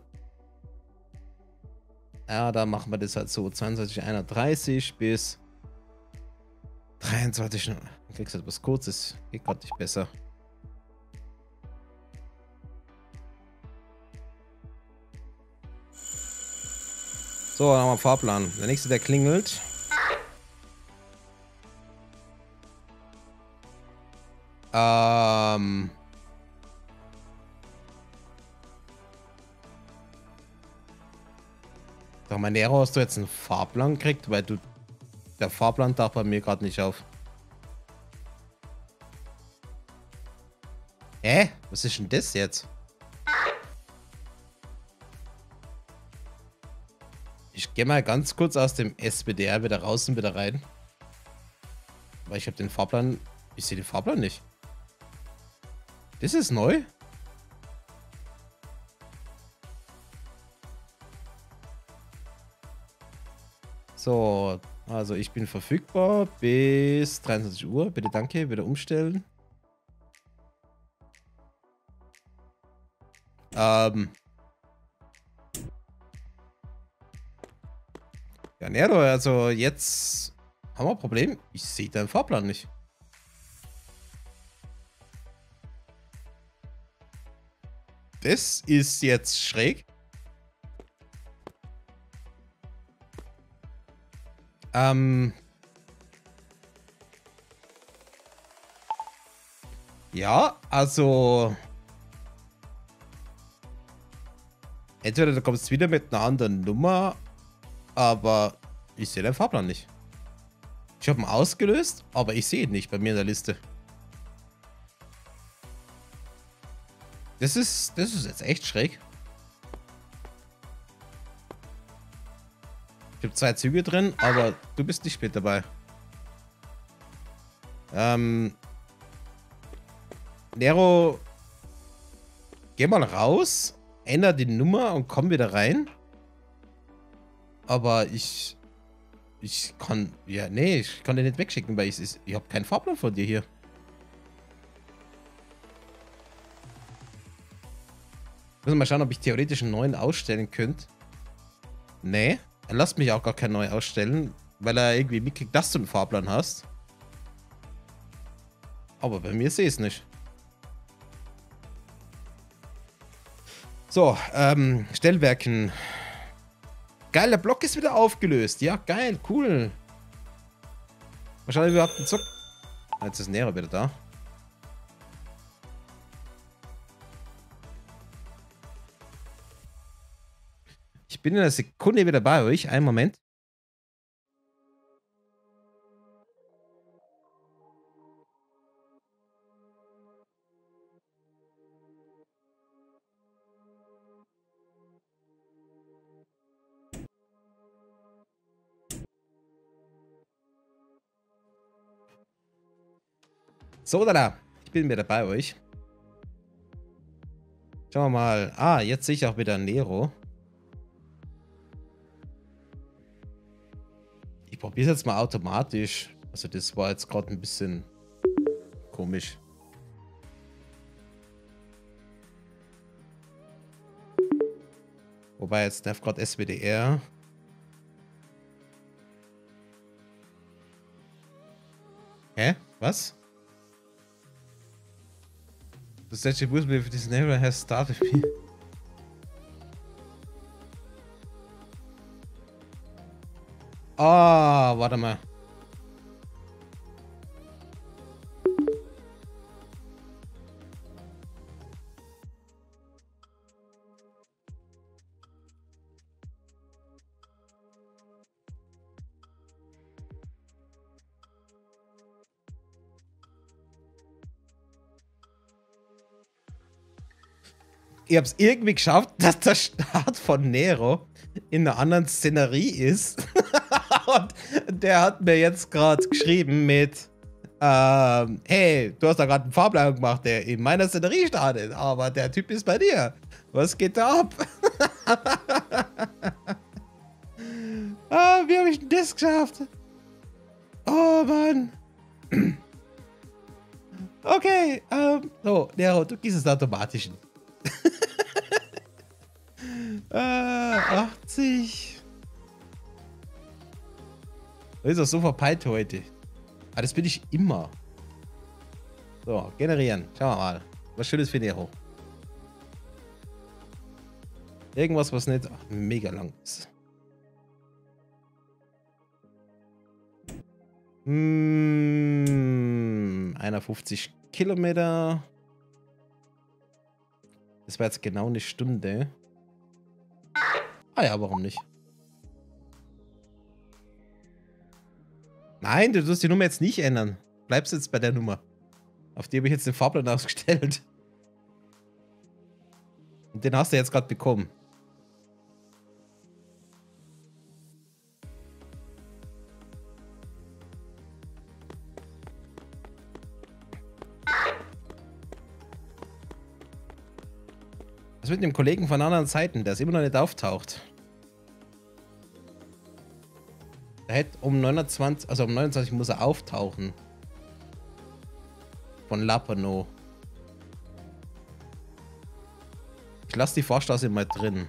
Ja, da machen wir das halt so. zweiundzwanzig Uhr einunddreißig bis dreiundzwanzig Uhr. Du kriegst halt was Kurzes. Geht gerade nicht besser. So, dann haben wir Fahrplan. Der nächste, der klingelt. Ähm. Sag mal, Nero, hast du jetzt einen Fahrplan gekriegt? Weil du... Der Fahrplan taucht bei mir gerade nicht auf. Hä? Was ist denn das jetzt? Ich gehe mal ganz kurz aus dem S B D R wieder raus und wieder rein. Weil ich habe den Fahrplan... Ich sehe den Fahrplan nicht. Das ist neu? So, also ich bin verfügbar bis dreiundzwanzig Uhr. Bitte danke, wieder umstellen. Ähm... Ja, Nero, also jetzt haben wir ein Problem. Ich sehe deinen Fahrplan nicht. Das ist jetzt schräg. Ähm. Ja, also. Entweder du kommst wieder mit einer anderen Nummer. Aber ich sehe den Fahrplan nicht. Ich habe ihn ausgelöst, aber ich sehe ihn nicht bei mir in der Liste. Das ist, das ist jetzt echt schräg. Ich habe zwei Züge drin, aber du bist nicht mit dabei. Ähm, Nero, geh mal raus, ändere die Nummer und komm wieder rein. Aber ich... Ich kann... Ja, nee, ich kann den nicht wegschicken, weil ich, ich habe keinen Fahrplan von dir hier. Müssen wir mal schauen, ob ich theoretisch einen neuen ausstellen könnte. Nee, er lässt mich auch gar keinen neu ausstellen, weil er irgendwie mitkriegt, dass du einen Fahrplan hast. Aber bei mir sehe ich es nicht. So, ähm, Stellwerken... Geil, der Block ist wieder aufgelöst. Ja, geil, cool. Wahrscheinlich überhaupt ein Zock. Jetzt ist Nero wieder da. Ich bin in einer Sekunde wieder bei euch. Einen Moment. So, da, ich bin wieder bei euch. Schauen wir mal. Ah, jetzt sehe ich auch wieder Nero. Ich probiere es jetzt mal automatisch. Also das war jetzt gerade ein bisschen komisch. Wobei jetzt nervt gerade S W D R. Hä? Was? The statue boost with this never has started me. Ah, oh, warte mal. Ich habe es irgendwie geschafft, dass der Start von Nero in einer anderen Szenerie ist. Und der hat mir jetzt gerade geschrieben mit, ähm, hey, du hast da gerade einen Fahrplan gemacht, der in meiner Szenerie startet, aber der Typ ist bei dir. Was geht da ab? Ah, wie habe ich denn das geschafft? Oh, Mann. Okay, ähm, so, Nero, du gehst es automatisch. äh, achtzig. Das ist doch so verpeilt heute. Ah, das bin ich immer. So, generieren. Schauen wir mal. Was Schönes für Nero. Irgendwas, was nicht ach, mega lang ist. Hm, einundfünfzig Kilometer. Das war jetzt genau eine Stunde. Ah ja, warum nicht? Nein, du wirst die Nummer jetzt nicht ändern. Bleibst jetzt bei der Nummer. Auf die habe ich jetzt den Fahrplan ausgestellt. Und den hast du jetzt gerade bekommen. Was mit dem Kollegen von anderen Seiten, der ist immer noch nicht auftaucht. Er hätte um neunundzwanzig, also um neunundzwanzig muss er auftauchen. Von Lapano. Ich lasse die Fahrstraße mal drin.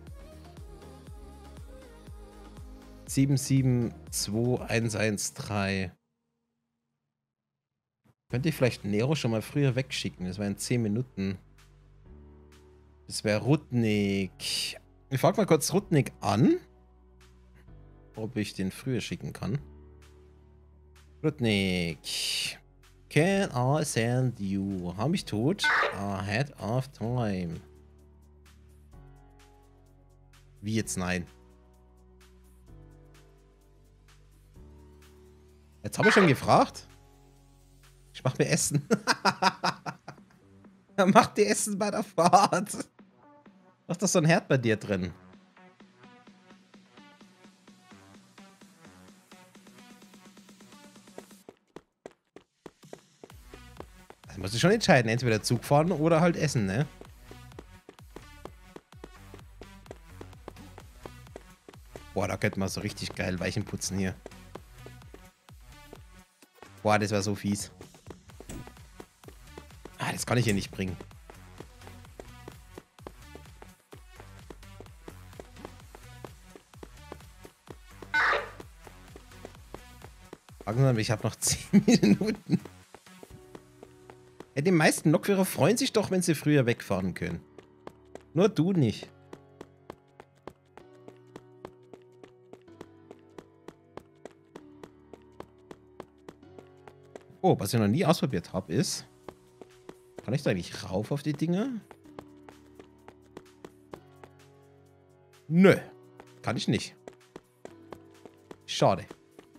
sieben sieben zwei eins eins drei. Könnte ich vielleicht Nero schon mal früher wegschicken? Das wären zehn Minuten. Das wäre Rudnik. Ich frage mal kurz Rudnik an, ob ich den früher schicken kann. Rudnik. Can I send you? Hab ich tot? Ahead of time. Wie jetzt nein? Jetzt habe ich schon gefragt. Ich mach mir Essen. Mach dir Essen bei der Fahrt. Was ist das so ein Herd bei dir drin? Da musst du schon entscheiden, entweder Zug fahren oder halt essen, ne? Boah, da könnte man so richtig geil Weichen putzen hier. Boah, das war so fies. Ah, das kann ich hier nicht bringen. Ich habe noch zehn Minuten. Ja, die meisten Lokführer freuen sich doch, wenn sie früher wegfahren können. Nur du nicht. Oh, was ich noch nie ausprobiert habe, ist... Kann ich da eigentlich rauf auf die Dinger? Nö. Kann ich nicht. Schade.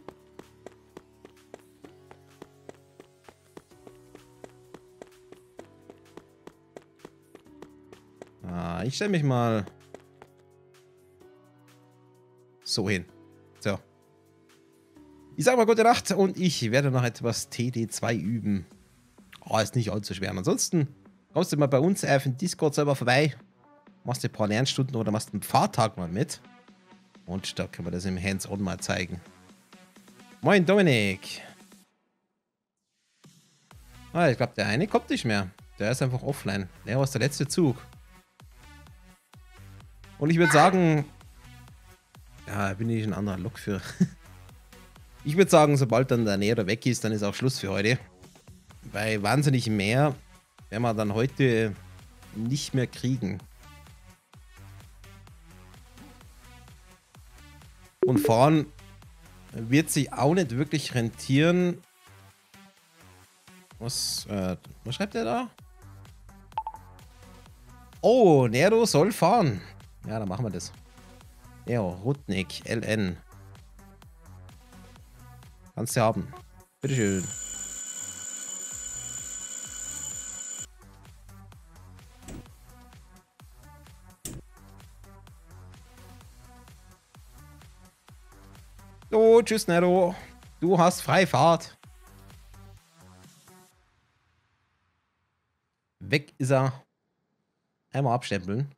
Ah, ich stelle mich mal so hin. So. Ich sage mal gute Nacht und ich werde noch etwas T D zwei üben. Oh, ist nicht allzu schwer. Und ansonsten kommst du mal bei uns auf den Discord-Server vorbei, machst ein paar Lernstunden oder machst einen Fahrtag mal mit. Und da können wir das im Hands-on mal zeigen. Moin Dominik. Ah, ich glaube, der eine kommt nicht mehr. Der ist einfach offline. Der war der letzte Zug. Und ich würde sagen... Ja, bin ich ein anderer Lokführer. Ich würde sagen, sobald dann der Nero weg ist, dann ist auch Schluss für heute. Weil wahnsinnig mehr werden wir dann heute nicht mehr kriegen. Und fahren wird sich auch nicht wirklich rentieren. Was, äh, was schreibt der da? Oh, Nero soll fahren. Ja, dann machen wir das. Nero, Rudnik, L N. Kannst du haben. Bitteschön. So, tschüss, Nero. Du hast Freifahrt. Weg ist er. Einmal abstempeln.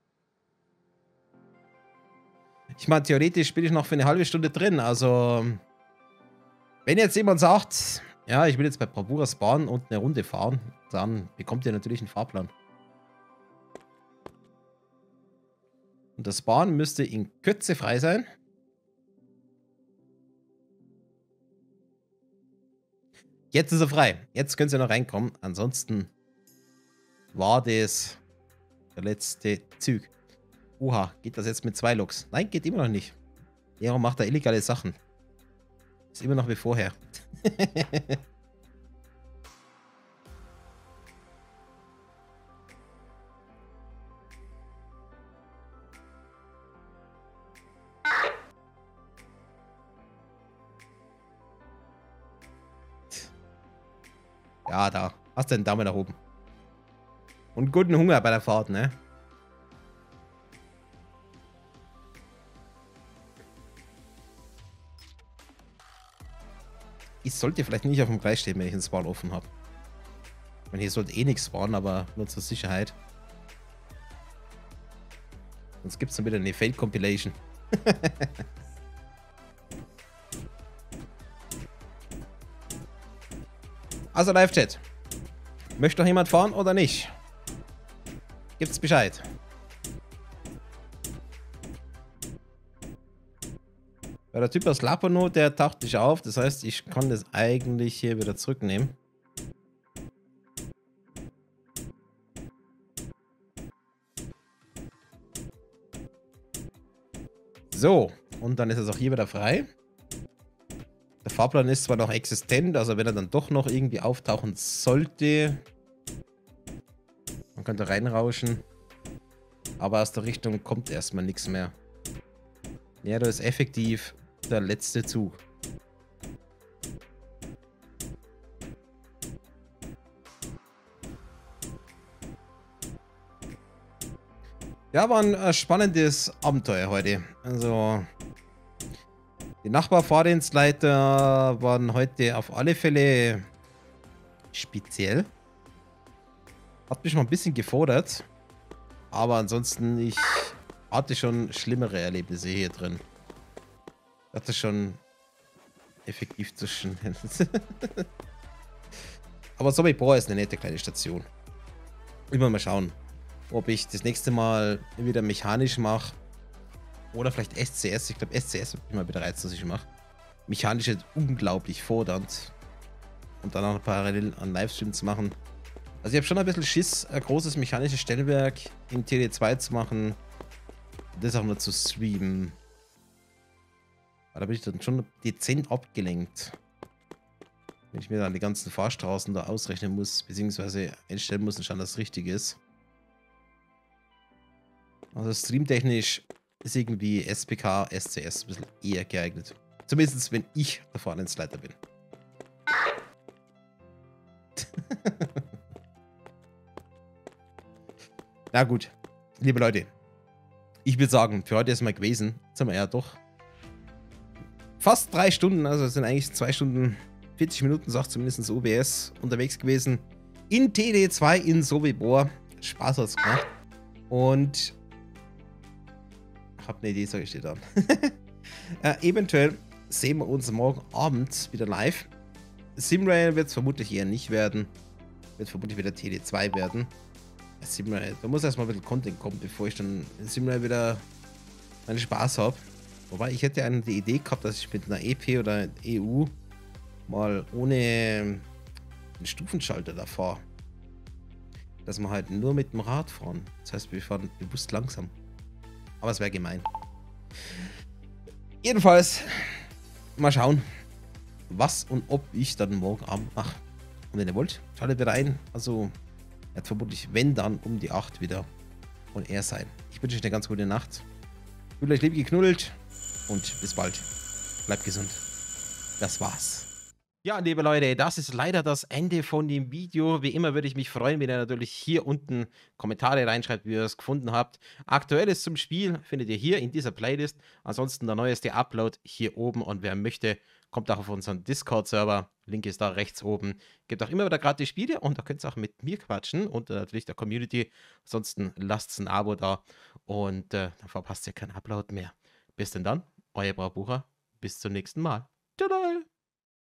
Ich meine, theoretisch bin ich noch für eine halbe Stunde drin. Also, wenn jetzt jemand sagt, ja, ich will jetzt bei Bravuras Bahn und eine Runde fahren, dann bekommt ihr natürlich einen Fahrplan. Und das Bahn müsste in Kürze frei sein. Jetzt ist er frei. Jetzt können sie noch reinkommen. Ansonsten war das der letzte Zug. Oha, geht das jetzt mit zwei Loks? Nein, geht immer noch nicht. Nero macht da illegale Sachen. Ist immer noch wie vorher. Ja, da. Hast du den Daumen nach oben. Und guten Hunger bei der Fahrt, ne? Ich sollte vielleicht nicht auf dem Gleis stehen, wenn ich einen Spawn offen habe. Ich meine, hier sollte eh nichts spawnen, aber nur zur Sicherheit. Sonst gibt es dann wieder eine Fail-Compilation. Also Live-Chat. Möchte noch jemand fahren oder nicht? Gibt's Bescheid. Weil der Typ aus Lapono, der taucht nicht auf. Das heißt, ich kann das eigentlich hier wieder zurücknehmen. So, und dann ist es auch hier wieder frei. Der Fahrplan ist zwar noch existent, also wenn er dann doch noch irgendwie auftauchen sollte, man könnte reinrauschen. Aber aus der Richtung kommt erstmal nichts mehr. Ja, da ist effektiv der letzte Zug. Ja, war ein äh, spannendes Abenteuer heute. Also, die Nachbarfahrdienstleiter waren heute auf alle Fälle speziell. Hat mich mal ein bisschen gefordert. Aber ansonsten, ich hatte schon schlimmere Erlebnisse hier drin. Das ist schon effektiv zu schnell. Aber Sobibor ist eine nette kleine Station. Immer mal schauen, ob ich das nächste Mal wieder mechanisch mache. Oder vielleicht S C S. Ich glaube, S C S wird mich mal wieder reizen, was ich mache. Mechanisch ist unglaublich fordernd. Und dann auch parallel an Livestream zu machen. Also ich habe schon ein bisschen Schiss, ein großes mechanisches Stellwerk in T D zwei zu machen. Das auch nur zu streamen. Aber da bin ich dann schon dezent abgelenkt. Wenn ich mir dann die ganzen Fahrstraßen da ausrechnen muss, beziehungsweise einstellen muss und schauen, dass es richtig ist. Also streamtechnisch ist irgendwie S P K, S C S ein bisschen eher geeignet. Zumindest wenn ich der Fahrdienstleiter bin. Na gut, liebe Leute. Ich würde sagen, für heute ist mal gewesen. Jetzt haben wir ja doch fast drei Stunden, also es sind eigentlich zwei Stunden, vierzig Minuten, sagt zumindest O B S, unterwegs gewesen. In T D zwei in Sobibor. Spaß hat's gemacht. Und hab eine Idee, sage ich dir dann. äh, eventuell sehen wir uns morgen Abend wieder live. Simrail wird es vermutlich eher nicht werden. Wird vermutlich wieder T D zwei werden. Simrail, da muss erstmal ein bisschen Content kommen, bevor ich dann in Simrail wieder meinen Spaß habe. Wobei ich hätte eine die Idee gehabt, dass ich mit einer E P oder E U mal ohne einen Stufenschalter da fahre. Dass wir halt nur mit dem Rad fahren. Das heißt, wir fahren bewusst langsam. Aber es wäre gemein. Jedenfalls, mal schauen, was und ob ich dann morgen Abend mache. Und wenn ihr wollt, schaltet wieder ein. Also, er wird vermutlich, wenn dann, um die acht wieder on air sein. Ich wünsche euch eine ganz gute Nacht. Fühlt euch lieb geknuddelt und bis bald. Bleibt gesund. Das war's. Ja, liebe Leute, das ist leider das Ende von dem Video. Wie immer würde ich mich freuen, wenn ihr natürlich hier unten Kommentare reinschreibt, wie ihr es gefunden habt. Aktuelles zum Spiel findet ihr hier in dieser Playlist. Ansonsten der neueste Upload hier oben. Und wer möchte, kommt auch auf unseren Discord-Server. Link ist da rechts oben. Gibt auch immer wieder gratis Spiele und da könnt ihr auch mit mir quatschen und äh, natürlich der Community. Ansonsten lasst ein Abo da und äh, dann verpasst ihr keinen Upload mehr. Bis denn dann, euer Braubucher. Bis zum nächsten Mal. Ciao.